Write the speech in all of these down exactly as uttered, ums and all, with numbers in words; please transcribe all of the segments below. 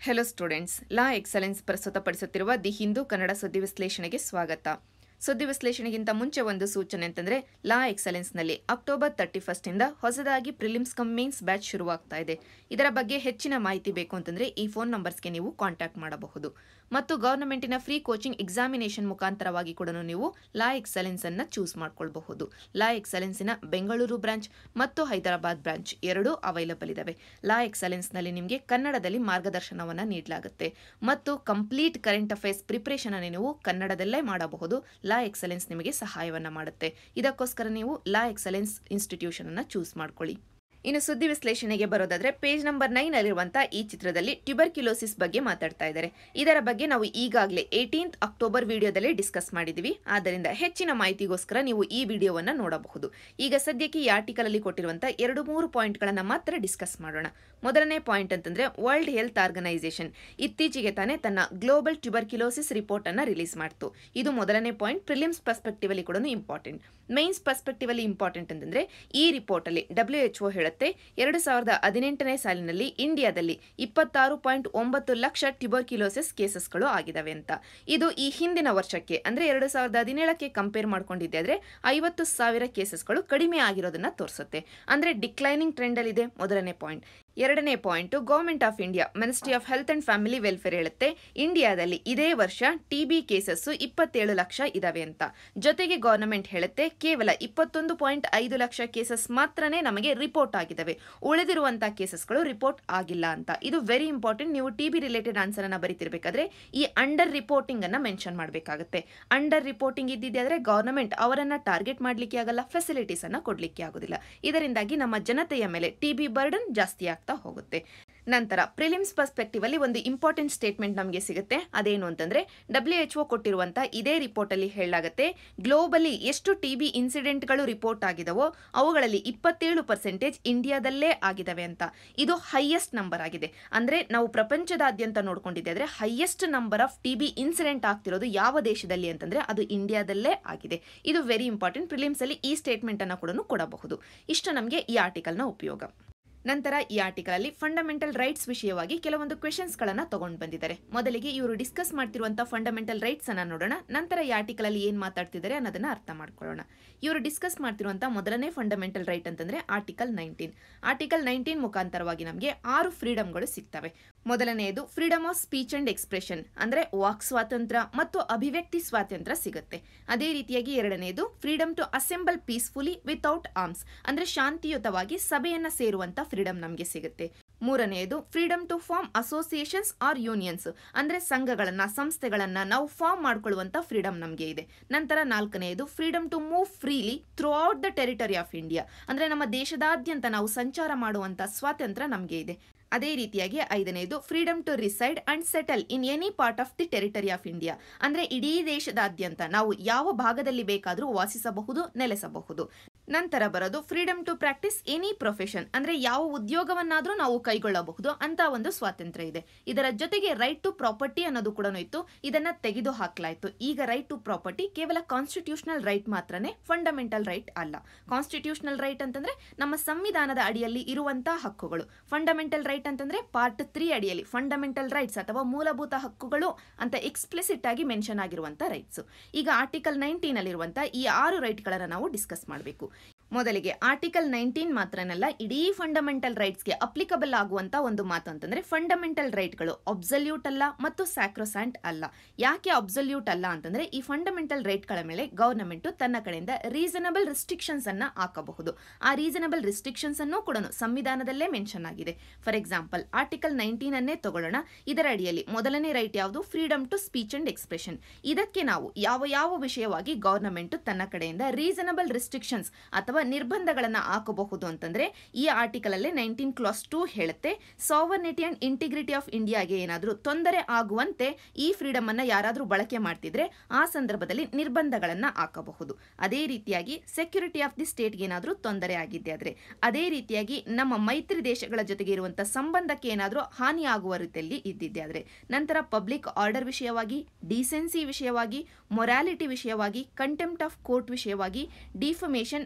Hello students, La Excellence ಪ್ರಸ್ತುತಪಡಿಸುತ್ತಿರುವ the Hindu Kannada ಸುದ್ದಿ ವಿಶ್ಲೇಷಣೆಗೆ ಸ್ವಾಗತ. ಸುದ್ದಿ ವಿಶ್ಲೇಷಣೆಗಿಂತ ಮುಂಚೆ ಒಂದು ಸೂಚನೆ ಅಂತಂದ್ರೆ, ಲಾ ಎಕ್ಸಲೆನ್ಸ್ನಲ್ಲಿ ಅಕ್ಟೋಬರ್ ತರ್ಟಿ ಫಸ್ಟ್ ಇಂದ ಹೊಸದಾಗಿ ಪ್ರಿಲಿಮ್ಸ್ ಕಮ್ ಮೇನ್ಸ್ ಬ್ಯಾಚ್ ಶುರುವಾಗ್ತಾ ಇದೆ. ಇದರ ಬಗ್ಗೆ ಹೆಚ್ಚಿನ ಮಾಹಿತಿ ಬೇಕು ಅಂತಂದ್ರೆ ಈ ಫೋನ್ ನಂಬರ್ಸ್ಗೆ ನೀವು ಕಾಂಟ್ಯಾಕ್ಟ್ ಮಾಡಬಹುದು. ಮತ್ತು ಗವರ್ನಮೆಂಟಿನ ಫ್ರೀ ಕೋಚಿಂಗ್ ಎಕ್ಸಾಮಿನೇಷನ್ ಮುಖಾಂತರವಾಗಿ ಕೂಡ ನೀವು ಲಾ ಎಕ್ಸಲೆನ್ಸ್ ಅನ್ನ ಚೂಸ್ ಮಾಡ್ಕೊಳ್ಬಹುದು. ಲಾ ಎಕ್ಸಲೆನ್ಸಿನ ಬೆಂಗಳೂರು ಬ್ರಾಂಚ್ ಮತ್ತು ಹೈದರಾಬಾದ್ ಬ್ರಾಂಚ್ ಎರಡೂ ಅವೈಲಬಲ್ ಇದಾವೆ. ಲಾ ಎಕ್ಸಲೆನ್ಸ್ನಲ್ಲಿ ನಿಮಗೆ ಕನ್ನಡದಲ್ಲಿ ಮಾರ್ಗದರ್ಶನವನ್ನು ನೀಡಲಾಗುತ್ತೆ ಮತ್ತು ಕಂಪ್ಲೀಟ್ ಕರೆಂಟ್ ಅಫೇರ್ಸ್ ಪ್ರಿಪರೇಷನ್ ಅನ್ನು ನೀವು ಕನ್ನಡದಲ್ಲೇ ಮಾಡಬಹುದು. ಲಾ ಎಕ್ಸಲೆನ್ಸ್ ನಿಮಗೆ ಸಹಾಯವನ್ನ ಮಾಡುತ್ತೆ. ಇದಕ್ಕೋಸ್ಕರ ನೀವು ಲಾ ಎಕ್ಸಲೆನ್ಸ್ ಇನ್ಸ್ಟಿಟ್ಯೂಷನ್ ಅನ್ನ ಚೂಸ್ ಮಾಡ್ಕೊಳ್ಳಿ. ಇನ್ನು ಸುದ್ದಿ ವಿಶ್ಲೇಷಣೆಗೆ ಬರೋದಾದ್ರೆ, ಪೇಜ್ ನಂಬರ್ ನೈನ್ ಅಲ್ಲಿರುವಂತಹ ಈ ಚಿತ್ರದಲ್ಲಿ ಟ್ಯೂಬರ್ಕ್ಯುಲೋಸಿಸ್ ಬಗ್ಗೆ ಮಾತಾಡ್ತಾ ಇದ್ದಾರೆ. ಇದರ ಬಗ್ಗೆ ನಾವು ಈಗಾಗಲೇ ಏಟೀನ್ತ್ ಅಕ್ಟೋಬರ್ ವಿಡಿಯೋದಲ್ಲಿ ಡಿಸ್ಕಸ್ ಮಾಡಿದ್ವಿ. ಆದ್ದರಿಂದ ಹೆಚ್ಚಿನ ಮಾಹಿತಿಗೋಸ್ಕರ ನೀವು ಈ ವಿಡಿಯೋವನ್ನ ನೋಡಬಹುದು. ಈಗ ಸದ್ಯಕ್ಕೆ ಈ ಆರ್ಟಿಕಲ್ ಅಲ್ಲಿ ಕೊಟ್ಟಿರುವಂತಹ ಎರಡು ಮೂರು ಪಾಯಿಂಟ್ ಗಳನ್ನ ಮಾತ್ರ ಡಿಸ್ಕಸ್ ಮಾಡೋಣ. ಮೊದಲನೇ ಪಾಯಿಂಟ್ ಅಂತಂದ್ರೆ, ವರ್ಲ್ಡ್ ಹೆಲ್ತ್ ಆರ್ಗನೈಸೇಷನ್ ಇತ್ತೀಚೆಗೆ ತಾನೇ ತನ್ನ ಗ್ಲೋಬಲ್ ಟ್ಯೂಬರ್ಕ್ಯುಲೋಸಿಸ್ ರಿಪೋರ್ಟ್ ಅನ್ನ ರಿಲೀಸ್ ಮಾಡ್ತು. ಇದು ಮೊದಲನೇ ಪಾಯಿಂಟ್. ಪ್ರಿಲಿಮ್ಸ್ ಪರ್ಸ್ಪೆಕ್ಟಿವ್ ಅಲ್ಲಿ ಕೂಡ ಇಂಪಾರ್ಟೆಂಟ್. ಮೈನ್ಸ್ ಪರ್ಸ್ಪೆಕ್ಟಿವ್ ಅಲ್ಲಿ ಇಂಪಾರ್ಟೆಂಟ್ ಅಂತಂದ್ರೆ, ಈ ರಿಪೋರ್ಟ್ ಅಲ್ಲಿ ಡಬ್ಲ್ಯೂ ಎಚ್ ಒ ಹೇಳುತ್ತೆ ಎರಡು ಸಾವಿರದ ಹದಿನೆಂಟನೇ ಸಾಲಿನಲ್ಲಿ ಇಂಡಿಯಾದಲ್ಲಿ ಇಪ್ಪತ್ತಾರು ಪಾಯಿಂಟ್ ಒಂಬತ್ತು ಲಕ್ಷ ಟ್ಯೂಬರ್ಕ್ಯುಲೋಸಿಸ್ ಕೇಸಸ್ಗಳು ಆಗಿದಾವೆ ಅಂತ. ಇದು ಈ ಹಿಂದಿನ ವರ್ಷಕ್ಕೆ ಅಂದ್ರೆ ಎರಡು ಸಾವಿರದ ಹದಿನೇಳಕ್ಕೆ ಕಂಪೇರ್ ಮಾಡ್ಕೊಂಡಿದ್ದೆ ಆದ್ರೆ ಐವತ್ತು ಸಾವಿರ ಕೇಸಸ್ಗಳು ಕಡಿಮೆ ಆಗಿರೋದನ್ನ ತೋರಿಸುತ್ತೆ. ಅಂದ್ರೆ ಡಿಕ್ಲೈನಿಂಗ್ ಟ್ರೆಂಡ್ ಅಲ್ಲಿ ಇದೆ. ಮೊದಲನೇ ಪಾಯಿಂಟ್. ಎರಡನೇ point, government of India ministry of health and family welfare ಹೇಳುತ್ತೆ ಇಂಡಿಯಾದಲ್ಲಿ ಇದೇ ವರ್ಷ ಟಿಬಿ ಕೇಸಸ್ ಇಪ್ಪತ್ತೇಳು ಲಕ್ಷ ಇದಾವೆ ಅಂತ. ಜೊತೆಗೆ ಗವರ್ನಮೆಂಟ್ ಹೇಳುತ್ತೆ ಕೇವಲ ಇಪ್ಪತ್ತೊಂದು ಪಾಯಿಂಟ್ ಐದು ಲಕ್ಷ ಕೇಸಸ್ ಮಾತ್ರನೇ ನಮಗೆ ರಿಪೋರ್ಟ್ ಆಗಿದಾವೆ, ಉಳಿದಿರುವಂತಹ ಕೇಸಸ್ಗಳು ರಿಪೋರ್ಟ್ ಆಗಿಲ್ಲ ಅಂತ. ಇದು ವೆರಿ ಇಂಪಾರ್ಟೆಂಟ್. ನೀವು ಟಿಬಿ ರಿಲೇಟೆಡ್ ಆನ್ಸರ್ ಅನ್ನ ಬರೀತಿರ್ಬೇಕಾದ್ರೆ ಈ ಅಂಡರ್ ರಿಪೋರ್ಟಿಂಗ್ ಅನ್ನ ಮೆನ್ಷನ್ ಮಾಡಬೇಕಾಗುತ್ತೆ. ಅಂಡರ್ ರಿಪೋರ್ಟಿಂಗ್ ಇದ್ದಿದೆ ಆದ್ರೆ ಗವರ್ನಮೆಂಟ್ ಅವರನ್ನ ಟಾರ್ಗೆಟ್ ಮಾಡ್ಲಿಕ್ಕೆ ಆಗಲ್ಲ, ಫೆಸಿಲಿಟೀಸ್ ಅನ್ನ ಕೊಡ್ಲಿಕ್ಕೆ ಆಗುದಿಲ್ಲ. ಇದರಿಂದಾಗಿ ನಮ್ಮ ಜನತೆಯ ಮೇಲೆ ಟಿಬಿ ಬರ್ಡನ್ ಜಾಸ್ತಿ ಆಗ್ತಾ ಹೋಗುತ್ತೆ. ನಂತರ ಪ್ರಿಲಿಮ್ಸ್ ಪರ್ಸ್ಪೆಕ್ಟಿವ್ ಅಲ್ಲಿ ಒಂದು ಇಂಪಾರ್ಟೆಂಟ್ ಸ್ಟೇಟ್ಮೆಂಟ್ ನಮಗೆ ಸಿಗುತ್ತೆ. ಅದೇನು ಅಂತಂದ್ರೆ, ಡಬ್ಲ್ಯೂ ಎಚ್ ಒ ಕೊಟ್ಟಿರುವಂತಹ ಇದೇ ರಿಪೋರ್ಟ್ ಅಲ್ಲಿ ಹೇಳಲಾಗುತ್ತೆ ಗ್ಲೋಬಲಿ ಎಷ್ಟು ಟಿಬಿ ಇನ್ಸಿಡೆಂಟ್ಗಳು ರಿಪೋರ್ಟ್ ಆಗಿದವೋ ಅವುಗಳಲ್ಲಿ ಇಪ್ಪತ್ತೇಳು ಪರ್ಸೆಂಟೇಜ್ ಇಂಡಿಯಾದಲ್ಲೇ ಆಗಿದಾವೆ ಅಂತ. ಇದು ಹೈಯೆಸ್ಟ್ ನಂಬರ್ ಆಗಿದೆ. ಅಂದ್ರೆ ನಾವು ಪ್ರಪಂಚದಾದ್ಯಂತ ನೋಡ್ಕೊಂಡಿದ್ದೆ highest number of TB incident ಆಗ್ತಿರೋದು ಯಾವ ದೇಶದಲ್ಲಿ ಅಂತಂದ್ರೆ ಅದು ಇಂಡಿಯಾದಲ್ಲೇ ಆಗಿದೆ. ಇದು ವೆರಿ ಇಂಪಾರ್ಟೆಂಟ್. ಪ್ರಿಲಿಮ್ಸ್ ಅಲ್ಲಿ ಈ ಸ್ಟೇಟ್ಮೆಂಟ್ ಅನ್ನ ಕೂಡ ಕೊಡಬಹುದು. ಇಷ್ಟು ನಮಗೆ ಈ ಆರ್ಟಿಕಲ್ ನ ಉಪಯೋಗ. ನಂತರ ಈ ಆರ್ಟಿಕಲ್ ಅಲ್ಲಿ ಫಂಡಮೆಂಟಲ್ ರೈಟ್ಸ್ ವಿಷಯವಾಗಿ ಕೆಲವೊಂದು ಕ್ವೆಶನ್ಸ್ ಗಳನ್ನ ತಗೊಂಡು ಬಂದಿದ್ದಾರೆ. ಮೊದಲಿಗೆ ಇವರು ಡಿಸ್ಕಸ್ ಮಾಡ್ತಿರುವಂತಹ ಫಂಡಮೆಂಟಲ್ ರೈಟ್ಸ್ ಅನ್ನ ನೋಡೋಣ. ನಂತರ ಈ ಆರ್ಟಿಕಲ್ ಅಲ್ಲಿ ಏನ್ ಮಾತಾಡ್ತಿದ್ದಾರೆ ಅನ್ನೋದನ್ನ ಅರ್ಥ ಮಾಡ್ಕೊಳ್ಳೋಣ. ಇವರು ಡಿಸ್ಕಸ್ ಮಾಡ್ತಿರುವಂತಹ ಮೊದಲನೇ ಫಂಡಮೆಂಟಲ್ ರೈಟ್ ಅಂತಂದ್ರೆ ಆರ್ಟಿಕಲ್ ನೈನ್ಟೀನ್. ಆರ್ಟಿಕಲ್ ನೈನ್ಟೀನ್ ಮುಖಾಂತರವಾಗಿ ನಮಗೆ ಆರು ಫ್ರೀಡಮ್ಗಳು ಸಿಗ್ತವೆ. ಮೊದಲನೆಯದು freedom of speech and expression ಅಂದ್ರೆ ವಾಕ್ ಸ್ವಾತಂತ್ರ್ಯ ಮತ್ತು ಅಭಿವ್ಯಕ್ತಿ ಸ್ವಾತಂತ್ರ್ಯ ಸಿಗುತ್ತೆ. ಅದೇ ರೀತಿಯಾಗಿ ಎರಡನೆಯದು freedom to assemble peacefully without arms ಅಂದ್ರೆ ಶಾಂತಿಯುತವಾಗಿ ಸಭೆಯನ್ನ ಸೇರುವಂತ ಫ್ರೀಡಮ್ ನಮಗೆ ಸಿಗುತ್ತೆ. ಮೂರನೆಯದು freedom to form associations or unions ಅಂದ್ರೆ ಸಂಘಗಳನ್ನ ಸಂಸ್ಥೆಗಳನ್ನ ನಾವು ಫಾರ್ಮ್ ಮಾಡ್ಕೊಳ್ಳುವಂತ ಫ್ರೀಡಮ್ ನಮಗೆ ಇದೆ. ನಂತರ ನಾಲ್ಕನೆಯದು freedom to move freely throughout the territory of India ಅಂದ್ರೆ ನಮ್ಮ ದೇಶದಾದ್ಯಂತ ನಾವು ಸಂಚಾರ ಮಾಡುವಂತ ಸ್ವಾತಂತ್ರ್ಯ ನಮಗೆ ಇದೆ. ಅದೇ ರೀತಿಯಾಗಿ ಐದನೆಯದು freedom to reside and settle in any part of the territory of India ಅಂದ್ರೆ ಇಡೀ ದೇಶದಾದ್ಯಂತ ನಾವು ಯಾವ ಭಾಗದಲ್ಲಿ ಬೇಕಾದರೂ ವಾಸಿಸಬಹುದು, ನೆಲೆಸಬಹುದು. ನಂತರ ಬರೋದು freedom to practise any profession ಅಂದ್ರೆ ಯಾವ ಉದ್ಯೋಗವನ್ನಾದ್ರೂ ನಾವು ಕೈಗೊಳ್ಳಬಹುದು ಅಂತ ಒಂದು ಸ್ವಾತಂತ್ರ್ಯ ಇದೆ. ಇದರ ಜೊತೆಗೆ ರೈಟ್ ಟು ಪ್ರಾಪರ್ಟಿ ಅನ್ನೋದು ಕೂಡ ಇತ್ತು. ಇದನ್ನ ತೆಗೆದು ಹಾಕಲಾಯಿತು. ಈಗ ರೈಟ್ ಟು ಪ್ರಾಪರ್ಟಿ ಕೇವಲ ಕಾನ್ಸ್ಟಿಟ್ಯೂಷನಲ್ ರೈಟ್ ಮಾತ್ರನೇ, ಫಂಡಮೆಂಟಲ್ ರೈಟ್ ಅಲ್ಲ. ಕಾನ್ಸ್ಟಿಟ್ಯೂಷನಲ್ ರೈಟ್ ಅಂತಂದ್ರೆ ನಮ್ಮ ಸಂವಿಧಾನದ ಅಡಿಯಲ್ಲಿ ಇರುವಂತಹ ಹಕ್ಕುಗಳು. ಫಂಡಮೆಂಟಲ್ ರೈಟ್ ಅಂತಂದ್ರೆ ಪಾರ್ಟ್ ತ್ರೀ ಅಡಿಯಲ್ಲಿ ಫಂಡಮೆಂಟಲ್ ರೈಟ್ಸ್ ಅಥವಾ ಮೂಲಭೂತ ಹಕ್ಕುಗಳು ಅಂತ ಎಕ್ಸ್ಪ್ಲಿಸಿಟ್ ಆಗಿ ಮೆನ್ಷನ್ ಆಗಿರುವಂತಹ ರೈಟ್ಸ್. ಈಗ ಆರ್ಟಿಕಲ್ ನೈನ್ಟೀನ್ ಅಲ್ಲಿರುವಂತಹ ಈ ಆರು ರೈಟ್ ಗಳನ್ನ ನಾವು ಡಿಸ್ಕಸ್ ಮಾಡಬೇಕು. ಮೊದಲಿಗೆ ಆರ್ಟಿಕಲ್ ನೈನ್ಟೀನ್ ಮಾತ್ರನಲ್ಲ, ಇಡೀ ಫಂಡಮೆಂಟಲ್ ರೈಟ್ಸ್ಗೆ ಅಪ್ಲಿಕಬಲ್ ಆಗುವಂತ ಒಂದು ಮಾತು ಅಂತಂದ್ರೆ ಫಂಡಮೆಂಟಲ್ ರೈಟ್ಗಳು ಅಬ್ಸಲ್ಯೂಟ್ ಅಲ್ಲ ಮತ್ತು ಸ್ಯಾಕ್ರೋಸ್ಯಾಂಟ್ ಅಲ್ಲ. ಯಾಕೆ ಅಬ್ಸಲ್ಯೂಟ್ ಅಲ್ಲ ಅಂತಂದ್ರೆ ಈ ಫಂಡಮೆಂಟಲ್ ರೈಟ್ಗಳ ಮೇಲೆ ಗವರ್ನಮೆಂಟ್ ತನ್ನ ಕಡೆಯಿಂದ ರೀಸನಬಲ್ ರಿಸ್ಟ್ರಿಕ್ಷನ್ಸ್ ಅನ್ನ ಹಾಕಬಹುದು. ಆ ರೀಸನಬಲ್ ರಿಸ್ಟ್ರಿಕ್ಷನ್ಸ್ ಅನ್ನು ಕೂಡ ಸಂವಿಧಾನದಲ್ಲೇ ಮೆನ್ಷನ್ ಆಗಿದೆ. ಫಾರ್ ಎಕ್ಸಾಂಪಲ್ ಆರ್ಟಿಕಲ್ ನೈನ್ಟೀನ್ ಅನ್ನೇ ತಗೊಳ್ಳೋಣ. ಇದರ ಅಡಿಯಲ್ಲಿ ಮೊದಲನೇ ರೈಟ್ ಯಾವುದು? Freedom to speech and expression. ಇದಕ್ಕೆ ನಾವು ಯಾವ ಯಾವ ವಿಷಯವಾಗಿ ಗವರ್ನಮೆಂಟ್ ತನ್ನ ಕಡೆಯಿಂದ ರೀಸನಬಲ್ ರಿಸ್ಟ್ರಿಕ್ಷನ್ಸ್ ಅಥವಾ ನಿರ್ಬಂಧಗಳನ್ನ ಹಾಕಬಹುದು ಅಂತಂದ್ರೆ ಈ ಆರ್ಟಿಕಲ್ ಅಲ್ಲೇ ನೈನ್ಟೀನ್ ಕ್ಲಾಸ್ ಟೂ ಹೇಳುತ್ತೆ ಸಾವರ್ನಿಟಿ ಅಂಡ್ ಇಂಟಿಗ್ರಿಟಿ ಆಫ್ ಇಂಡಿಯಾಗೆ ಏನಾದ್ರೂ ತೊಂದರೆ ಆಗುವಂತೆ ಈ ಫ್ರೀಡಮ್ ಅನ್ನ ಯಾರಾದ್ರೂ ಬಳಕೆ ಮಾಡ್ತಿದ್ರೆ ಆ ಸಂದರ್ಭದಲ್ಲಿ ನಿರ್ಬಂಧಗಳನ್ನ ಹಾಕಬಹುದು. ಅದೇ ರೀತಿಯಾಗಿ ಸೆಕ್ಯೂರಿಟಿ ಆಫ್ ದಿ ಸ್ಟೇಟ್ಗೆ ಏನಾದ್ರೂ ತೊಂದರೆ ಆಗಿದ್ದೆ ಆದ್ರೆ, ಅದೇ ರೀತಿಯಾಗಿ ನಮ್ಮ ಮೈತ್ರಿ ದೇಶಗಳ ಜೊತೆಗೆ ಇರುವಂತಹ ಸಂಬಂಧಕ್ಕೆ ಏನಾದ್ರೂ ಹಾನಿ ಆಗುವ ರೀತಿಯಲ್ಲಿ ಇದ್ದಿದ್ದೆ ಆದ್ರೆ, ನಂತರ ಪಬ್ಲಿಕ್ ಆರ್ಡರ್ ವಿಷಯವಾಗಿ, ಡಿಸೆನ್ಸಿ ವಿಷಯವಾಗಿ, ಮೊರಾಲಿಟಿ ವಿಷಯವಾಗಿ, ಕಂಟೆಂಪ್ಟ್ ಆಫ್ ಕೋರ್ಟ್ ವಿಷಯವಾಗಿ, ಡಿಫಮೇಷನ್ ಮತ್ತು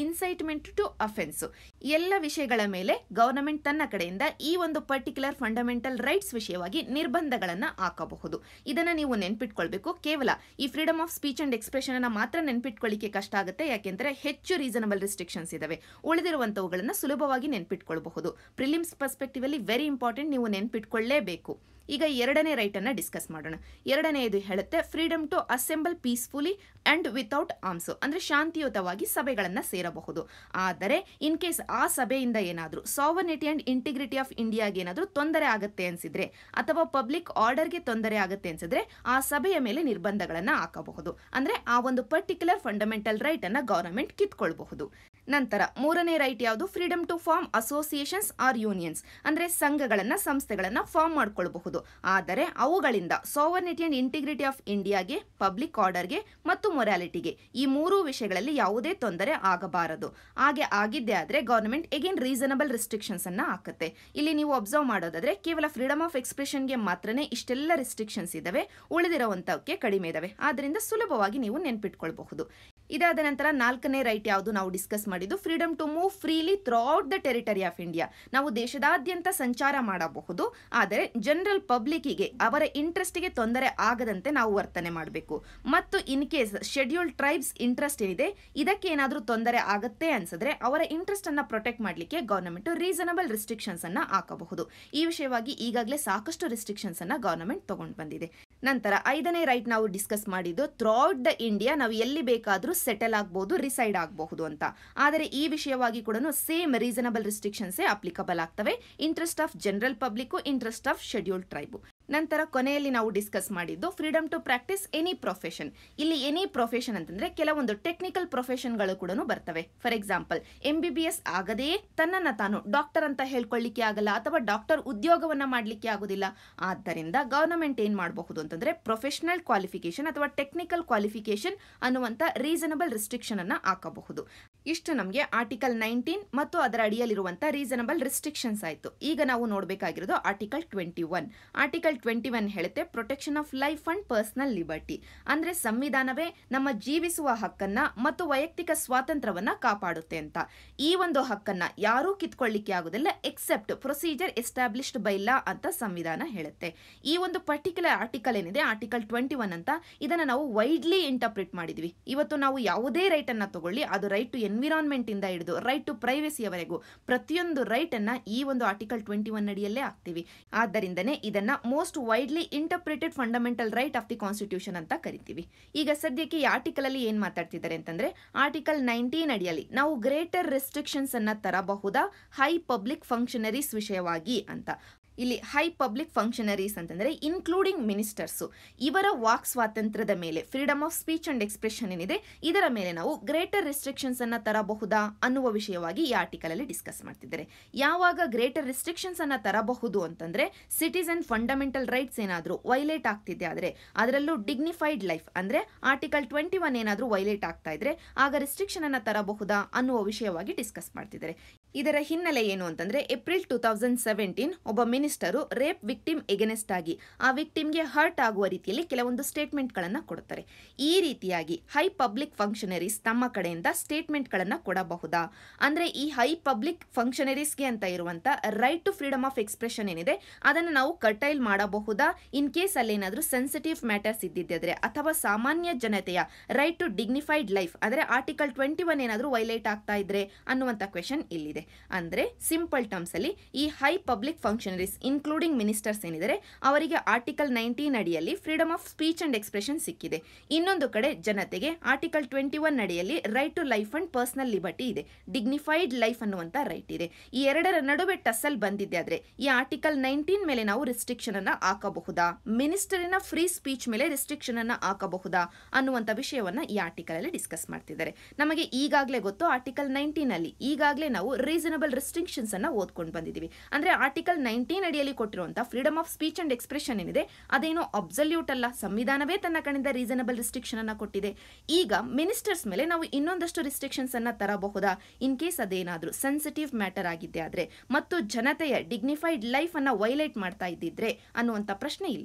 ಇನ್ಸೈಟ್ಮೆಂಟ್ ಟು ಅಫೆನ್ಸ್. ಎಲ್ಲ ವಿಷಯಗಳ ಮೇಲೆ ಗವರ್ನಮೆಂಟ್ ತನ್ನ ಕಡೆಯಿಂದ ಈ ಒಂದು ಪರ್ಟಿಕ್ಯುಲರ್ ಫಂಡಮೆಂಟಲ್ ರೈಟ್ಸ್ ವಿಷಯವಾಗಿ ನಿರ್ಬಂಧಗಳನ್ನು ಹಾಕಬಹುದು. ಇದನ್ನ ನೀವು ನೆನ್ಪಿಟ್ಕೊಳ್ಬೇಕು. ಕೇವಲ ಈ freedom of speech and expression ಅನ್ನ ಮಾತ್ರ ನೆನ್ಪಿಟ್ಕೊಳ್ಳಿಕ್ಕೆ ಕಷ್ಟ ಆಗುತ್ತೆ, ಯಾಕೆಂದ್ರೆ ಹೆಚ್ಚು ರೀಸನಬಲ್ ರಿಸ್ಟ್ರಿಕ್ಷನ್ಸ್ ಇದಾವೆ. ಉಳಿದಿರುವಂತವುಗಳನ್ನ ಸುಲಭವಾಗಿ ನೆನ್ಪಿಟ್ಕೊಳ್ಬಹುದು. ಪ್ರಿಲಿಮ್ಸ್ ಪರ್ಸ್ಪೆಕ್ಟಿವ್ ಅಲ್ಲಿ ವೆರಿ ಇಂಪಾರ್ಟೆಂಟ್, ನೀವು ನೆನ್ಪಿಟ್ಕೊಳ್ಳೇಬೇಕು. ಈಗ ಎರಡನೇ ರೈಟ್ ಅನ್ನ ಡಿಸ್ಕಸ್ ಮಾಡೋಣ. ಎರಡನೆಯದು ಹೇಳುತ್ತೆ freedom to assemble peacefully and without arms, ಅಂದ್ರೆ ಶಾಂತಿಯುತವಾಗಿ ಸಭೆಗಳನ್ನ ಸೇರಬಹುದು. ಆದರೆ ಇನ್ ಕೇಸ್ ಆ ಸಭೆಯಿಂದ ಏನಾದರೂ ಸಾವರ್ನಿಟಿ ಅಂಡ್ ಇಂಟಿಗ್ರಿಟಿ ಆಫ್ ಇಂಡಿಯಾಗೆ ಏನಾದರೂ ತೊಂದರೆ ಆಗುತ್ತೆ ಅನ್ಸಿದ್ರೆ ಅಥವಾ ಪಬ್ಲಿಕ್ ಆರ್ಡರ್ಗೆ ತೊಂದರೆ ಆಗುತ್ತೆ ಅನ್ಸಿದ್ರೆ ಆ ಸಭೆಯ ಮೇಲೆ ನಿರ್ಬಂಧಗಳನ್ನ ಹಾಕಬಹುದು. ಅಂದ್ರೆ ಆ ಒಂದು ಪರ್ಟಿಕ್ಯುಲರ್ ಫಂಡಮೆಂಟಲ್ ರೈಟ್ ಅನ್ನ ಗವರ್ನಮೆಂಟ್ ಕಿತ್ಕೊಳ್ಬಹುದು. ನಂತರ ಮೂರನೇ ರೈಟ್ ಯಾವುದು? Freedom to form associations or unions, ಅಂದ್ರೆ ಸಂಘಗಳನ್ನ ಸಂಸ್ಥೆಗಳನ್ನ ಫಾರ್ಮ್ ಮಾಡ್ಕೊಳ್ಬಹುದು. ಆದರೆ ಅವುಗಳಿಂದ ಸಾವರ್ನಿಟಿ ಅಂಡ್ ಇಂಟಿಗ್ರಿಟಿ ಆಫ್ ಇಂಡಿಯಾಗೆ, ಪಬ್ಲಿಕ್ ಆರ್ಡರ್ಗೆ ಮತ್ತು ಮೊರಾಲಿಟಿಗೆ ಈ ಮೂರು ವಿಷಯಗಳಲ್ಲಿ ಯಾವುದೇ ತೊಂದರೆ ಆಗಬಾರದು. ಹಾಗೆ ಆಗಿದ್ದೇ ಆದ್ರೆ ಗವರ್ನಮೆಂಟ್ ಎಗೇನ್ ರೀಸನಬಲ್ ರಿಸ್ಟ್ರಿಕ್ಷನ್ಸ್ ಅನ್ನ ಹಾಕುತ್ತೆ. ಇಲ್ಲಿ ನೀವು ಅಬ್ಸರ್ವ್ ಮಾಡೋದಾದ್ರೆ ಕೇವಲ ಫ್ರೀಡಮ್ ಆಫ್ ಎಕ್ಸ್ಪ್ರೆಷನ್ಗೆ ಮಾತ್ರನೇ ಇಷ್ಟೆಲ್ಲ ರಿಸ್ಟ್ರಿಕ್ಷನ್ಸ್ ಇದಾವೆ, ಉಳಿದಿರುವಂತವಕ್ಕೆ ಕಡಿಮೆ ಇದಾವೆ. ಆದ್ರಿಂದ ಸುಲಭವಾಗಿ ನೀವು ನೆನ್ಪಿಟ್ಕೊಳ್ಬಹುದು. ಇದಾದ ನಂತರ ನಾಲ್ಕನೇ ರೈಟ್ ಯಾವುದು ನಾವು ಡಿಸ್ಕಸ್ ಮಾಡಿದ್ದು? Freedom to move freely throughout the territory of India. ನಾವು ದೇಶದಾದ್ಯಂತ ಸಂಚಾರ ಮಾಡಬಹುದು, ಆದರೆ ಜನರಲ್ ಪಬ್ಲಿಕ್ಗೆ ಅವರ ಇಂಟ್ರೆಸ್ಟ್ಗೆ ತೊಂದರೆ ಆಗದಂತೆ ನಾವು ವರ್ತನೆ ಮಾಡಬೇಕು. ಮತ್ತು in case scheduled tribes interest ಏನಿದೆ ಇದಕ್ಕೆ ಏನಾದರೂ ತೊಂದರೆ ಆಗುತ್ತೆ ಅನ್ಸಿದ್ರೆ ಅವರ ಇಂಟ್ರೆಸ್ಟ್ ಅನ್ನ ಪ್ರೊಟೆಕ್ಟ್ ಮಾಡಲಿಕ್ಕೆ ಗವರ್ನಮೆಂಟ್ ರೀಸನಬಲ್ ರಿಸ್ಟ್ರಿಕ್ಷನ್ಸ್ ಅನ್ನ ಹಾಕಬಹುದು. ಈ ವಿಷಯವಾಗಿ ಈಗಾಗಲೇ ಸಾಕಷ್ಟು ರಿಸ್ಟ್ರಿಕ್ಷನ್ಸ್ ಅನ್ನ ಗವರ್ನಮೆಂಟ್ ತಗೊಂಡು ಬಂದಿದೆ. ನಂತರ ಐದನೇ ರೈಟ್ ನಾವು ಡಿಸ್ಕಸ್ ಮಾಡಿದ್ದು ಥ್ರೂಔಟ್ ದ ಇಂಡಿಯಾ ನಾವು ಎಲ್ಲಿ ಬೇಕಾದರೂ ಸೆಟಲ್ ಆಗಬಹುದು, ರಿಸೈಡ್ ಆಗಬಹುದು ಅಂತ. ಆದರೆ ಈ ವಿಷಯವಾಗಿ ಕೂಡ ಸೇಮ್ ರೀಸನಬಲ್ ರಿಸ್ಟ್ರಿಕ್ಷನ್ಸ್ ಅಪ್ಲಿಕಬಲ್ ಆಗ್ತವೆ. Interest of general public, interest of scheduled tribe. ನಂತರ ಕೊನೆಯಲ್ಲಿ ನಾವು ಡಿಸ್ಕಸ್ ಮಾಡಿದ್ದು freedom to practise any profession. ಇಲ್ಲಿ ಎನಿ ಪ್ರೊಫೆಷನ್ ಅಂತಂದ್ರೆ ಕೆಲವೊಂದು ಟೆಕ್ನಿಕಲ್ ಪ್ರೊಫೆಷನ್ಗಳು ಕೂಡ ಬರ್ತವೆ. For example M B B S ಆಗದೆಯೇ ತನ್ನನ್ನ ತಾನು ಡಾಕ್ಟರ್ ಅಂತ ಹೇಳ್ಕೊಳ್ಳಿಕ್ಕೆ ಆಗಲ್ಲ, ಅಥವಾ ಡಾಕ್ಟರ್ ಉದ್ಯೋಗವನ್ನ ಮಾಡಲಿಕ್ಕೆ ಆಗೋದಿಲ್ಲ. ಆದ್ದರಿಂದ ಗವರ್ನಮೆಂಟ್ ಏನ್ ಮಾಡಬಹುದು ಅಂತಂದ್ರೆ ಪ್ರೊಫೆಷನಲ್ ಕ್ವಾಲಿಫಿಕೇಶನ್ ಅಥವಾ ಟೆಕ್ನಿಕಲ್ ಕ್ವಾಲಿಫಿಕೇಶನ್ ಅನ್ನುವಂತ ರೀಸನಬಲ್ ರಿಸ್ಟ್ರಿಕ್ಷನ್ ಅನ್ನ ಹಾಕಬಹುದು. ಇಷ್ಟು ನಮಗೆ ಆರ್ಟಿಕಲ್ ನೈನ್ಟೀನ್ ಮತ್ತು ಅದರ ಅಡಿಯಲ್ಲಿರುವಂತಹ ರೀಸನಬಲ್ ರಿಸ್ಟ್ರಿಕ್ಷನ್ಸ್ ಆಯಿತು. ಈಗ ನಾವು ನೋಡಬೇಕಾಗಿರೋದು article twenty one. Article twenty one ಹೇಳುತ್ತೆ protection of life and personal liberty, ಅಂದ್ರೆ ಸಂವಿಧಾನವೇ ನಮ್ಮ ಜೀವಿಸುವ ಹಕ್ಕನ್ನ ಮತ್ತು ವೈಯಕ್ತಿಕ ಸ್ವಾತಂತ್ರ್ಯವನ್ನ ಕಾಪಾಡುತ್ತೆ ಅಂತ. ಈ ಒಂದು ಹಕ್ಕನ್ನ ಯಾರೂ ಕಿತ್ಕೊಳ್ಳಿಕ್ಕೆ ಆಗುದಿಲ್ಲ except procedure established by law ಅಂತ ಸಂವಿಧಾನ ಹೇಳುತ್ತೆ. ಈ ಒಂದು ಪರ್ಟಿಕ್ಯುಲರ್ ಆರ್ಟಿಕಲ್ ಏನಿದೆ ಆರ್ಟಿಕಲ್ ಟ್ವೆಂಟಿ ಒನ್ ಅಂತ, ಇದನ್ನ ನಾವು ವೈಡ್ಲಿ ಇಂಟರ್ಪ್ರಿಟ್ ಮಾಡಿದ್ವಿ. ಇವತ್ತು ನಾವು ಯಾವುದೇ ರೈಟ್ ಅನ್ನ ತಗೊಳ್ಳಿ, ಅದು ರೈಟ್ ಟು ಎನ್ವಿರಾನ್ಮೆಂಟ್ ಇಂದ ಹಿಡಿದು ರೈಟ್ ಟು ಪ್ರೈವಸಿಯವರೆಗೂ ಪ್ರತಿಯೊಂದು ರೈಟ್ ಅನ್ನ ಈ ಒಂದು ಆರ್ಟಿಕಲ್ ಟ್ವೆಂಟಿ ಒನ್ ಅಡಿಯಲ್ಲೇ ಹಾಕ್ತಿವಿ. ಆದ್ದರಿಂದನೇ ಇದನ್ನ most widely interpreted fundamental right of the constitution ಅಂತ ಕರಿತೀವಿ. ಈಗ ಸದ್ಯಕ್ಕೆ ಈ ಆರ್ಟಿಕಲ್ ಅಲ್ಲಿ ಏನ್ ಮಾತಾಡ್ತಿದ್ದಾರೆ ಅಂತಂದ್ರೆ ಆರ್ಟಿಕಲ್ ನೈನ್ಟೀನ್ ಅಡಿಯಲ್ಲಿ ನಾವು ಗ್ರೇಟರ್ ರೆಸ್ಟ್ರಿಕ್ಷನ್ಸ್ ಅನ್ನ ತರಬಹುದಾ ಹೈ ಪಬ್ಲಿಕ್ ಫಂಕ್ಷನರೀಸ್ ವಿಷಯವಾಗಿ ಅಂತ. ಇಲ್ಲಿ ಹೈ ಪಬ್ಲಿಕ್ ಫಂಕ್ಷನರೀಸ್ ಅಂತಂದ್ರೆ ಇನ್ಕ್ಲೂಡಿಂಗ್ ಮಿನಿಸ್ಟರ್ಸ್, ಇವರ ವಾಕ್ ಸ್ವಾತಂತ್ರ್ಯದ ಮೇಲೆ freedom of speech and expression ಏನಿದೆ ಇದರ ಮೇಲೆ ನಾವು ಗ್ರೇಟರ್ ರೆಸ್ಟ್ರಿಕ್ಷನ್ಸ್ ಅನ್ನ ತರಬಹುದಾ ಅನ್ನುವ ವಿಷಯವಾಗಿ ಈ ಆರ್ಟಿಕಲ್ ಅಲ್ಲಿ ಡಿಸ್ಕಸ್ ಮಾಡ್ತಿದ್ದಾರೆ. ಯಾವಾಗ ಗ್ರೇಟರ್ ರೆಸ್ಟ್ರಿಕ್ಷನ್ಸ್ ಅನ್ನ ತರಬಹುದು ಅಂತಂದ್ರೆ ಸಿಟಿಸನ್ ಫಂಡಮೆಂಟಲ್ ರೈಟ್ಸ್ ಏನಾದರೂ ವೈಲೇಟ್ ಆಗ್ತಿದೆ ಆದ್ರೆ, ಅದರಲ್ಲೂ ಡಿಗ್ನಿಫೈಡ್ ಲೈಫ್ ಅಂದ್ರೆ ಆರ್ಟಿಕಲ್ ಟ್ವೆಂಟಿ ಒನ್ ಏನಾದರೂ ವೈಲೇಟ್ ಆಗ್ತಾ ಇದ್ರೆ ಆಗ ರೆಸ್ಟ್ರಿಕ್ಷನ್ ಅನ್ನ ತರಬಹುದಾ ಅನ್ನುವ ವಿಷಯವಾಗಿ ಡಿಸ್ಕಸ್ ಮಾಡ್ತಿದ್ದಾರೆ. ಇದರ ಹಿನ್ನೆಲೆ ಏನು ಅಂತಂದ್ರೆ ಏಪ್ರಿಲ್ ಟೂ ತೌಸಂಡ್ ಸೆವೆಂಟೀನ್ ಒಬ್ಬ ಮಿನಿಸ್ಟರು ರೇಪ್ ವಿಕ್ಟಿಮ್ ಎಗೆನೆಸ್ಟ್ ಆಗಿ ಆ ವಿಕ್ಟಿಮ್ಗೆ ಹರ್ಟ್ ಆಗುವ ರೀತಿಯಲ್ಲಿ ಕೆಲವೊಂದು ಸ್ಟೇಟ್ಮೆಂಟ್ಗಳನ್ನು ಕೊಡ್ತಾರೆ. ಈ ರೀತಿಯಾಗಿ ಹೈ ಪಬ್ಲಿಕ್ ಫಂಕ್ಷನರೀಸ್ ತಮ್ಮ ಕಡೆಯಿಂದ ಸ್ಟೇಟ್ಮೆಂಟ್ಗಳನ್ನು ಕೊಡಬಹುದಾ? ಅಂದ್ರೆ ಈ ಹೈ ಪಬ್ಲಿಕ್ ಫಂಕ್ಷನರೀಸ್ಗೆ ಅಂತ ಇರುವಂತ right to freedom of expression ಏನಿದೆ ಅದನ್ನು ನಾವು ಕಟೈಲ್ ಮಾಡಬಹುದಾ ಇನ್ ಕೇಸ್ ಅಲ್ಲೇನಾದ್ರೂ ಸೆನ್ಸಿಟಿವ್ ಮ್ಯಾಟರ್ಸ್ ಇದ್ದಿದ್ದರೆ, ಅಥವಾ ಸಾಮಾನ್ಯ ಜನತೆಯ ರೈಟ್ ಟು ಡಿಗ್ನಿಫೈಡ್ ಲೈಫ್ ಅಂದ್ರೆ ಆರ್ಟಿಕಲ್ ಟ್ವೆಂಟಿ ಒನ್ ಏನಾದ್ರೂ ವೈಲೇಟ್ ಆಗ್ತಾ ಇದ್ರೆ ಅನ್ನುವಂತ ಕ್ವೆಶನ್ ಇಲ್ಲಿದೆ. ಅಂದ್ರೆ ಸಿಂಪಲ್ ಟರ್ಮ್ಸ್ ಅಲ್ಲಿ ಈ high public functionaries including ministers ಏನಿದ್ದಾರೆ ಅವರಿಗೆ ಆರ್ಟಿಕಲ್ ನೈನ್ಟೀನ್ ಅಡಿಯಲ್ಲಿ freedom of speech and expression ಸಿಕ್ಕಿದೆ. ಇನ್ನೊಂದು ಕಡೆ ಜನತೆಗೆ ಆರ್ಟಿಕಲ್ ಟ್ವೆಂಟಿ ಒನ್ ಅಡಿಯಲ್ಲಿ right to life and personal liberty ಇದೆ, ಡಿಗ್ನಿಫೈಡ್ ಲೈಫ್ ಅನ್ನುವಂತ ರೈಟ್ ಇದೆ. ಈ ಎರಡರ ನಡುವೆ ಟಸ್ಸಲ್ ಬಂದಿದೆ ಆದ್ರೆ ಈ ಆರ್ಟಿಕಲ್ ನೈನ್ಟೀನ್ ಮೇಲೆ ನಾವು ರಿಸ್ಟ್ರಿಕ್ಷನ್ ಅನ್ನ ಹಾಕಬಹುದಾ, ಮಿನಿಸ್ಟರಿನ ಫ್ರೀ ಸ್ಪೀಚ್ ಮೇಲೆ ರಿಸ್ಟ್ರಿಕ್ಷನ್ ಅನ್ನ ಹಾಕಬಹುದಾ ಅನ್ನುವಂತ ವಿಷಯವನ್ನ ಈ ಆರ್ಟಿಕಲ್ ಅಲ್ಲಿ ಡಿಸ್ಕಸ್ ಮಾಡ್ತಿದ್ದಾರೆ. ನಮಗೆ ಈಗಾಗಲೇ ಗೊತ್ತು ಆರ್ಟಿಕಲ್ ನೈನ್ಟೀನ್ ಅಲ್ಲಿ ಈಗಾಗಲೇ ನಾವು ರೀಸನಬಲ್ ರಿಸ್ಟ್ರಿಕ್ಷನ್ಸ್ ಅನ್ನ ಓದ್ಕೊಂಡು ಬಂದಿದ್ದೀವಿ. ಅಂದ್ರೆ ಆರ್ಟಿಕಲ್ ನೈನ್ಟೀನ್ ಅಡಿಯಲ್ಲಿ ಕೊಟ್ಟಿರುವಂತಹ freedom of speech and expression ಏನಿದೆ ಅದೇನೋ ಅಬ್ಸಲ್ಯೂಟ್ ಅಲ್ಲ, ಸಂವಿಧಾನವೇ ತನ್ನ ಕಡೆಯಿಂದ ರೀಸನಬಲ್ ರಿಸ್ಟ್ರಿಕ್ಷನ್ ಅನ್ನ ಕೊಟ್ಟಿದೆ. ಈಗ ಮಿನಿಸ್ಟರ್ಸ್ ಮೇಲೆ ನಾವು ಇನ್ನೊಂದಷ್ಟು ರಿಸ್ಟ್ರಿಕ್ಷನ್ಸ್ ಅನ್ನ ತರಬಹುದಾ ಇನ್ ಕೇಸ್ ಅದೇನಾದ್ರೂ ಸೆನ್ಸಿಟಿವ್ ಮ್ಯಾಟರ್ ಆಗಿದ್ದೆ ಆದ್ರೆ ಮತ್ತು ಜನತೆಯ ಡಿಗ್ನಿಫೈಡ್ ಲೈಫ್ ಅನ್ನ ವೈಲೇಟ್ ಮಾಡ್ತಾ ಇದ್ದಿದ್ರೆ ಅನ್ನುವಂತ ಪ್ರಶ್ನೆ ಇಲ್ಲಿದೆ.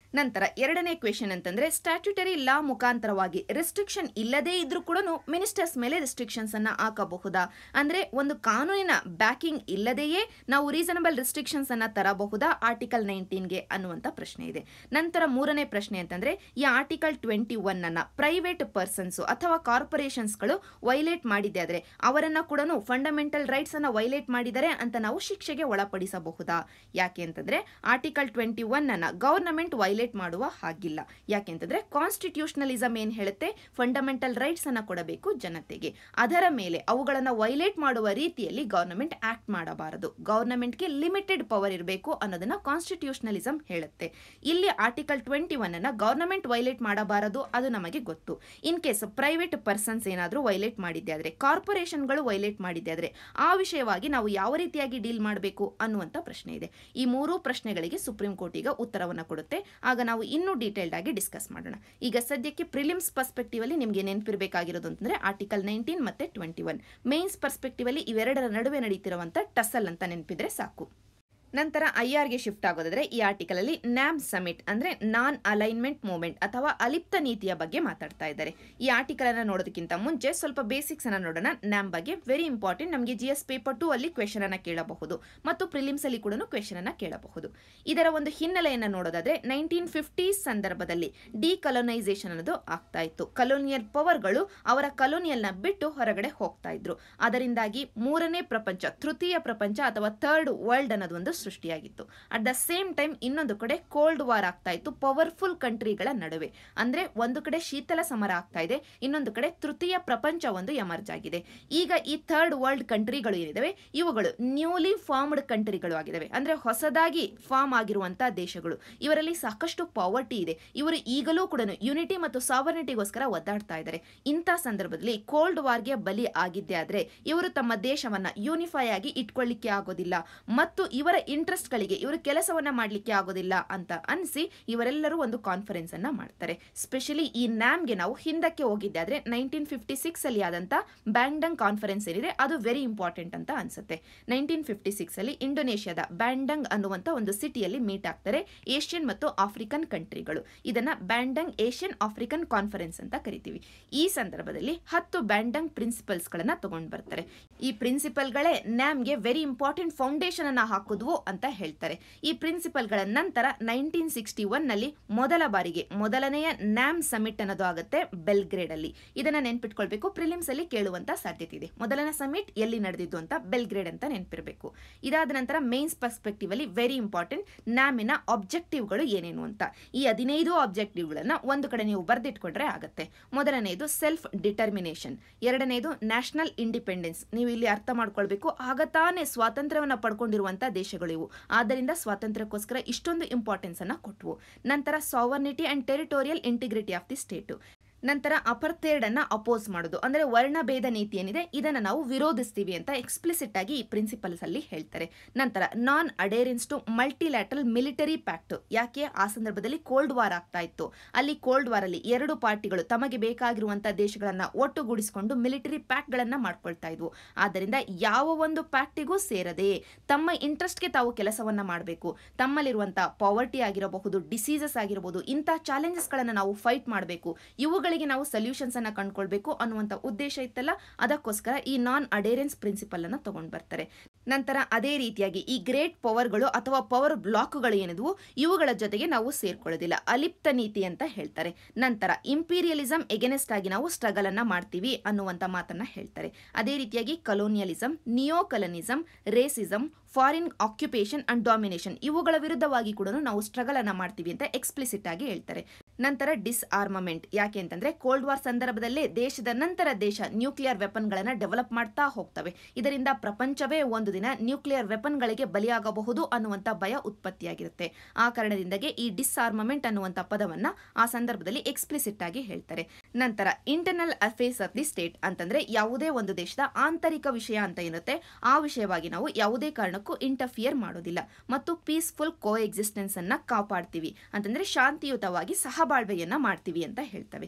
ನಂತರ ಎರಡನೇ ಕ್ವೆಶನ್ ಅಂತಂದ್ರೆ ಸ್ಟ್ಯಾಟ್ಯೂಟರಿ ಲಾ ಮುಖಾಂತರವಾಗಿ ರೆಸ್ಟ್ರಿಕ್ಷನ್ ಇಲ್ಲದೇ ಇದ್ರೂ ಕೂಡ ಮಿನಿಸ್ಟರ್ಸ್ ಮೇಲೆ ರೆಸ್ಟ್ರಿಕ್ಷನ್ಸ್ ಅನ್ನ ಹಾಕಬಹುದಾ, ಅಂದ್ರೆ ಒಂದು ಕಾನೂನಿನ ಬ್ಯಾಕಿಂಗ್ ಇಲ್ಲದೆಯೇ ನಾವು ರೀಸನಬಲ್ ರೆಸ್ಟ್ರಿಕ್ಷನ್ಸ್ ಅನ್ನ ತರಬಹುದಾ ಆರ್ಟಿಕಲ್ ನೈನ್ಟೀನ್ಗೆ ಅನ್ನುವಂತ ಪ್ರಶ್ನೆ ಇದೆ. ನಂತರ ಮೂರನೇ ಪ್ರಶ್ನೆ ಅಂತಂದ್ರೆ ಈ ಆರ್ಟಿಕಲ್ ಟ್ವೆಂಟಿ ಒನ್ ಅನ್ನ ಪ್ರೈವೇಟ್ ಪರ್ಸನ್ಸ್ ಅಥವಾ ಕಾರ್ಪೊರೇಷನ್ಸ್ ಗಳು ವೈಲೇಟ್ ಮಾಡಿದೆ ಆದ್ರೆ ಅವರನ್ನ ಕೂಡ ಫಂಡಮೆಂಟಲ್ ರೈಟ್ಸ್ ಅನ್ನ ವೈಲೇಟ್ ಮಾಡಿದರೆ ಅಂತ ನಾವು ಶಿಕ್ಷೆಗೆ ಒಳಪಡಿಸಬಹುದಾ. ಯಾಕೆ ಅಂತಂದ್ರೆ ಆರ್ಟಿಕಲ್ ಟ್ವೆಂಟಿ ಒನ್ ಅನ್ನ ಗವರ್ನಮೆಂಟ್ ವೈಲೇಟ್ ಮಾಡುವ ಹಾಗಿಲ್ಲ. ಯಾಕೆಂತಂದ್ರೆ ಕಾನ್ಸ್ಟಿಟ್ಯೂಷನಲಿಸಂ ಏನ್ ಹೇಳುತ್ತೆ, ಫಂಡಮೆಂಟಲ್ ರೈಟ್ಸ್ ಅನ್ನ ಕೊಡಬೇಕು ಜನತೆಗೆ, ಅದರ ಮೇಲೆ ಅವುಗಳನ್ನ ವೈಲೇಟ್ ಮಾಡುವ ರೀತಿಯಲ್ಲಿ ಗವರ್ನಮೆಂಟ್ ಆಕ್ಟ್ ಮಾಡಬಾರದು, ಗವರ್ನಮೆಂಟ್ಗೆ ಲಿಮಿಟೆಡ್ ಪವರ್ ಇರಬೇಕು ಅನ್ನೋದನ್ನ ಕಾನ್ಸ್ಟಿಟ್ಯೂಷನಲಿಸಂ ಹೇಳುತ್ತೆ. ಇಲ್ಲಿ ಆರ್ಟಿಕಲ್ ಟ್ವೆಂಟಿ ಒನ್ ಅನ್ನ ಗವರ್ನಮೆಂಟ್ ವೈಲೇಟ್ ಮಾಡಬಾರದು, ಅದು ನಮಗೆ ಗೊತ್ತು. ಇನ್ ಕೇಸ್ ಪ್ರೈವೇಟ್ ಪರ್ಸನ್ಸ್ ಏನಾದ್ರೂ ವೈಲೇಟ್ ಮಾಡಿದ್ದೆ ಆದ್ರೆ, ಕಾರ್ಪೊರೇಷನ್ಗಳು ವೈಲೇಟ್ ಮಾಡಿದ್ದೆ ಆದ್ರೆ ಆ ವಿಷಯವಾಗಿ ನಾವು ಯಾವ ರೀತಿಯಾಗಿ ಡೀಲ್ ಮಾಡಬೇಕು ಅನ್ನುವಂತ ಪ್ರಶ್ನೆ ಇದೆ. ಈ ಮೂರು ಪ್ರಶ್ನೆಗಳಿಗೆ ಸುಪ್ರೀಂ ಕೋರ್ಟ್ ಈಗ ಉತ್ತರವನ್ನು ಕೊಡುತ್ತೆ. ಆಗ ನಾವು ಇನ್ನೂ ಡೀಟೇಲ್ಡ್ ಆಗಿ ಡಿಸ್ಕಸ್ ಮಾಡೋಣ. ಈಗ ಸದ್ಯಕ್ಕೆ ಪ್ರಿಲಿಮ್ಸ್ ಪರ್ಸ್ಪೆಕ್ಟಿವ್ ಅಲ್ಲಿ ನಿಮಗೆ ನೆನಪಿರಬೇಕಾಗಿರೋದು ಅಂತಂದ್ರೆ ಆರ್ಟಿಕಲ್ ನೈನ್ಟೀನ್ ಮತ್ತೆ ಟ್ವೆಂಟಿ ಒನ್. ಮೇನ್ಸ್ ಪರ್ಸ್ಪೆಕ್ಟಿವ್ ಅಲ್ಲಿ ಇವೆರಡರ ನಡುವೆ ನಡೀತಿರುವಂತ ಟಸಲ್ ಅಂತ ನೆನಪಿದ್ರೆ ಸಾಕು. ನಂತರ ಐಆರ್ಗೆ ಶಿಫ್ಟ್ ಆಗೋದಾದ್ರೆ ಈ ಆರ್ಟಿಕಲ್ ಅಲ್ಲಿ ನ್ಯಾಮ್ ಸಮಿಟ್ ಅಂದ್ರೆ ನಾನ್ ಅಲೈನ್ಮೆಂಟ್ ಮೂವ್ಮೆಂಟ್ ಅಥವಾ ಅಲಿಪ್ತ ನೀತಿಯ ಬಗ್ಗೆ ಮಾತಾಡ್ತಾ ಇದ್ದಾರೆ. ಈ ಆರ್ಟಿಕಲ್ ಅನ್ನ ನೋಡೋದಕ್ಕಿಂತ ಮುಂಚೆ ಸ್ವಲ್ಪ ಬೇಸಿಕ್ಸ್ ಅನ್ನ ನೋಡೋಣ. ನ್ಯಾಮ್ ಬಗ್ಗೆ ವೆರಿ ಇಂಪಾರ್ಟೆಂಟ್, ನಮಗೆ ಜಿ ಎಸ್ ಪೇಪರ್ ಟೂ ಅಲ್ಲಿ ಕ್ವೆಶನ್ ಅನ್ನ ಕೇಳಬಹುದು ಮತ್ತು ಪ್ರಿಲಿಮ್ಸ್ ಅಲ್ಲಿ ಕೂಡ ಕ್ವೆಶನ್ ಅನ್ನ ಕೇಳಬಹುದು. ಇದರ ಒಂದು ಹಿನ್ನೆಲೆಯನ್ನ ನೋಡೋದಾದ್ರೆ ನೈನ್ಟೀನ್ ಫಿಫ್ಟೀಸ್ ಸಂದರ್ಭದಲ್ಲಿ ಡಿಕಲೋನೈಸೇಷನ್ ಅನ್ನೋದು ಆಗ್ತಾ ಇತ್ತು. ಕಲೋನಿಯಲ್ ಪವರ್ಗಳು ಅವರ ಕಲೋನಿಯಲ್ ನ ಬಿಟ್ಟು ಹೊರಗಡೆ ಹೋಗ್ತಾ ಇದ್ರು. ಅದರಿಂದಾಗಿ ಮೂರನೇ ಪ್ರಪಂಚ, ತೃತೀಯ ಪ್ರಪಂಚ ಅಥವಾ ಥರ್ಡ್ ವರ್ಲ್ಡ್ ಅನ್ನೋದು ಒಂದು ಸೃಷ್ಟಿಯಾಗಿತ್ತು. ಅಟ್ ದ ಸೇಮ್ ಟೈಮ್ ಇನ್ನೊಂದು ಕಡೆ ಕೋಲ್ಡ್ ವಾರ್ ಆಗ್ತಾ ಇತ್ತು ಪವರ್ಫುಲ್ ಕಂಟ್ರಿಗಳ ನಡುವೆ. ಅಂದ್ರೆ ಒಂದು ಕಡೆ ಶೀತಲ ಸಮರ ಆಗ್ತಾ ಇದೆ, ಇನ್ನೊಂದು ಕಡೆ ತೃತೀಯ ಪ್ರಪಂಚ ಒಂದು ಎಮರ್ಜ್ ಆಗಿದೆ. ಈಗ ಈ ಥರ್ಡ್ ವರ್ಲ್ಡ್ ಕಂಟ್ರಿಗಳು ಏನಿದಾವೆ ಇವುಗಳು ನ್ಯೂಲಿ ಫಾರ್ಮ್ಡ್ ಕಂಟ್ರಿಗಳು ಆಗಿದಾವೆ, ಅಂದ್ರೆ ಹೊಸದಾಗಿ ಫಾರ್ಮ್ ಆಗಿರುವಂತಹ ದೇಶಗಳು. ಇವರಲ್ಲಿ ಸಾಕಷ್ಟು ಪಾವರ್ಟಿ ಇದೆ. ಇವರು ಈಗಲೂ ಕೂಡ ಯುನಿಟಿ ಮತ್ತು ಸಾವರ್ನಿಟಿಗೋಸ್ಕರ ಒದ್ದಾಡ್ತಾ ಇದ್ದಾರೆ. ಇಂಥ ಸಂದರ್ಭದಲ್ಲಿ ಕೋಲ್ಡ್ ವಾರ್ಗೆ ಬಲಿ ಆಗಿದ್ದೆ ಆದ್ರೆ ಇವರು ತಮ್ಮ ದೇಶವನ್ನ ಯೂನಿಫೈ ಆಗಿ ಇಟ್ಕೊಳ್ಳಿಕ್ಕೆ ಆಗೋದಿಲ್ಲ ಮತ್ತು ಇವರ ಇಂಟ್ರೆಸ್ಟ್ ಗಳಿಗೆ ಇವರು ಕೆಲಸವನ್ನ ಮಾಡಲಿಕ್ಕೆ ಆಗೋದಿಲ್ಲ ಅಂತ ಅನಿಸಿ ಇವರೆಲ್ಲರೂ ಒಂದು ಕಾನ್ಫರೆನ್ಸ್ ಅನ್ನ ಮಾಡ್ತಾರೆ. ಸ್ಪೆಷಲಿ ಈ ನ್ಯಾಮ್ಗೆ ನಾವು ಹಿಂದಕ್ಕೆ ಹೋಗಿದ್ದೆ ಆದ್ರೆ ನೈನ್ಟೀನ್ ಫಿಫ್ಟಿ ಸಿಕ್ಸ್ ಅಲ್ಲಿ ಆದಂತ ಬ್ಯಾಂಡಂಗ್ ಕಾನ್ಫರೆನ್ಸ್ ಏನಿದೆ ಅದು ವೆರಿ ಇಂಪಾರ್ಟೆಂಟ್ ಅಂತ ಅನ್ಸುತ್ತೆ. ನೈನ್ಟೀನ್ ಫಿಫ್ಟಿ ಸಿಕ್ಸ್ ಅಲ್ಲಿ ಇಂಡೋನೇಷ್ಯಾದ ಬ್ಯಾಂಡಂಗ್ ಅನ್ನುವಂತ ಒಂದು ಸಿಟಿಯಲ್ಲಿ ಮೀಟ್ ಆಗ್ತಾರೆ ಏಷ್ಯನ್ ಮತ್ತು ಆಫ್ರಿಕನ್ ಕಂಟ್ರಿಗಳು. ಇದನ್ನ ಬ್ಯಾಂಡಂಗ್ ಏಷ್ಯನ್ ಆಫ್ರಿಕನ್ ಕಾನ್ಫರೆನ್ಸ್ ಅಂತ ಕರಿತೀವಿ. ಈ ಸಂದರ್ಭದಲ್ಲಿ ಹತ್ತು ಬ್ಯಾಂಡಂಗ್ ಪ್ರಿನ್ಸಿಪಲ್ಸ್ ಗಳನ್ನ ತಗೊಂಡು ಬರ್ತಾರೆ. ಈ ಪ್ರಿನ್ಸಿಪಲ್ ಗಳೇ ನ್ಯಾಮ್ಗೆ ವೆರಿ ಇಂಪಾರ್ಟೆಂಟ್ ಫೌಂಡೇಶನ್ ಅನ್ನ ಹಾಕುದ್ವು ಅಂತ ಹೇಳ್ತಾರೆ. ಈ ಪ್ರಿನ್ಸಿಪಲ್ ಗಳ ನಂತರ ನೈನ್ಟೀನ್ ಸಿಕ್ಸ್ಟಿ ಒನ್ ನಲ್ಲಿ ಮೊದಲ ಬಾರಿಗೆ ಮೊದಲನೆಯ ನ್ಯಾಮ್ ಸಮಿಟ್ ಅನ್ನೋದು ಆಗುತ್ತೆ ಬೆಲ್ಗ್ರೇಡ್ ಅಲ್ಲಿ. ಇದನ್ನ ನೆನ್ಪಿಟ್ಕೊಳ್ಬೇಕು, ಪ್ರಿಲಿಮ್ಸ್ ಅಲ್ಲಿ ಕೇಳುವಂತ ಸಾಧ್ಯತೆ ಇದೆ. ಮೊದಲನೇ ಸಮಿಟ್ ಎಲ್ಲಿ ನಡೆದಿದ್ದು ಅಂತ ಬೆಲ್ಗ್ರೇಡ್ ಅಂತ ನೆನಪಿರಬೇಕು. ಇದಾದ ನಂತರ ಮೇನ್ಸ್ ಪರ್ಸ್ಪೆಕ್ಟಿವ್ ಅಲ್ಲಿ ವೆರಿ ಇಂಪಾರ್ಟೆಂಟ್ ನ್ಯಾಮಿನ ಆಬ್ಜೆಕ್ಟಿವ್ಗಳು ಏನೇನು ಅಂತ. ಈ ಹದಿನೈದು ಆಬ್ಜೆಕ್ಟಿವ್ಗಳನ್ನ ಒಂದು ಕಡೆ ನೀವು ಬರೆದಿಟ್ಕೊಂಡ್ರೆ ಆಗುತ್ತೆ. ಮೊದಲನೆಯದು ಸೆಲ್ಫ್ ಡಿಟರ್ಮಿನೇಷನ್, ಎರಡನೇದು ನ್ಯಾಷನಲ್ ಇಂಡಿಪೆಂಡೆನ್ಸ್. ನೀವು ಇಲ್ಲಿ ಅರ್ಥ ಮಾಡ್ಕೊಳ್ಬೇಕು, ಆಗ ತಾನೇ ಸ್ವಾತಂತ್ರ್ಯವನ್ನ ಪಡ್ಕೊಂಡಿರುವಂತ ದೇಶಗಳು ಇವು, ಆದ್ದರಿಂದ ಸ್ವಾತಂತ್ರ್ಯಕ್ಕೋಸ್ಕರ ಇಷ್ಟೊಂದು ಇಂಪಾರ್ಟೆನ್ಸ್ ಅನ್ನ ಕೊಟ್ಟವು. ನಂತರ sovereignty and territorial integrity of the state. ನಂತರ ಅಪರ್ಥೈಡ್ ಅನ್ನ ಅಪೋಸ್ ಮಾಡೋದು, ಅಂದ್ರೆ ವರ್ಣಭೇದ ನೀತಿ ಏನಿದೆ ಇದನ್ನ ನಾವು ವಿರೋಧಿಸ್ತೀವಿ ಅಂತ ಎಕ್ಸ್ಪ್ಲಿಸಿಟ್ ಆಗಿ ಈ ಪ್ರಿನ್ಸಿಪಲ್ಸ್ ಅಲ್ಲಿ ಹೇಳ್ತಾರೆ. ನಂತರ non adherence to multilateral military pact. ಯಾಕೆ ಆ ಸಂದರ್ಭದಲ್ಲಿ ಕೋಲ್ಡ್ ವಾರ್ ಆಗ್ತಾ ಇತ್ತು. ಅಲ್ಲಿ ಕೋಲ್ಡ್ ವಾರ್ ಅಲ್ಲಿ ಎರಡು ಪಾರ್ಟಿಗಳು ತಮಗೆ ಬೇಕಾಗಿರುವಂತಹ ದೇಶಗಳನ್ನ ಒಟ್ಟುಗೂಡಿಸಿಕೊಂಡು ಮಿಲಿಟರಿ ಪ್ಯಾಕ್ಟ್ ಗಳನ್ನ ಮಾಡ್ಕೊಳ್ತಾ ಇದ್ವು. ಆದ್ದರಿಂದ ಯಾವ ಒಂದು ಪ್ಯಾಕ್ಟಿಗೂ ಸೇರದೆ ತಮ್ಮ ಇಂಟ್ರೆಸ್ಟ್ಗೆ ತಾವು ಕೆಲಸವನ್ನ ಮಾಡಬೇಕು. ತಮ್ಮಲ್ಲಿರುವಂತಹ ಪಾವರ್ಟಿ ಆಗಿರಬಹುದು, ಡಿಸೀಸಸ್ ಆಗಿರಬಹುದು, ಇಂತಹ ಚಾಲೆಂಜಸ್ ಗಳನ್ನ ನಾವು ಫೈಟ್ ಮಾಡಬೇಕು, ಇವುಗಳ ನಾವು ಸೊಲ್ಯೂಷನ್ಸ್ ಅನ್ನ ಕಂಡುಕೊಳ್ಬೇಕು ಅನ್ನುವಂತ ಉದ್ದೇಶ ಇತ್ತಲ್ಲ, ಅದಕ್ಕೋಸ್ಕರ ಈ ನಾನ್ ಅಡೇರೆನ್ಸ್ ಪ್ರಿನ್ಸಿಪಲ್ ಅನ್ನ ತಗೊಂಡು ಬರ್ತಾರೆ. ನಂತರ ಅದೇ ರೀತಿಯಾಗಿ ಈ ಗ್ರೇಟ್ ಪವರ್ಗಳು ಅಥವಾ ಪವರ್ ಬ್ಲಾಕ್ಗಳು ಏನಿದ್ವು ಇವುಗಳ ಜೊತೆಗೆ ನಾವು ಸೇರ್ಕೊಳ್ಳೋದಿಲ್ಲ, ಅಲಿಪ್ತ ನೀತಿ ಅಂತ ಹೇಳ್ತಾರೆ. ನಂತರ ಇಂಪೀರಿಯಲಿಸಂ ಎಗೆನೆಸ್ಟ್ ಆಗಿ ನಾವು ಸ್ಟ್ರಗಲ್ ಅನ್ನ ಮಾಡ್ತೀವಿ ಅನ್ನುವಂತ ಮಾತನ್ನ ಹೇಳ್ತಾರೆ. ಅದೇ ರೀತಿಯಾಗಿ colonialism, neo colonialism, racism, foreign occupation and domination ಇವುಗಳ ವಿರುದ್ಧವಾಗಿ ಕೂಡ ನಾವು ಸ್ಟ್ರಗಲ್ ಅನ್ನ ಮಾಡ್ತೀವಿ ಅಂತ ಎಕ್ಸ್ಪ್ಲಿಸಿಟ್ ಆಗಿ ಹೇಳ್ತಾರೆ. ನಂತರ ಡಿಸ್ಆರ್ಮಮೆಂಟ್, ಯಾಕೆ ಅಂತಂದ್ರೆ ಕೋಲ್ಡ್ ವಾರ್ ಸಂದರ್ಭದಲ್ಲೇ ದೇಶದ ನಂತರ ದೇಶ ನ್ಯೂಕ್ಲಿಯರ್ ವೆಪನ್ ಗಳನ್ನ ಡೆವಲಪ್ ಮಾಡ್ತಾ ಹೋಗ್ತವೆ. ಇದರಿಂದ ಪ್ರಪಂಚವೇ ಒಂದು ದಿನ ನ್ಯೂಕ್ಲಿಯರ್ ವೆಪನ್ ಗಳಿಗೆ ಬಲಿಯಾಗಬಹುದು ಅನ್ನುವಂತ ಭಯ ಉತ್ಪತ್ತಿಯಾಗಿರುತ್ತೆ. ಆ ಕಾರಣದಿಂದಾಗಿ ಈ ಡಿಸ್ಆರ್ಮಮೆಂಟ್ ಅನ್ನುವಂತ ಪದವನ್ನ ಆ ಸಂದರ್ಭದಲ್ಲಿ ಎಕ್ಸ್ಪ್ಲಿಸಿಟ್ ಆಗಿ ಹೇಳ್ತಾರೆ. ನಂತರ internal affairs of the state ಅಂತಂದ್ರೆ ಯಾವುದೇ ಒಂದು ದೇಶದ ಆಂತರಿಕ ವಿಷಯ ಅಂತ ಇರುತ್ತೆ, ಆ ವಿಷಯವಾಗಿ ನಾವು ಯಾವುದೇ ಕಾರಣಕ್ಕೂ ಇಂಟರ್ಫಿಯರ್ ಮಾಡೋದಿಲ್ಲ ಮತ್ತು ಪೀಸ್ಫುಲ್ ಕೋ ಎಕ್ಸಿಸ್ಟೆನ್ಸ್ ಅನ್ನ ಕಾಪಾಡ್ತೀವಿ, ಅಂತಂದ್ರೆ ಶಾಂತಿಯುತವಾಗಿ ಸಹಬಾಳ್ವೆಯನ್ನ ಮಾಡ್ತೀವಿ ಅಂತ ಹೇಳ್ತವೆ.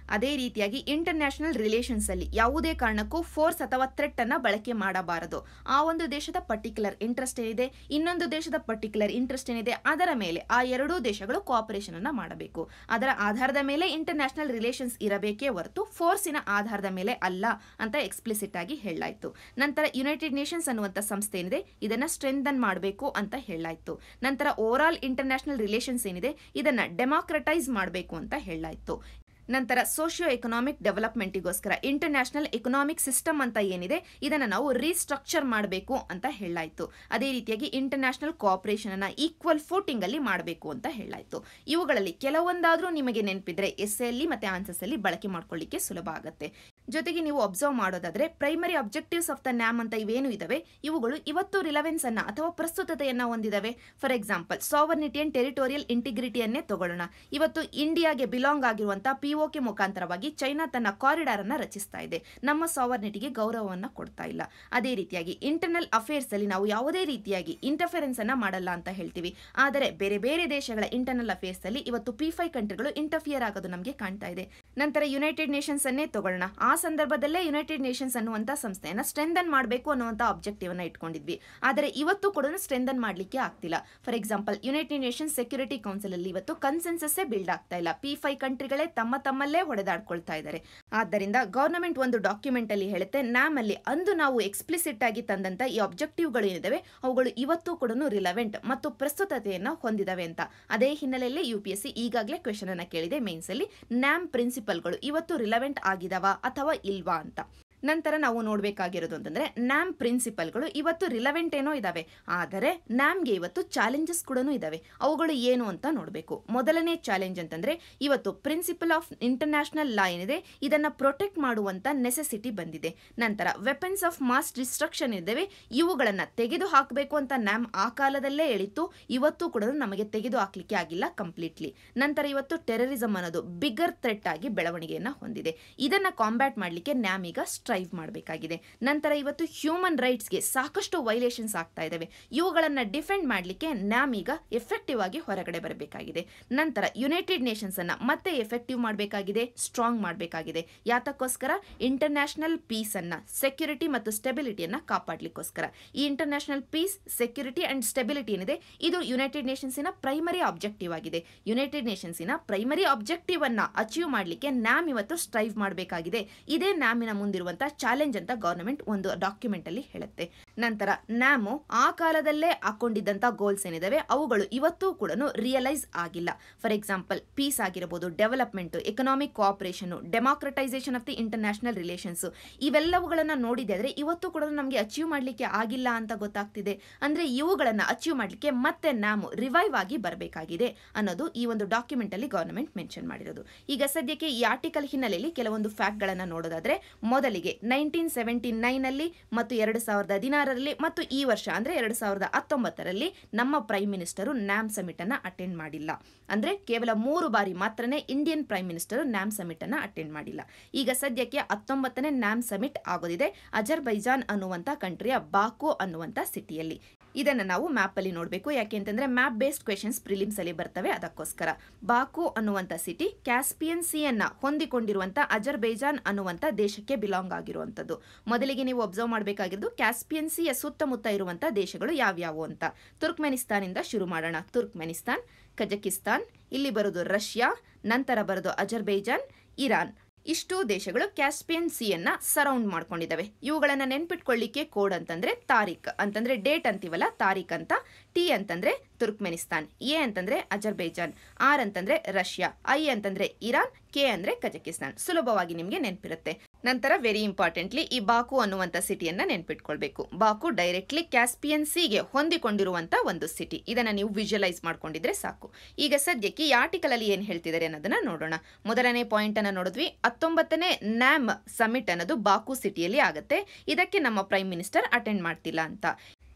ಅದೇ ರೀತಿಯಾಗಿ ಇಂಟರ್ನ್ಯಾಷನಲ್ ರಿಲೇಷನ್ಸ್ ಅಲ್ಲಿ ಯಾವುದೇ ಕಾರಣಕ್ಕೂ ಫೋರ್ಸ್ ಅಥವಾ ಥ್ರೆಟ್ ಅನ್ನ ಬಳಕೆ ಮಾಡಬಾರದು. ಆ ಒಂದು ದೇಶದ ಪರ್ಟಿಕ್ಯುಲರ್ ಇಂಟ್ರೆಸ್ಟ್ ಏನಿದೆ, ಇನ್ನೊಂದು ದೇಶದ ಪರ್ಟಿಕ್ಯುಲರ್ ಇಂಟ್ರೆಸ್ಟ್ ಏನಿದೆ, ಅದರ ಮೇಲೆ ಆ ಎರಡೂ ದೇಶಗಳು ಕೋಆಪರೇಷನ್ ಅನ್ನ ಮಾಡಬೇಕು. ಅದರ ಆಧಾರದ ಮೇಲೆ ಇಂಟರ್ನ್ಯಾಷನಲ್ ರಿಲೇಷನ್ಸ್ ಇರಬೇಕೇ ಹೊರತು ಫೋರ್ಸಿನ ಆಧಾರದ ಮೇಲೆ ಅಲ್ಲ ಅಂತ ಎಕ್ಸ್ಪ್ಲಿಸಿಟ್ ಆಗಿ ಹೇಳಲಾಯಿತು. ನಂತರ ಯುನೈಟೆಡ್ ನೇಷನ್ಸ್ ಅನ್ನುವಂಥ ಸಂಸ್ಥೆ ಏನಿದೆ ಇದನ್ನ ಸ್ಟ್ರೆಂಥನ್ ಮಾಡಬೇಕು ಅಂತ ಹೇಳಲಾಯಿತು. ನಂತರ ಓವರ್ ಆಲ್ ಇಂಟರ್ನ್ಯಾಷನಲ್ ರಿಲೇಷನ್ಸ್ ಏನಿದೆ ಇದನ್ನ ಡೆಮಾಕ್ರಟೈಸ್ ಮಾಡಬೇಕು ಅಂತ ಹೇಳಲಾಯಿತು. ನಂತರ ಸೋಷಿಯೋ ಎಕನಾಮಿಕ್ ಡೆವಲಪ್ಮೆಂಟಿಗೋಸ್ಕರ ಇಂಟರ್ನ್ಯಾಷನಲ್ ಎಕನಾಮಿಕ್ ಸಿಸ್ಟಮ್ ಅಂತ ಏನಿದೆ ಇದನ್ನು ನಾವು ರೀಸ್ಟ್ರಕ್ಚರ್ ಮಾಡಬೇಕು ಅಂತ ಹೇಳಲಾಯಿತು. ಅದೇ ರೀತಿಯಾಗಿ ಇಂಟರ್ನ್ಯಾಷನಲ್ ಕೋಆಪರೇಷನ್ ಅನ್ನ ಈಕ್ವಲ್ ಫೂಟಿಂಗ್ ಅಲ್ಲಿ ಮಾಡಬೇಕು ಅಂತ ಹೇಳಲಾಯಿತು. ಇವುಗಳಲ್ಲಿ ಕೆಲವೊಂದಾದ್ರೂ ನಿಮಗೆ ನೆನಪಿದ್ರೆ ಎಸ್ ಅಲ್ಲಿ ಮತ್ತೆ ಆನ್ಸರ್ಸ್ ಅಲ್ಲಿ ಬಳಕೆ ಮಾಡ್ಕೊಳ್ಳಿಕ್ಕೆ ಸುಲಭ ಆಗುತ್ತೆ. ಜೊತೆಗೆ ನೀವು ಅಬ್ಸರ್ವ್ ಮಾಡೋದಾದ್ರೆ primary objectives of the NAM ಅಂತ ಇವೇನು ಇದಾವೆ ಇವುಗಳು ಇವತ್ತು ರಿಲೆವೆನ್ಸ್ ಅನ್ನ ಅಥವಾ ಪ್ರಸ್ತುತತೆಯನ್ನ ಹೊಂದಿದಾವೆ. For example sovereignty and territorial ಇಂಟಿಗ್ರಿಟಿಯನ್ನೇ ತಗೊಳ್ಳೋಣ. ಇವತ್ತು ಇಂಡಿಯಾಗೆ ಬಿಲಾಂಗ್ ಆಗಿರುವಂತಹ ಪಿಒಕೆ ಮುಖಾಂತರವಾಗಿ ಚೈನಾ ತನ್ನ ಕಾರಿಡಾರ್ ಅನ್ನ ರಚಿಸ್ತಾ ಇದೆ. ನಮ್ಮ ಸಾವರ್ನಿಟಿಗೆ ಗೌರವವನ್ನ ಕೊಡ್ತಾ ಇಲ್ಲ. ಅದೇ ರೀತಿಯಾಗಿ ಇಂಟರ್ನಲ್ ಅಫೇರ್ಸ್ ಅಲ್ಲಿ ನಾವು ಯಾವುದೇ ರೀತಿಯಾಗಿ ಇಂಟರ್ಫರೆನ್ಸ್ ಅನ್ನ ಮಾಡಲ್ಲ ಅಂತ ಹೇಳ್ತೀವಿ. ಆದರೆ ಬೇರೆ ಬೇರೆ ದೇಶಗಳ ಇಂಟರ್ನಲ್ ಅಫೇರ್ಸ್ ಅಲ್ಲಿ ಇವತ್ತು ಪಿ ಫೈವ್ ಕಂಟ್ರಿಗಳು ಇಂಟರ್ಫಿಯರ್ ಆಗೋದು ನಮಗೆ ಕಾಣ್ತಾ ಇದೆ. ನಂತರ ಯುನೈಟೆಡ್ ನೇಷನ್ಸ್ ಅನ್ನೇ ತಗೊಳ್ಳೋಣ. ಆ ಸಂದರ್ಭದಲ್ಲೇ ಯುನೈಟೆಡ್ ನೇಷನ್ಸ್ ಅನ್ನುವಂಥ ಸಂಸ್ಥೆಯನ್ನ ಸ್ಟ್ರೆಂಥನ್ ಮಾಡಬೇಕು ಅನ್ನುವಂಥ ಆಬ್ಜೆಕ್ಟಿವ್ ಅನ್ನ ಇಟ್ಕೊಂಡಿದ್ವಿ. ಆದರೆ ಇವತ್ತು ಕೂಡ ಸ್ಟ್ರೆಂಥನ್ ಮಾಡಲಿಕ್ಕೆ ಆಗ್ತಿಲ್ಲ. For example United Nations Security Council ಅಲ್ಲಿ ಇವತ್ತು ಕನ್ಸೆನ್ಸಸ್ಸೇ ಬಿಲ್ಡ್ ಆಗ್ತಾ ಇಲ್ಲ. ಪಿ ಫೈವ್ ಕಂಟ್ರಿಗಳೇ ತಮ್ಮ ತಮ್ಮಲ್ಲೇ ಹೊಡೆದಾಡ್ಕೊಳ್ತಾ ಇದ್ದಾರೆ. ಆದ್ದರಿಂದ ಗವರ್ನಮೆಂಟ್ ಒಂದು ಡಾಕ್ಯುಮೆಂಟ್ ಅಲ್ಲಿ ಹೇಳುತ್ತೆ ನ್ಯಾಮ್ ಅಲ್ಲಿ ಅಂದು ನಾವು ಎಕ್ಸ್ಪ್ಲಿಸಿಟ್ ಆಗಿ ತಂದಂತ ಈ ಆಬ್ಜೆಕ್ಟಿವ್ಗಳು ಏನಿದಾವೆ ಅವುಗಳು ಇವತ್ತು ಕೂಡ ರಿಲೆವೆಂಟ್ ಮತ್ತು ಪ್ರಸ್ತುತತೆಯನ್ನು ಹೊಂದಿದಾವೆ ಅಂತ. ಅದೇ ಹಿನ್ನೆಲೆಯಲ್ಲಿ ಯು ಪಿ ಎಸ್ ಸಿ ಈಗಾಗಲೇ ಕ್ವೆಶನ್ ಅನ್ನ ಕೇಳಿದೆ ಮೇನ್ಸ್ ಅಲ್ಲಿ ನ್ಯಾಮ್ ಪ್ರಿನ್ಸಿಪಲ್ಗಳು ಇವತ್ತು ರಿಲೆವೆಂಟ್ ಆಗಿದಾವ ಅಥವಾ ಇಲ್ವಾ ಅಂತ. ನಂತರ ನಾವು ನೋಡಬೇಕಾಗಿರೋದು ಅಂತಂದ್ರೆ ನ್ಯಾಮ್ ಪ್ರಿನ್ಸಿಪಲ್ಗಳು ಇವತ್ತು ರಿಲೆವೆಂಟ್ ಏನೋ ಇದಾವೆ, ಆದರೆ ನ್ಯಾಮ್ಗೆ ಇವತ್ತು ಚಾಲೆಂಜಸ್ ಕೂಡ ಇದಾವೆ. ಅವುಗಳು ಏನು ಅಂತ ನೋಡಬೇಕು. ಮೊದಲನೇ ಚಾಲೆಂಜ್ ಅಂತಂದ್ರೆ ಇವತ್ತು ಪ್ರಿನ್ಸಿಪಲ್ ಆಫ್ ಇಂಟರ್ನ್ಯಾಷನಲ್ ಲಾ ಏನಿದೆ ಇದನ್ನ ಪ್ರೊಟೆಕ್ಟ್ ಮಾಡುವಂತ ನೆಸೆಸಿಟಿ ಬಂದಿದೆ. ನಂತರ ವೆಪನ್ಸ್ ಆಫ್ ಮಾಸ್ ಡಿಸ್ಟ್ರಕ್ಷನ್ ಇದ್ದಾವೆ, ಇವುಗಳನ್ನ ತೆಗೆದು ಹಾಕಬೇಕು ಅಂತ ನ್ಯಾಮ್ ಆ ಕಾಲದಲ್ಲೇ ಹೇಳಿತ್ತು. ಇವತ್ತು ಕೂಡ ನಮಗೆ ತೆಗೆದು ಹಾಕ್ಲಿಕ್ಕೆ ಆಗಿಲ್ಲ ಕಂಪ್ಲೀಟ್ಲಿ. ನಂತರ ಇವತ್ತು ಟೆರರಿಸಂ ಅನ್ನೋದು ಬಿಗ್ಗರ್ ಥ್ರೆಟ್ ಆಗಿ ಬೆಳವಣಿಗೆಯನ್ನ ಹೊಂದಿದೆ. ಇದನ್ನ ಕಾಂಬ್ಯಾಟ್ ಮಾಡಲಿಕ್ಕೆ ನ್ಯಾಮ್ ಈಗ ಸ್ಟ್ರೈವ್ ಮಾಡಬೇಕಾಗಿದೆ. ನಂತರ ಇವತ್ತು ಹ್ಯೂಮನ್ ರೈಟ್ಸ್ಗೆ ಸಾಕಷ್ಟು ವೈಲೇಷನ್ಸ್ ಆಗ್ತಾ ಇದಾವೆ. ಇವುಗಳನ್ನ ಡಿಫೆಂಡ್ ಮಾಡಲಿಕ್ಕೆ ನ್ಯಾಮ್ ಈಗ ಎಫೆಕ್ಟಿವ್ ಆಗಿ ಹೊರಗಡೆ ಬರಬೇಕಾಗಿದೆ. ನಂತರ ಯುನೈಟೆಡ್ ನೇಷನ್ಸ್ ಅನ್ನ ಮತ್ತೆ ಎಫೆಕ್ಟಿವ್ ಮಾಡಬೇಕಾಗಿದೆ, ಸ್ಟ್ರಾಂಗ್ ಮಾಡಬೇಕಾಗಿದೆ. ಯಾತಕ್ಕೋಸ್ಕರ ಇಂಟರ್ನ್ಯಾಷನಲ್ ಪೀಸ್ ಅನ್ನ, ಸೆಕ್ಯೂರಿಟಿ ಮತ್ತು ಸ್ಟೆಬಿಲಿಟಿಯನ್ನ ಕಾಪಾಡಲಿಕ್ಕೋಸ್ಕರ. ಈ international peace, security and stability ಏನಿದೆ ಇದು ಯುನೈಟೆಡ್ ನೇಷನ್ಸಿನ ಪ್ರೈಮರಿ ಆಬ್ಜೆಕ್ಟಿವ್ ಆಗಿದೆ. ಯುನೈಟೆಡ್ ನೇಷನ್ಸಿನ ಪ್ರೈಮರಿ ಆಬ್ಜೆಕ್ಟಿವ್ ಅನ್ನ ಅಚೀವ್ ಮಾಡಲಿಕ್ಕೆ ನ್ಯಾಮ್ ಇವತ್ತು ಸ್ಟ್ರೈವ್ ಮಾಡಬೇಕಾಗಿದೆ. ಇದೇ ನ್ಯಾಮಿನ ಮುಂದಿರುವಂತಹ ಚಾಲೆಂಜ್ ಅಂತ ಗವರ್ನಮೆಂಟ್ ಒಂದು ಡಾಕ್ಯುಮೆಂಟ್ ಅಲ್ಲಿ ಹೇಳುತ್ತೆ. ನಂತರ ನ್ಯಾಮು ಆ ಕಾಲದಲ್ಲೇ ಹಾಕೊಂಡಿದ್ದಂತ ಗೋಲ್ಸ್ ಏನಿದಾವೆ ಅವುಗಳು ಇವತ್ತು ಕೂಡ ರಿಯಲೈಸ್ ಆಗಿಲ್ಲ. ಫಾರ್ ಎಕ್ಸಾಂಪಲ್ ಪೀಸ್ ಆಗಿರಬಹುದು, development, economic cooperation, democratisation of the international relations, ಇವೆಲ್ಲವುಗಳನ್ನ ನೋಡಿದೆ ಆದ್ರೆ ಇವತ್ತು ಕೂಡ ನಮಗೆ ಅಚೀವ್ ಮಾಡಲಿಕ್ಕೆ ಆಗಿಲ್ಲ ಅಂತ ಗೊತ್ತಾಗ್ತಿದೆ. ಅಂದ್ರೆ ಇವುಗಳನ್ನ ಅಚೀವ್ ಮಾಡಲಿಕ್ಕೆ ಮತ್ತೆ ನ್ಯಾಮು ರಿವೈವ್ ಆಗಿ ಬರಬೇಕಾಗಿದೆ ಅನ್ನೋದು ಈ ಒಂದು ಡಾಕ್ಯುಮೆಂಟ್ ಅಲ್ಲಿ ಗವರ್ನಮೆಂಟ್ ಮೆನ್ಷನ್ ಮಾಡಿರೋದು. ಈಗ ಸದ್ಯಕ್ಕೆ ಈ ಆರ್ಟಿಕಲ್ ಹಿನ್ನೆಲೆಯಲ್ಲಿ ಕೆಲವೊಂದು ಫ್ಯಾಕ್ಟ್ ಗಳನ್ನ ನೋಡೋದಾದ್ರೆ ಮೊದಲಿಗೆ ನೈನ್ಟೀನ್ ಸೆವೆಂಟಿ ನೈನ್ ಅಲ್ಲಿ ಮತ್ತು ಎರಡು ಸಾವಿರದ ಹದಿನಾರರಲ್ಲಿ ಮತ್ತು ಈ ವರ್ಷ ಅಂದ್ರೆ ಎರಡು ಸಾವಿರದ ಹತ್ತೊಂಬತ್ತರಲ್ಲಿ ನಮ್ಮ ಪ್ರೈಮ್ ಮಿನಿಸ್ಟರು ನ್ಯಾಮ್ ಸಮಿಟ್ ಅನ್ನ ಅಟೆಂಡ್ ಮಾಡಿಲ್ಲ. ಅಂದ್ರೆ ಕೇವಲ ಮೂರು ಬಾರಿ ಮಾತ್ರನೇ Indian prime minister NAM summit ಅನ್ನ ಅಟೆಂಡ್ ಮಾಡಿಲ್ಲ. ಈಗ ಸದ್ಯಕ್ಕೆ ಹತ್ತೊಂಬತ್ತನೇ ನ್ಯಾಮ್ ಸಮಿಟ್ ಆಗೋದಿದೆ ಅಜರ್ಬೈಜಾನ್ ಅನ್ನುವಂತ ಕಂಟ್ರಿಯ ಬಾಕು ಅನ್ನುವಂತ ಸಿಟಿಯಲ್ಲಿ. ಇದನ್ನ ನಾವು ಮ್ಯಾಪ್ ಅಲ್ಲಿ ನೋಡಬೇಕು. ಯಾಕೆ ಅಂತಂದ್ರೆ ಮ್ಯಾಪ್ ಬೇಸ್ಡ್ ಕ್ವೆಶನ್ಸ್ ಪ್ರಿಲಿಮ್ಸ್ ಅಲ್ಲಿ ಬರ್ತವೆ, ಅದಕ್ಕೋಸ್ಕರ. ಬಾಕು ಅನ್ನುವಂತ ಸಿಟಿ ಕ್ಯಾಸ್ಪಿಯನ್ ಸಿ ಅನ್ನ ಹೊಂದಿಕೊಂಡಿರುವಂತ ಅಜರ್ಬೈಜಾನ್ ಅನ್ನುವಂತ ದೇಶಕ್ಕೆ ಬಿಲಾಂಗ್ ಆಗಿರುವಂತದ್ದು. ಮೊದಲಿಗೆ ನೀವು ಅಬ್ಸರ್ವ್ ಮಾಡಬೇಕಾಗಿರೋದು ಕ್ಯಾಸ್ಪಿಯನ್ ಸಿಯ ಸುತ್ತಮುತ್ತ ಇರುವಂತ ದೇಶಗಳು ಯಾವ್ಯಾವು ಅಂತ. ತುರ್ಕ್ಮೆನಿಸ್ತಾನ್ ಇಂದ ಶುರು ಮಾಡೋಣ. ತುರ್ಕ್ಮೆನಿಸ್ತಾನ್, ಕಜಕಿಸ್ತಾನ್, ಇಲ್ಲಿ ಬರೋದು ರಷ್ಯಾ, ನಂತರ ಬರೋದು ಅಜರ್ಬೈಜಾನ್, ಇರಾನ್. ಇಷ್ಟು ದೇಶಗಳು ಕ್ಯಾಸ್ಪಿಯನ್ ಸಿ ಅನ್ನ ಸರೌಂಡ್ ಮಾಡ್ಕೊಂಡಿದ್ದಾವೆ. ಇವುಗಳನ್ನ ನೆನ್ಪಿಟ್ಕೊಳ್ಳಿಕ್ಕೆ ಕೋಡ್ ಅಂತಂದ್ರೆ ತಾರೀಖ್ ಅಂತಂದ್ರೆ ಡೇಟ್ ಅಂತೀವಲ್ಲ, ತಾರೀಖ್ ಅಂತ. ಟಿ ಅಂತಂದ್ರೆ ತುರ್ಕ್ಮೆನಿಸ್ತಾನ್, ಎ ಅಂತಂದ್ರೆ ಅಜರ್ಬೈಜಾನ್, ಆರ್ ಅಂತಂದ್ರೆ ರಷ್ಯಾ, ಐ ಅಂತಂದ್ರೆ ಇರಾನ್, ಕೆ ಅಂದ್ರೆ ಕಜಕಿಸ್ತಾನ್. ಸುಲಭವಾಗಿ ನಿಮ್ಗೆ ನೆನಪಿರುತ್ತೆ. ನಂತರ ವೆರಿ ಇಂಪಾರ್ಟೆಂಟ್ಲಿ ಈ ಬಾಕು ಅನ್ನುವಂತ ಸಿಟಿಯನ್ನ ನೆನ್ಪಿಟ್ಕೊಳ್ಬೇಕು. ಬಾಕು ಡೈರೆಕ್ಟ್ಲಿ ಕ್ಯಾಸ್ಪಿಯನ್ ಸಿಗೆ ಹೊಂದಿಕೊಂಡಿರುವಂತ ಒಂದು ಸಿಟಿ. ಇದನ್ನ ನೀವು ವಿಜುವಲೈಸ್ ಮಾಡ್ಕೊಂಡಿದ್ರೆ ಸಾಕು. ಈಗ ಸದ್ಯಕ್ಕೆ ಈ ಆರ್ಟಿಕಲ್ ಅಲ್ಲಿ ಏನ್ ಹೇಳ್ತಿದ್ದಾರೆ ಅನ್ನೋದನ್ನ ನೋಡೋಣ. ಮೊದಲನೇ ಪಾಯಿಂಟ್ ಅನ್ನ ನೋಡಿದ್ವಿ. ಹತ್ತೊಂಬತ್ತನೇ ನ್ಯಾಮ್ ಸಮಿಟ್ ಅನ್ನೋದು ಬಾಕು ಸಿಟಿಯಲ್ಲಿ ಆಗುತ್ತೆ. ಇದಕ್ಕೆ ನಮ್ಮ ಪ್ರೈಮ್ ಮಿನಿಸ್ಟರ್ ಅಟೆಂಡ್ ಮಾಡ್ತಿಲ್ಲ ಅಂತ.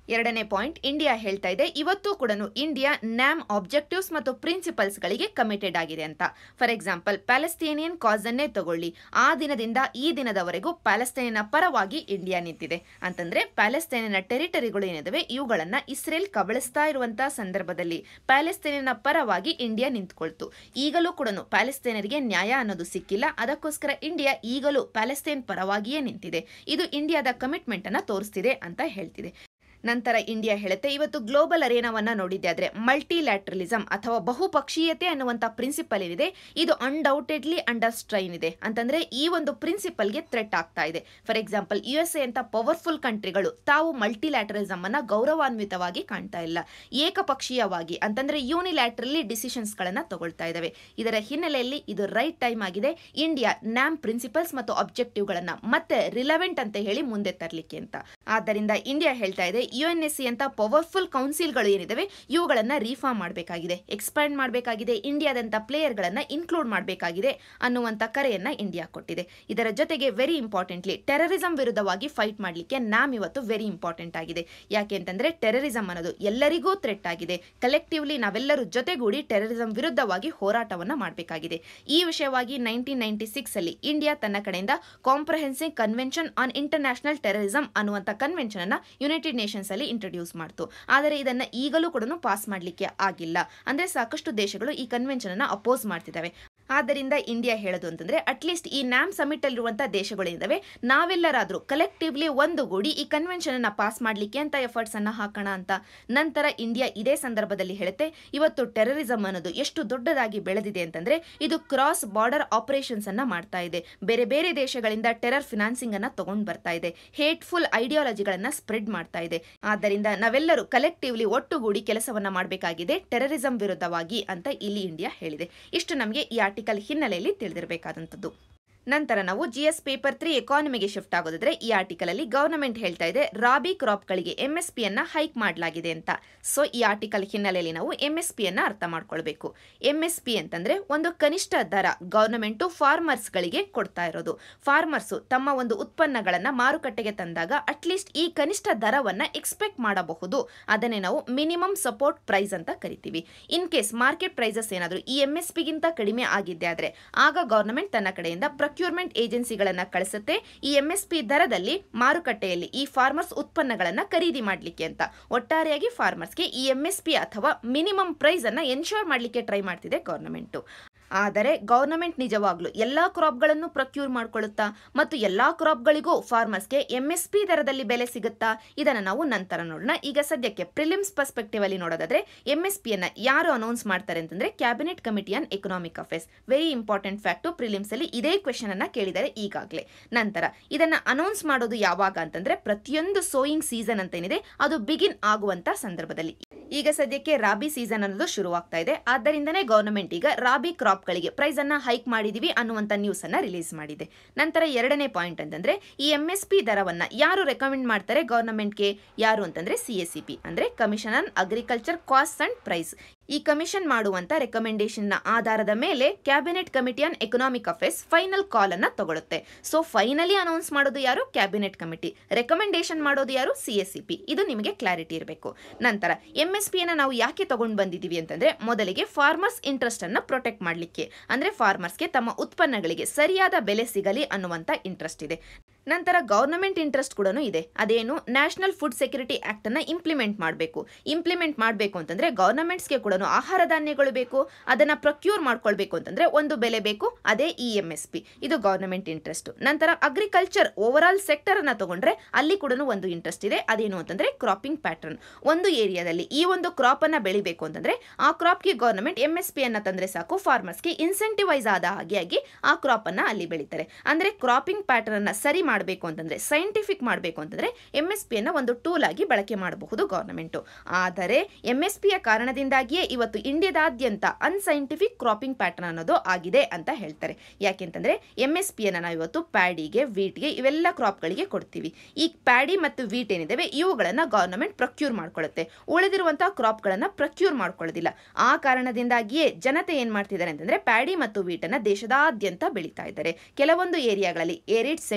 ಎರಡನೇ ಪಾಯಿಂಟ್ ಇಂಡಿಯಾ ಹೇಳ್ತಾ ಇದೆ ಇವತ್ತು ಕೂಡ ಇಂಡಿಯಾ ನ್ಯಾಮ್ ಆಬ್ಜೆಕ್ಟಿವ್ಸ್ ಮತ್ತು ಪ್ರಿನ್ಸಿಪಲ್ಸ್ ಗಳಿಗೆ ಕಮಿಟೆಡ್ ಆಗಿದೆ ಅಂತ. ಫಾರ್ ಎಕ್ಸಾಂಪಲ್ ಪ್ಯಾಲೆಸ್ತೀನಿಯನ್ ಕಾಸ್ ಅನ್ನೇ ತಗೊಳ್ಳಿ, ಆ ದಿನದಿಂದ ಈ ದಿನದವರೆಗೂ ಪ್ಯಾಲೆಸ್ತೈನಿನ ಪರವಾಗಿ ಇಂಡಿಯಾ ನಿಂತಿದೆ. ಅಂತಂದ್ರೆ ಪ್ಯಾಲೆಸ್ತೈನಿನ ಟೆರಿಟರಿಗಳು ಏನಿದಾವೆ ಇವುಗಳನ್ನ ಇಸ್ರೇಲ್ ಕಬಳಿಸ್ತಾ ಇರುವಂತಹ ಸಂದರ್ಭದಲ್ಲಿ ಪ್ಯಾಲೆಸ್ತೈನಿನ ಪರವಾಗಿ ಇಂಡಿಯಾ ನಿಂತ್ಕೊಳ್ತು. ಈಗಲೂ ಕೂಡ ಪ್ಯಾಲೆಸ್ತೈನರಿಗೆ ನ್ಯಾಯ ಅನ್ನೋದು ಸಿಕ್ಕಿಲ್ಲ, ಅದಕ್ಕೋಸ್ಕರ ಇಂಡಿಯಾ ಈಗಲೂ ಪ್ಯಾಲೆಸ್ತೈನ್ ಪರವಾಗಿಯೇ ನಿಂತಿದೆ. ಇದು ಇಂಡಿಯಾದ ಕಮಿಟ್ಮೆಂಟ್ ಅನ್ನ ತೋರಿಸ್ತಿದೆ ಅಂತ ಹೇಳ್ತಿದೆ. ನಂತರ ಇಂಡಿಯಾ ಹೇಳುತ್ತೆ ಇವತ್ತು ಗ್ಲೋಬಲ್ ಅರೇನಾವನ್ನ ನೋಡಿದ್ದೆ ಆದ್ರೆ ಮಲ್ಟಿಲ್ಯಾಟ್ರಲಿಸಂ ಅಥವಾ ಬಹುಪಕ್ಷೀಯತೆ ಅನ್ನುವಂಥ ಪ್ರಿನ್ಸಿಪಲ್ ಏನಿದೆ ಇದು ಅನ್ಡೌಟೆಡ್ಲಿ ಅಂಡರ್ ಸ್ಟ್ರೈನ್ ಇದೆ. ಅಂತಂದ್ರೆ ಈ ಒಂದು ಪ್ರಿನ್ಸಿಪಲ್ಗೆ ಥ್ರೆಟ್ ಆಗ್ತಾ ಇದೆ. For example U S A ಅಂತ ಪವರ್ಫುಲ್ ಕಂಟ್ರಿಗಳು ತಾವು ಮಲ್ಟಿಲ್ಯಾಟ್ರಲಿಸಮ್ ಅನ್ನ ಗೌರವಾನ್ವಿತವಾಗಿ ಕಾಣ್ತಾ ಇಲ್ಲ, ಏಕಪಕ್ಷೀಯವಾಗಿ ಅಂತಂದ್ರೆ ಯೂನಿಲ್ಯಾಟ್ರಲಿ ಡಿಸಿಷನ್ಸ್ ಗಳನ್ನ ತಗೊಳ್ತಾ ಇದಾವೆ. ಇದರ ಹಿನ್ನೆಲೆಯಲ್ಲಿ ಇದು ರೈಟ್ ಟೈಮ್ ಆಗಿದೆ ಇಂಡಿಯಾ ನ್ಯಾಮ್ ಪ್ರಿನ್ಸಿಪಲ್ಸ್ ಮತ್ತು ಆಬ್ಜೆಕ್ಟಿವ್ ಗಳನ್ನ ಮತ್ತೆ ರಿಲೆವೆಂಟ್ ಅಂತ ಹೇಳಿ ಮುಂದೆ ತರಲಿಕ್ಕೆ ಅಂತ. ಆದ್ದರಿಂದ ಇಂಡಿಯಾ ಹೇಳ್ತಾ ಇದೆ ಯು ಎನ್ ಎಸ್ ಸಿ ಅಂತ ಪವರ್ಫುಲ್ ಕೌನ್ಸಿಲ್ಗಳು ಏನಿದಾವೆ ಇವುಗಳನ್ನ ರಿಫಾರ್ಮ್ ಮಾಡಬೇಕಾಗಿದೆ, ಎಕ್ಸ್ಪ್ಯಾಂಡ್ ಮಾಡಬೇಕಾಗಿದೆ, ಇಂಡಿಯಾದಂತ ಪ್ಲೇಯರ್ ಗಳನ್ನ ಇನ್ಕ್ಲೂಡ್ ಮಾಡಬೇಕಾಗಿದೆ ಅನ್ನುವಂತ ಕರೆಯನ್ನ ಇಂಡಿಯಾ ಕೊಟ್ಟಿದೆ. ಇದರ ಜೊತೆಗೆ ವೆರಿ ಇಂಪಾರ್ಟೆಂಟ್ಲಿ ಟೆರರಿಸಂ ವಿರುದ್ಧವಾಗಿ ಫೈಟ್ ಮಾಡಲಿಕ್ಕೆ ನ್ಯಾಮ್ ಇವತ್ತು ವೆರಿ ಇಂಪಾರ್ಟೆಂಟ್ ಆಗಿದೆ. ಯಾಕೆ ಅಂತಂದ್ರೆ ಟೆರರಿಸಂ ಅನ್ನೋದು ಎಲ್ಲರಿಗೂ ಥ್ರೆಟ್ ಆಗಿದೆ. ಕಲೆಕ್ಟಿವ್ಲಿ ನಾವೆಲ್ಲರೂ ಜೊತೆಗೂಡಿ ಟೆರರಿಸಂ ವಿರುದ್ಧವಾಗಿ ಹೋರಾಟವನ್ನ ಮಾಡಬೇಕಾಗಿದೆ. ಈ ವಿಷಯವಾಗಿ ನೈನ್ಟೀನ್ ನೈನ್ಟಿ ಸಿಕ್ಸ್ ಅಲ್ಲಿ ಇಂಡಿಯಾ ತನ್ನ ಕಡೆಯಿಂದ comprehensive convention on international terrorism ಅನ್ನುವಂತ ಕನ್ವೆನ್ಷನ್ ಅನ್ನ ಯುನೈಟೆಡ್ ನೇಷನ್ಸ್ ಅಲ್ಲಿ ಇಂಟ್ರೊಡ್ಯೂಸ್ ಮಾಡ್ತು. ಆದರೆ ಇದನ್ನ ಈಗಲೂ ಕೂಡ ಪಾಸ್ ಮಾಡಲಿಕ್ಕೆ ಆಗಿಲ್ಲ. ಅಂದ್ರೆ ಸಾಕಷ್ಟು ದೇಶಗಳು ಈ ಕನ್ವೆನ್ಷನ್ ಅನ್ನ ಅಪೋಸ್ ಮಾಡ್ತಿದ್ದಾವೆ. ಆದ್ದರಿಂದ ಇಂಡಿಯಾ ಹೇಳೋದು ಅಂತಂದ್ರೆ ಅಟ್ಲೀಸ್ಟ್ ಈ ನ್ಯಾಮ್ ಸಮಿಟ್ ಅಲ್ಲಿರುವಂತಹ ದೇಶಗಳಿದ್ದಾವೆ ನಾವೆಲ್ಲರಾದ್ರೂ ಕಲೆಕ್ಟಿವ್ಲಿ ಒಂದುಗೂಡಿ ಈ ಕನ್ವೆನ್ಷನ್ ಅನ್ನ ಪಾಸ್ ಮಾಡಲಿಕ್ಕೆ ಅಂತ ಎಫರ್ಟ್ಸ್ ಅನ್ನ ಹಾಕೋಣ ಅಂತ. ನಂತರ ಇಂಡಿಯಾ ಇದೇ ಸಂದರ್ಭದಲ್ಲಿ ಹೇಳುತ್ತೆ ಇವತ್ತು ಟೆರರಿಸಂ ಅನ್ನೋದು ಎಷ್ಟು ದೊಡ್ಡದಾಗಿ ಬೆಳೆದಿದೆ ಅಂತಂದ್ರೆ ಇದು ಕ್ರಾಸ್ ಬಾರ್ಡರ್ ಆಪರೇಷನ್ಸ್ ಅನ್ನ ಮಾಡ್ತಾ ಇದೆ. ಬೇರೆ ಬೇರೆ ದೇಶಗಳಿಂದ ಟೆರರ್ ಫಿನಾನ್ಸಿಂಗ್ ಅನ್ನ ತಗೊಂಡು ಬರ್ತಾ ಇದೆ, ಹೇಟ್ಫುಲ್ ಐಡಿಯಾಲಜಿಗಳನ್ನ ಸ್ಪ್ರೆಡ್ ಮಾಡ್ತಾ ಇದೆ. ಆದ್ದರಿಂದ ನಾವೆಲ್ಲರೂ ಕಲೆಕ್ಟಿವ್ಲಿ ಒಟ್ಟುಗೂಡಿ ಕೆಲಸವನ್ನ ಮಾಡಬೇಕಾಗಿದೆ ಟೆರರಿಸಂ ವಿರುದ್ಧವಾಗಿ ಅಂತ ಇಲ್ಲಿ ಇಂಡಿಯಾ ಹೇಳಿದೆ. ಇಷ್ಟು ನಮಗೆ ಈ ಆರ್ಟಿಕಲ್ ಹಿನ್ನೆಲೆಯಲ್ಲಿ ತಿಳಿದಿರಬೇಕಾದಂಥದ್ದು. ನಂತರ ನಾವು ಜಿ ಎಸ್ ಪೇಪರ್ ತ್ರೀ ಎಕಾನಮಿಗೆ ಶಿಫ್ಟ್ ಆಗೋದಾದ್ರೆ ಈ ಆರ್ಟಿಕಲ್ ಅಲ್ಲಿ ಗವರ್ನಮೆಂಟ್ ಹೇಳ್ತಾ ಇದೆ ರಾಬಿ ಕ್ರಾಪ್ ಗಳಿಗೆ ಎಂ ಎಸ್ ಪಿ ಅನ್ನ ಹೈಕ್ ಮಾಡಲಾಗಿದೆ ಅಂತ. ಸೊ ಈ ಆರ್ಟಿಕಲ್ ಹಿನ್ನೆಲೆಯಲ್ಲಿ ನಾವು ಎಂ ಎಸ್ ಪಿ ಅನ್ನ ಅರ್ಥ ಮಾಡ್ಕೊಳ್ಬೇಕು. ಎಂ ಎಸ್ ಪಿ ಅಂತಂದ್ರೆ ಒಂದು ಕನಿಷ್ಠ ದರ ಗವರ್ನಮೆಂಟ್ ಫಾರ್ಮರ್ಸ್ ಗಳಿಗೆ ಕೊಡ್ತಾ ಇರೋದು. ಫಾರ್ಮರ್ಸ್ ತಮ್ಮ ಒಂದು ಉತ್ಪನ್ನಗಳನ್ನ ಮಾರುಕಟ್ಟೆಗೆ ತಂದಾಗ ಅಟ್ಲೀಸ್ಟ್ ಈ ಕನಿಷ್ಠ ದರವನ್ನ ಎಕ್ಸ್ಪೆಕ್ಟ್ ಮಾಡಬಹುದು. ಅದನ್ನೇ ನಾವು ಮಿನಿಮಮ್ ಸಪೋರ್ಟ್ ಪ್ರೈಸ್ ಅಂತ ಕರಿತೀವಿ. ಇನ್ ಕೇಸ್ ಮಾರ್ಕೆಟ್ ಪ್ರೈಸಸ್ ಏನಾದ್ರು ಈ ಎಂ ಎಸ್ ಪಿ ಗಿಂತ ಕಡಿಮೆ ಆಗಿದ್ದೆ ಆದ್ರೆ ಆಗ ಗವರ್ನಮೆಂಟ್ ತನ್ನ ಕಡೆಯಿಂದ ಪ್ರೊಕ್ಯೂರ್ಮೆಂಟ್ ಏಜೆನ್ಸಿಗಳನ್ನ ಕಳಿಸುತ್ತೆ ಈ ಎಂ ಎಸ್ ಪಿ ದರದಲ್ಲಿ ಮಾರುಕಟ್ಟೆಯಲ್ಲಿ ಈ ಫಾರ್ಮರ್ಸ್ ಉತ್ಪನ್ನಗಳನ್ನ ಖರೀದಿ ಮಾಡಲಿಕ್ಕೆ ಅಂತ. ಒಟ್ಟಾರೆಯಾಗಿ ಫಾರ್ಮರ್ಸ್ಗೆ ಈ ಎಂ ಎಸ್ ಪಿ ಅಥವಾ ಮಿನಿಮಮ್ ಪ್ರೈಸ್ ಅನ್ನ ಎನ್ಶೋರ್ ಮಾಡಲಿಕ್ಕೆ ಟ್ರೈ ಮಾಡ್ತಿದೆ ಗವರ್ನಮೆಂಟ್. ಆದರೆ ಗವರ್ನಮೆಂಟ್ ನಿಜವಾಗ್ಲೂ ಎಲ್ಲಾ ಕ್ರಾಪ್ಗಳನ್ನು ಪ್ರೊಕ್ಯೂರ್ ಮಾಡ್ಕೊಳ್ಳುತ್ತಾ ಮತ್ತು ಎಲ್ಲಾ ಕ್ರಾಪ್ಗಳಿಗೂ ಫಾರ್ಮರ್ಸ್ಗೆ ಎಂ ಎಸ್ ಪಿ ದರದಲ್ಲಿ ಬೆಲೆ ಸಿಗುತ್ತಾ ಇದನ್ನ ನಾವು ನಂತರ ನೋಡೋಣ. ಈಗ ಸದ್ಯಕ್ಕೆ ಪ್ರಿಲಿಮ್ಸ್ ಪರ್ಸ್ಪೆಕ್ಟಿವ್ ಅಲ್ಲಿ ನೋಡೋದಾದ್ರೆ ಎಂ ಎಸ್ ಪಿ ಅನ್ನ ಯಾರು ಅನೌನ್ಸ್ ಮಾಡ್ತಾರೆ ಅಂತಂದ್ರೆ cabinet committee on economic affairs. Very important fact, prelims ಅಲ್ಲಿ ಇದೇ ಕ್ವೆಶನ್ ಅನ್ನ ಕೇಳಿದ್ದಾರೆ ಈಗಾಗಲೇ. ನಂತರ ಇದನ್ನ ಅನೌನ್ಸ್ ಮಾಡೋದು ಯಾವಾಗ ಅಂತಂದ್ರೆ ಪ್ರತಿಯೊಂದು ಸೋಯಿಂಗ್ ಸೀಸನ್ ಅಂತ ಏನಿದೆ ಅದು ಬಿಗಿನ್ ಆಗುವಂತ ಸಂದರ್ಭದಲ್ಲಿ. ಈಗ ಸದ್ಯಕ್ಕೆ ರಾಬಿ ಸೀಸನ್ ಅನ್ನೋದು ಶುರುವಾಗ್ತಾ ಇದೆ. ಆದ್ದರಿಂದನೇ ಗವರ್ನಮೆಂಟ್ ಈಗ ರಾಬಿ ಕ್ರಾಪ್ ಗಳಿಗೆ ಪ್ರೈಸ್ ಅನ್ನ ಹೈಕ್ ಮಾಡಿದೀವಿ ಅನ್ನುವಂತ ನ್ಯೂಸ್ ಅನ್ನ ರಿಲೀಸ್ ಮಾಡಿದೆ. ನಂತರ ಎರಡನೇ ಪಾಯಿಂಟ್ ಅಂತಂದ್ರೆ ಈ ಎಂ ಎಸ್ ಪಿ ದರವನ್ನ ಯಾರು ರೆಕಮೆಂಡ್ ಮಾಡ್ತಾರೆ ಗವರ್ನಮೆಂಟ್ಗೆ, ಯಾರು ಅಂತಂದ್ರೆ ಸಿ ಎಸ್ ಸಿ ಪಿ ಅಂದ್ರೆ commission on agriculture cost and price. ಈ ಕಮಿಷನ್ ಮಾಡುವಂತ ರೆಕಮೆಂಡೇಶನ್ ನ ಆಧಾರದ ಮೇಲೆ cabinet committee on economic affairs final call ಅನ್ನ ತಗೊಳುತ್ತೆ. ಸೊ ಫೈನಲಿ ಅನೌನ್ಸ್ ಮಾಡೋದು ಯಾರು? Cabinet committee. ರೆಕಮೆಂಡೇಶನ್ ಮಾಡೋದು ಯಾರು? C S C P. ಇದು ನಿಮಗೆ ಕ್ಲಾರಿಟಿ ಇರಬೇಕು. ನಂತರ ಎಂ ಎಸ್ ಪಿ ಅನ್ನ ನಾವು ಯಾಕೆ ತಗೊಂಡು ಬಂದಿದ್ದೀವಿ ಅಂತಂದ್ರೆ ಮೊದಲಿಗೆ ಫಾರ್ಮರ್ಸ್ ಇಂಟ್ರೆಸ್ಟ್ ಅನ್ನ ಪ್ರೊಟೆಕ್ಟ್ ಮಾಡಲಿಕ್ಕೆ, ಅಂದ್ರೆ ಫಾರ್ಮರ್ಸ್ಗೆ ತಮ್ಮ ಉತ್ಪನ್ನಗಳಿಗೆ ಸರಿಯಾದ ಬೆಲೆ ಸಿಗಲಿ ಅನ್ನುವಂತ ಇಂಟ್ರೆಸ್ಟ್ ಇದೆ. ನಂತರ ಗವರ್ನಮೆಂಟ್ ಇಂಟ್ರೆಸ್ಟ್ ಕೂಡ ಇದೆ. ಅದೇನು? ನ್ಯಾಷನಲ್ ಫುಡ್ ಸೆಕ್ಯೂರಿಟಿ ಆಕ್ಟ್ ಅನ್ನ ಇಂಪ್ಲಿಮೆಂಟ್ ಮಾಡಬೇಕು. ಇಂಪ್ಲಿಮೆಂಟ್ ಮಾಡಬೇಕು ಅಂತಂದ್ರೆ ಗವರ್ನಮೆಂಟ್ಸ್ಗೆ ಕೂಡ ಆಹಾರ ಧಾನ್ಯಗಳು ಬೇಕು, ಅದನ್ನ ಪ್ರೊಕ್ಯೂರ್ ಮಾಡ್ಕೊಳ್ಬೇಕು ಅಂತಂದ್ರೆ ಒಂದು ಬೆಲೆ ಬೇಕು, ಅದೇ ಇ ಎಂ ಎಸ್ ಪಿ. ಇದು ಗವರ್ನಮೆಂಟ್ ಇಂಟ್ರೆಸ್ಟ್. ನಂತರ ಅಗ್ರಿಕಲ್ಚರ್ ಓವರ್ ಆಲ್ ಸೆಕ್ಟರ್ ಅನ್ನ ತಗೊಂಡ್ರೆ ಅಲ್ಲಿ ಕೂಡ ಒಂದು ಇಂಟ್ರೆಸ್ಟ್ ಇದೆ. ಅದೇನು ಅಂತಂದ್ರೆ ಕ್ರಾಪಿಂಗ್ ಪ್ಯಾಟರ್ನ್. ಒಂದು ಏರಿಯಾದಲ್ಲಿ ಈ ಒಂದು ಕ್ರಾಪ್ ಅನ್ನ ಬೆಳಿಬೇಕು ಅಂತಂದ್ರೆ ಆ ಕ್ರಾಪ್ಗೆ ಗವರ್ನಮೆಂಟ್ ಎಂ ಎಸ್ ಪಿ ಅನ್ನ ತಂದ್ರೆ ಸಾಕು, ಫಾರ್ಮರ್ಸ್ಗೆ ಇನ್ಸೆಂಟಿವೈಸ್ ಆದ ಹಾಗೆ ಆಗಿ ಆ ಕ್ರಾಪ್ ಅನ್ನ ಅಲ್ಲಿ ಬೆಳಿತಾರೆ. ಅಂದ್ರೆ ಕ್ರಾಪಿಂಗ್ ಪ್ಯಾಟರ್ನ್ ಅನ್ನ ಸರಿ ಮಾಡಬೇಕು ಅಂತಂದ್ರೆ, ಸೈಂಟಿಫಿಕ್ ಮಾಡಬೇಕು ಅಂತಂದ್ರೆ ಎಂ ಎಸ್ ಪಿ ಅನ್ನ ಒಂದು ಟೂಲ್ ಆಗಿ ಬಳಕೆ ಮಾಡಬಹುದು ಗವರ್ನಮೆಂಟ್. ಆದರೆ ಎಂ ಎಸ್ ಪಿ ಯ ಕಾರಣದಿಂದಾಗಿಯೇ ಇವತ್ತು ಇಂಡಿಯಾದಾದ್ಯಂತ ಅನ್ಸೈಂಟಿಫಿಕ್ ಕ್ರಾಪಿಂಗ್ ಪ್ಯಾಟರ್ನ್ ಅನ್ನೋದು ಆಗಿದೆ ಅಂತ ಹೇಳ್ತಾರೆ. ಯಾಕೆಂತಂದ್ರೆ ಎಂ ಎಸ್ ಪಿ ಅನ್ನ ನಾವು ಇವತ್ತು ಪ್ಯಾಡಿಗೆ, ವೀಟ್ಗೆ ಇವೆಲ್ಲ ಕ್ರಾಪ್ಗಳಿಗೆ ಕೊಡ್ತೀವಿ. ಈ ಪ್ಯಾಡಿ ಮತ್ತು ವೀಟ್ ಏನಿದಾವೆ ಇವುಗಳನ್ನ ಗವರ್ನಮೆಂಟ್ ಪ್ರೊಕ್ಯೂರ್ ಮಾಡ್ಕೊಳ್ಳುತ್ತೆ, ಉಳಿದಿರುವಂತಹ ಕ್ರಾಪ್ಗಳನ್ನ ಪ್ರೊಕ್ಯೂರ್ ಮಾಡ್ಕೊಳ್ಳೋದಿಲ್ಲ. ಆ ಕಾರಣದಿಂದಾಗಿಯೇ ಜನತೆ ಏನ್ ಮಾಡ್ತಿದ್ದಾರೆ ಅಂತಂದ್ರೆ ಪ್ಯಾಡಿ ಮತ್ತು ವೀಟ್ ಅನ್ನ ದೇಶದಾದ್ಯಂತ ಬೆಳೀತಾ ಇದ್ದಾರೆ. ಕೆಲವೊಂದು ಏರಿಯಾಗಳಲ್ಲಿ ಏರಿಡ್, ಸೆಮಿ ಏರಿಡ್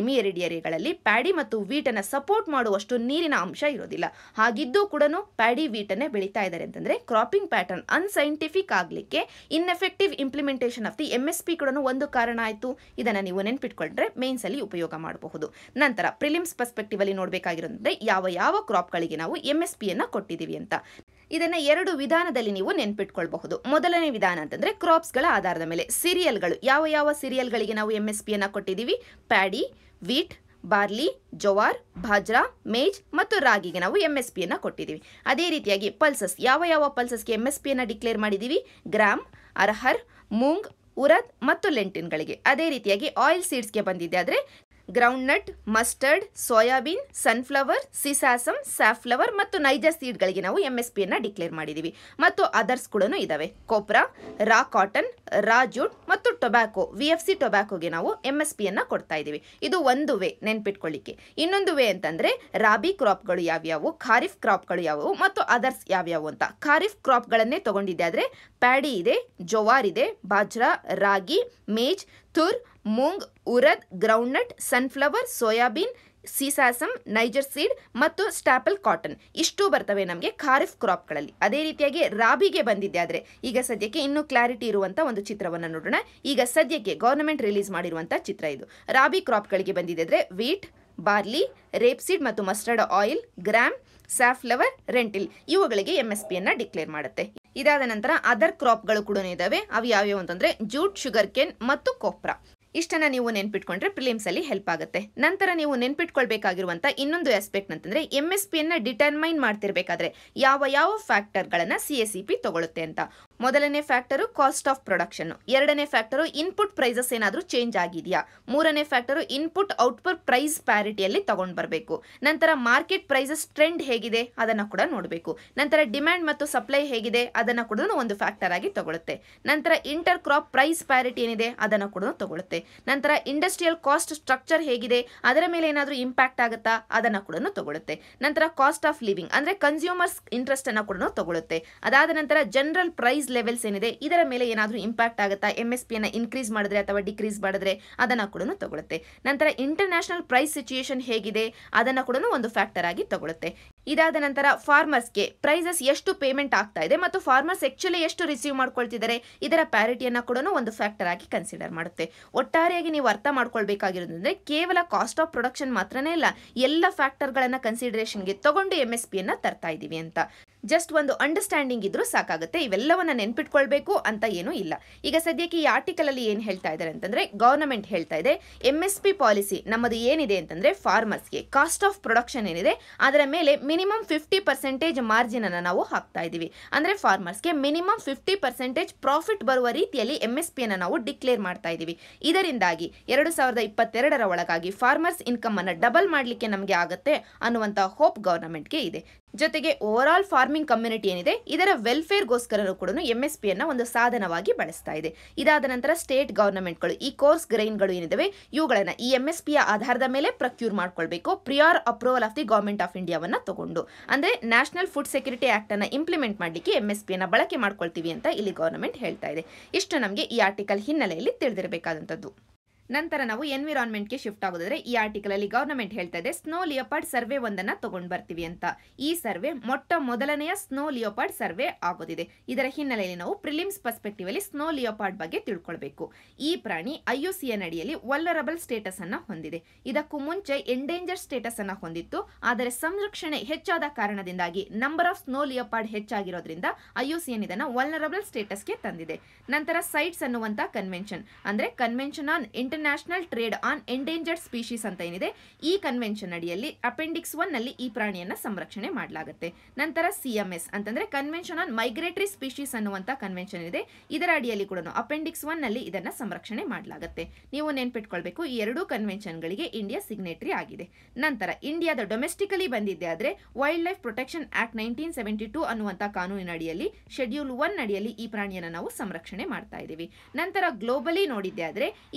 ಏರಿಯಾಗಳಲ್ಲಿ ಪ್ಯಾಡಿ ಮತ್ತು ವೀಟನ್ನು ಸಪೋರ್ಟ್ ಮಾಡುವಷ್ಟು ನೀರಿನ ಅಂಶ ಇರೋದಿಲ್ಲ. ಹಾಗಿದ್ದು ಕೂಡ ಪ್ಯಾಡಿ ವೀಟನ್ನೇ ಬೆಳೀತಾ ಇದ್ದಾರೆ ಅಂತಂದ್ರೆ ಕ್ರಾಪಿಂಗ್ ಪ್ಯಾಟರ್ನ್ ಅನ್ಸೈಂಟಿಫಿಕ್ ಆಗಲಿಕ್ಕೆ ineffective implementation of the M S P ಕೂಡ ಒಂದು ಕಾರಣ ಆಯಿತು. ಇದನ್ನು ನೀವು ನೆನ್ಪಿಟ್ಕೊಂಡ್ರೆ ಮೇನ್ಸ್ ಅಲ್ಲಿ ಉಪಯೋಗ ಮಾಡಬಹುದು. ನಂತರ ಪ್ರಿಲಿಮ್ಸ್ ಪರ್ಸ್ಪೆಕ್ಟಿವ್ ಅಲ್ಲಿ ನೋಡಬೇಕಾಗಿರೋದಂದ್ರೆ ಯಾವ ಯಾವ ಕ್ರಾಪ್ಗಳಿಗೆ ನಾವು ಎಂ ಎಸ್ ಪಿ ಅನ್ನ ಕೊಟ್ಟಿದ್ದೀವಿ ಅಂತ. ಇದನ್ನ ಎರಡು ವಿಧಾನದಲ್ಲಿ ನೀವು ನೆನ್ಪಿಟ್ಕೊಳ್ಬಹುದು. ಮೊದಲನೇ ವಿಧಾನ ಅಂತಂದ್ರೆ ಕ್ರಾಪ್ಸ್ಗಳ ಆಧಾರದ ಮೇಲೆ ಸೀರಿಯಲ್ಗಳು, ಯಾವ ಯಾವ ಸೀರಿಯಲ್ಗಳಿಗೆ ನಾವು ಎಂ ಎಸ್ ಪಿ ಅನ್ನ ಕೊಟ್ಟಿದ್ದೀವಿ, paddy, wheat, barley, jowar, bajra, maize ಮತ್ತು ರಾಗಿಗೆ ನಾವು ಎಂ ಎಸ್ ಪಿ ಅನ್ನ ಕೊಟ್ಟಿದ್ದೀವಿ. ಅದೇ ರೀತಿಯಾಗಿ ಪಲ್ಸಸ್, ಯಾವ ಯಾವ ಪಲ್ಸಸ್ಗೆ ಎಂ ಎಸ್ ಪಿ ಅನ್ನ ಡಿಕ್ಲೇರ್ ಮಾಡಿದ್ದೀವಿ, ಗ್ರಾಮ್, ಅರ್ಹರ್, ಮೂಂಗ್, ಉರದ್ ಮತ್ತು ಲೆಂಟಿನ್ಗಳಿಗೆ. ಅದೇ ರೀತಿಯಾಗಿ ಆಯಿಲ್ ಸೀಡ್ಸ್ಗೆ ಬಂದಿದೆ ಆದರೆ groundnut, mustard, soybean, sunflower, sesamum, safflower ಮತ್ತು ನೈಜರ್ ಸೀಡ್ಗಳಿಗೆ ನಾವು ಎಂ ಎಸ್ ಪಿ ಅನ್ನ ಡಿಕ್ಲೇರ್ ಮಾಡಿದ್ದೀವಿ. ಮತ್ತು ಅದರ್ಸ್ ಕೂಡ ಇದಾವೆ, copra, raw cotton, raw jute ಮತ್ತು ಟೊಬ್ಯಾಕೋ, ವಿ ಎಫ್ ಸಿ ಟೊಬ್ಯಾಕೋಗೆ ನಾವು ಎಂ ಎಸ್ ಪಿ ಅನ್ನ ಕೊಡ್ತಾ ಇದ್ದೀವಿ. ಇದು ಒಂದು ವೇ ನೆನ್ಪಿಟ್ಕೊಳ್ಳಿಕ್ಕೆ. ಇನ್ನೊಂದು ವೇ ಅಂತಂದ್ರೆ ರಾಬಿ ಕ್ರಾಪ್ಗಳು ಯಾವ್ಯಾವು, ಖಾರಿಫ್ ಕ್ರಾಪ್ಗಳು ಯಾವುವು ಮತ್ತು ಅದರ್ಸ್ ಯಾವ್ಯಾವು ಅಂತ. ಖಾರಿಫ್ ಕ್ರಾಪ್ಗಳನ್ನೇ ತಗೊಂಡಿದ್ದೆ ಆದರೆ ಪ್ಯಾಡಿ ಇದೆ, ಜೋವಾರ್ ಇದೆ, bajra, ragi, maize, tur, moong, urad, groundnut, sunflower, soybean, sesamum, niger seed ಮತ್ತು ಸ್ಟಾಪಲ್ ಕಾಟನ್ ಇಷ್ಟು ಬರ್ತವೆ ನಮಗೆ ಖಾರಿಫ್ ಕ್ರಾಪ್ಗಳಲ್ಲಿ. ಅದೇ ರೀತಿಯಾಗಿ ರಾಬಿಗೆ ಬಂದಿದ್ದೆ ಆದರೆ ಈಗ ಸದ್ಯಕ್ಕೆ ಇನ್ನೂ ಕ್ಲಾರಿಟಿ ಇರುವಂಥ ಒಂದು ಚಿತ್ರವನ್ನು ನೋಡೋಣ. ಈಗ ಸದ್ಯಕ್ಕೆ ಗವರ್ನಮೆಂಟ್ ರಿಲೀಸ್ ಮಾಡಿರುವಂಥ ಚಿತ್ರ ಇದು. ರಾಬಿ ಕ್ರಾಪ್ಗಳಿಗೆ ಬಂದಿದೆ ಅಂದರೆ ವೀಟ್, ಬಾರ್ಲಿ, ರೇಪ್ ಸೀಡ್ ಮತ್ತು mustard oil, gram, safflower, lentil ಇವುಗಳಿಗೆ ಎಂ ಎಸ್ ಪಿ ಅನ್ನ ಡಿಕ್ಲೇರ್ ಮಾಡುತ್ತೆ. ಇದಾದ ನಂತರ ಅದರ್ ಕ್ರಾಪ್ಗಳು ಕೂಡ ಇದಾವೆ. ಅವು ಯಾವ್ಯಾವು ಅಂತಂದ್ರೆ ಜೂಟ್, ಶುಗರ್ ಕೇನ್ ಮತ್ತು ಕೊಪ್ರಾ. ಇಷ್ಟನ್ನ ನೀವು ನೆನ್ಪಿಟ್ಕೊಂಡ್ರೆ ಪ್ರಿಲಿಮ್ಸ್ ಅಲ್ಲಿ ಹೆಲ್ಪ್ ಆಗುತ್ತೆ. ನಂತರ ನೀವು ನೆನ್ಪಿಟ್ಕೊಳ್ಬೇಕಾಗಿರುವಂತ ಇನ್ನೊಂದು ಆಸ್ಪೆಕ್ಟ್ ಅಂತಂದ್ರೆ ಎಂ ಎಸ್ ಪಿ ಅನ್ನ ಡಿಟರ್ಮೈನ್ ಮಾಡ್ತಿರ್ಬೇಕಾದ್ರೆ ಯಾವ ಯಾವ ಫ್ಯಾಕ್ಟರ್ ಗಳನ್ನ ಸಿ ಎಸ್ ಸಿ ಪಿ ತಗೊಳುತ್ತೆ ಅಂತ. ಮೊದಲನೇ ಫ್ಯಾಕ್ಟರು ಕಾಸ್ಟ್ ಆಫ್ ಪ್ರೊಡಕ್ಷನ್, ಎರಡನೇ ಫ್ಯಾಕ್ಟರು ಇನ್ಪುಟ್ ಪ್ರೈಸಸ್ ಏನಾದರೂ ಚೇಂಜ್ ಆಗಿದೆಯಾ, ಮೂರನೇ ಫ್ಯಾಕ್ಟರು ಇನ್ಪುಟ್ ಔಟ್ಪುಟ್ ಪ್ರೈಸ್ ಪ್ಯಾರಿಟಿಯಲ್ಲಿ ತಗೊಂಡು ಬರಬೇಕು. ನಂತರ ಮಾರ್ಕೆಟ್ ಪ್ರೈಸಸ್ ಟ್ರೆಂಡ್ ಹೇಗಿದೆ ಅದನ್ನ ಕೂಡ ನೋಡಬೇಕು. ನಂತರ ಡಿಮ್ಯಾಂಡ್ ಮತ್ತು ಸಪ್ಲೈ ಹೇಗಿದೆ ಅದನ್ನ ಕೂಡ ಒಂದು ಫ್ಯಾಕ್ಟರ್ ಆಗಿ ತಗೊಳುತ್ತೆ. ನಂತರ ಇಂಟರ್ ಕ್ರಾಪ್ ಪ್ರೈಸ್ ಪ್ಯಾರಿಟಿ ಏನಿದೆ ಅದನ್ನ ಕೂಡ ತಗೊಳುತ್ತೆ. ನಂತರ ಇಂಡಸ್ಟ್ರಿಯಲ್ ಕಾಸ್ಟ್ ಸ್ಟ್ರಕ್ಚರ್ ಹೇಗಿದೆ ಅದರ ಮೇಲೆ ಏನಾದರೂ ಇಂಪ್ಯಾಕ್ಟ್ ಆಗುತ್ತಾ ಅದನ್ನ ಕೂಡ ತಗೊಳುತ್ತೆ. ನಂತರ ಕಾಸ್ಟ್ ಆಫ್ ಲಿವಿಂಗ್ ಅಂದ್ರೆ ಕನ್ಸ್ಯೂಮರ್ಸ್ ಇಂಟ್ರೆಸ್ಟ್ ಅನ್ನ ಕೂಡ ತಗೊಳುತ್ತೆ. ಅದಾದ ನಂತರ ಜನರಲ್ ಪ್ರೈಸ್ ಲೆವೆಲ್ಸ್ ಏನಿದೆ ಇದರ ಮೇಲೆ ಏನಾದರೂ ಇಂಪ್ಯಾಕ್ಟ್ ಆಗುತ್ತಾ, ಎಂ ಎಸ್ ಪಿ ಅನ್ನ ಇನ್ಕ್ರೀಸ್ ಮಾಡಿದ್ರೆ ಅಥವಾ ಡಿಕ್ರೀಸ್ ಮಾಡಿದ್ರೆ ಅದನ್ನ ಕೂಡ ತಗೊಳುತ್ತೆ. ನಂತರ ಇಂಟರ್ನ್ಯಾಷನಲ್ ಪ್ರೈಸ್ ಸಿಚುಯೇಷನ್ ಹೇಗಿದೆ ಅದನ್ನ ಕೂಡ ಒಂದು ಫ್ಯಾಕ್ಟರ್ ಆಗಿ ತಗೊಳುತ್ತೆ. ಇದಾದ ನಂತರ ಫಾರ್ಮರ್ಸ್ಗೆ ಪ್ರೈಸಸ್ ಎಷ್ಟು ಪೇಮೆಂಟ್ ಆಗ್ತಾ ಇದೆ ಮತ್ತು ಫಾರ್ಮರ್ಸ್ ಆಕ್ಚುಲಿ ಎಷ್ಟು ರಿಸೀವ್ ಮಾಡ್ಕೊಳ್ತಿದ್ದಾರೆ ಇದರ ಪ್ಯಾರಿಟಿಯನ್ನು ಕೂಡ ಒಂದು ಫ್ಯಾಕ್ಟರ್ ಆಗಿ ಕನ್ಸಿಡರ್ ಮಾಡುತ್ತೆ. ಒಟ್ಟಾರೆಯಾಗಿ ನೀವು ಅರ್ಥ ಮಾಡ್ಕೊಳ್ಬೇಕಾಗಿರೋದಂದ್ರೆ ಕೇವಲ ಕಾಸ್ಟ್ ಆಫ್ ಪ್ರೊಡಕ್ಷನ್ ಮಾತ್ರನೇ ಇಲ್ಲ, ಎಲ್ಲ ಫ್ಯಾಕ್ಟರ್ಗಳನ್ನು ಕನ್ಸಿಡರೇಷನ್ಗೆ ತಗೊಂಡು ಎಂ ಎಸ್ ಪಿ ಅನ್ನ ತರ್ತಾ ಇದ್ದೀವಿ ಅಂತ. ಜಸ್ಟ್ ಒಂದು ಅಂಡರ್ಸ್ಟ್ಯಾಂಡಿಂಗ್ ಇದ್ರೂ ಸಾಕಾಗುತ್ತೆ, ಇವೆಲ್ಲವನ್ನ ನೆನ್ಪಿಟ್ಕೊಳ್ಬೇಕು ಅಂತ ಏನೂ ಇಲ್ಲ. ಈಗ ಸದ್ಯಕ್ಕೆ ಈ ಆರ್ಟಿಕಲ್ ಅಲ್ಲಿ ಏನು ಹೇಳ್ತಾ ಇದ್ದಾರೆ ಅಂತಂದ್ರೆ ಗವರ್ನಮೆಂಟ್ ಹೇಳ್ತಾ ಇದೆ ಎಂ ಎಸ್ ಪಿ ಪಾಲಿಸಿ ನಮ್ಮದು ಏನಿದೆ ಅಂತಂದ್ರೆ ಫಾರ್ಮರ್ಸ್ಗೆ ಕಾಸ್ಟ್ ಆಫ್ ಪ್ರೊಡಕ್ಷನ್ ಏನಿದೆ ಅದರ ಮೇಲೆ ಮಿನಿಮಮ್ ಫಿಫ್ಟಿ ಪರ್ಸೆಂಟೇಜ್ ಮಾರ್ಜಿನ್ ಅನ್ನು ನಾವು ಹಾಕ್ತಾ ಇದೀವಿ. ಅಂದ್ರೆ ಫಾರ್ಮರ್ಸ್ಗೆ ಮಿನಿಮಮ್ ಫಿಫ್ಟಿ ಪರ್ಸೆಂಟೇಜ್ ಪ್ರಾಫಿಟ್ ಬರುವ ರೀತಿಯಲ್ಲಿ ಎಂ ಎಸ್ ಪಿ ಅನ್ನು ನಾವು ಡಿಕ್ಲೇರ್ ಮಾಡ್ತಾ ಇದೀವಿ. ಇದರಿಂದಾಗಿ ಎರಡು ಸಾವಿರದ ಇಪ್ಪತ್ತೆರಡರ ಒಳಗಾಗಿ ಫಾರ್ಮರ್ಸ್ ಇನ್ಕಮ್ ಅನ್ನು ಡಬಲ್ ಮಾಡಲಿಕ್ಕೆ ನಮಗೆ ಆಗುತ್ತೆ ಅನ್ನುವಂಥ ಹೋಪ್ ಗವರ್ನಮೆಂಟ್ಗೆ ಇದೆ. ಜೊತೆಗೆ ಓವರ್ ಆಲ್ ಫಾರ್ಮಿಂಗ್ ಕಮ್ಯುನಿಟಿ ಏನಿದೆ ಇದರ ವೆಲ್ಫೇರ್ಗೋಸ್ಕರ ಕೂಡ ಎಂ ಎಸ್ ಪಿ ಅನ್ನ ಒಂದು ಸಾಧನವಾಗಿ ಬಳಸ್ತಾ ಇದೆ. ಇದಾದ ನಂತರ ಸ್ಟೇಟ್ ಗವರ್ನಮೆಂಟ್ಗಳು ಈ ಕೋರ್ಸ್ ಗ್ರೈನ್ಗಳು ಏನಿದಾವೆ ಇವುಗಳನ್ನ ಈ ಎಂ ಎಸ್ ಪಿಯ ಆಧಾರದ ಮೇಲೆ ಪ್ರೊಕ್ಯೂರ್ ಮಾಡ್ಕೊಳ್ಬೇಕು prior approval of the government of ಇಂಡಿಯಾವನ್ನ ತಗೊಂಡು. ಅಂದ್ರೆ ನ್ಯಾಷನಲ್ ಫುಡ್ ಸೆಕ್ಯೂರಿಟಿ ಆಕ್ಟ್ ಅನ್ನ ಇಂಪ್ಲಿಮೆಂಟ್ ಮಾಡಲಿಕ್ಕೆ ಎಂ ಎಸ್ ಪಿ ಅನ್ನ ಬಳಕೆ ಮಾಡ್ಕೊಳ್ತೀವಿ ಅಂತ ಇಲ್ಲಿ ಗವರ್ನಮೆಂಟ್ ಹೇಳ್ತಾ ಇದೆ. ಇಷ್ಟು ನಮಗೆ ಈ ಆರ್ಟಿಕಲ್ ಹಿನ್ನೆಲೆಯಲ್ಲಿ ತಿಳಿದಿರಬೇಕಾದಂಥದ್ದು. ನಂತರ ನಾವು ಎನ್ವಿರಾನ್ಮೆಂಟ್ಗೆ ಶಿಫ್ಟ್ ಆಗೋದಾದ್ರೆ ಈ ಆರ್ಟಿಕಲ್ ಅಲ್ಲಿ ಗವರ್ನಮೆಂಟ್ ಹೇಳ್ತಾ ಇದೆ ಸ್ನೋ ಲಿಯೋಪಾರ್ಡ್ ಸರ್ವೆ ಒಂದನ್ನ ತಗೊಂಡು ಬರ್ತೀವಿ ಅಂತ. ಈ ಸರ್ವೆ ಮೊಟ್ಟ ಮೊದಲನೆಯ ಸ್ನೋ ಲಿಯೋಪಾರ್ಡ್ ಸರ್ವೆ ಆಗೋದಿದೆ. ಇದರ ಹಿನ್ನೆಲೆಯಲ್ಲಿ ನಾವು ಪ್ರಿಲಿಮ್ಸ್ ಪರ್ಸ್ಪೆಕ್ಟಿವ್ ಅಲ್ಲಿ ಸ್ನೋ ಲಿಯೋಪಾರ್ಡ್ ಬಗ್ಗೆ ತಿಳ್ಕೊಳ್ಬೇಕು. ಈ ಪ್ರಾಣಿ ಐ ಯು ಸಿ ಎನ್ ಅಡಿಯಲ್ಲಿ ವಲ್ನರಬಲ್ ಸ್ಟೇಟಸ್ ಅನ್ನ ಹೊಂದಿದೆ. ಇದಕ್ಕೂ ಮುಂಚೆ ಎಂಡೇಂಜರ್ ಸ್ಟೇಟಸ್ ಅನ್ನ ಹೊಂದಿತ್ತು. ಆದರೆ ಸಂರಕ್ಷಣೆ ಹೆಚ್ಚಾದ ಕಾರಣದಿಂದಾಗಿ ನಂಬರ್ ಆಫ್ ಸ್ನೋ ಲಿಯೋಪಾರ್ಡ್ ಹೆಚ್ಚಾಗಿರೋದ್ರಿಂದ ಐ ಯು ಸಿ ಎನ್ ಇದನ್ನ ವಲ್ನರಬಲ್ ಸ್ಟೇಟಸ್ಗೆ ತಂದಿದೆ. ನಂತರ ಸೈಟ್ಸ್ ಅನ್ನುವಂತ ಕನ್ವೆನ್ಷನ್ ಅಂದ್ರೆ convention on international trade on endangered species ಅಂತ ಏನಿದೆ ಈ ಕನ್ವೆನ್ಷನ್ ಅಡಿಯಲ್ಲಿ ಅಪೆಂಡಿಕ್ಸ್ ಒನ್ ನಲ್ಲಿ ಈ ಪ್ರಾಣಿಯನ್ನ ಸಂರಕ್ಷಣೆ ಮಾಡಲಾಗುತ್ತೆ. ನಂತರ ಸಿ ಎಂ ಎಸ್ ಅಂತಂದ್ರೆ ಕನ್ವೆನ್ಷನ್ ಆನ್ ಮೈಗ್ರೇಟರಿ ಸ್ಪೀಶೀಸ್ ಅನ್ನುವಂತ ಕನ್ವೆನ್ಷನ್ ಇದೆ. ಇದರ ಅಡಿಯಲ್ಲಿ ಕೂಡ ಅಪೆಂಡಿಕ್ಸ್ ಒನ್ ನಲ್ಲಿ ಇದನ್ನ ಸಂರಕ್ಷಣೆ ಮಾಡಲಾಗುತ್ತೆ. ನೀವು ನೆನ್ಪಿಟ್ಕೊಳ್ಬೇಕು ಈ ಎರಡೂ ಕನ್ವೆನ್ಷನ್ ಗಳಿಗೆ ಇಂಡಿಯಾ ಸಿಗ್ನೇಟರಿ ಆಗಿದೆ. ನಂತರ ಇಂಡಿಯಾದ ಡೊಮೆಸ್ಟಿಕಲಿ ಬಂದಿದ್ದೆ ಆದ್ರೆ wildlife protection act nineteen seventy two ಅನ್ನುವಂತ ಕಾನೂನಿನ ಅಡಿಯಲ್ಲಿ ಶೆಡ್ಯೂಲ್ ಒನ್ ಅಡಿಯಲ್ಲಿ ಈ ಪ್ರಾಣಿಯನ್ನ ನಾವು ಸಂರಕ್ಷಣೆ ಮಾಡ್ತಾ ಇದ್ದೀವಿ. ನಂತರ ಗ್ಲೋಬಲಿ ನೋಡಿದ್ದೆ ಆದ್ರೆ ಈ ಸ್ನೋ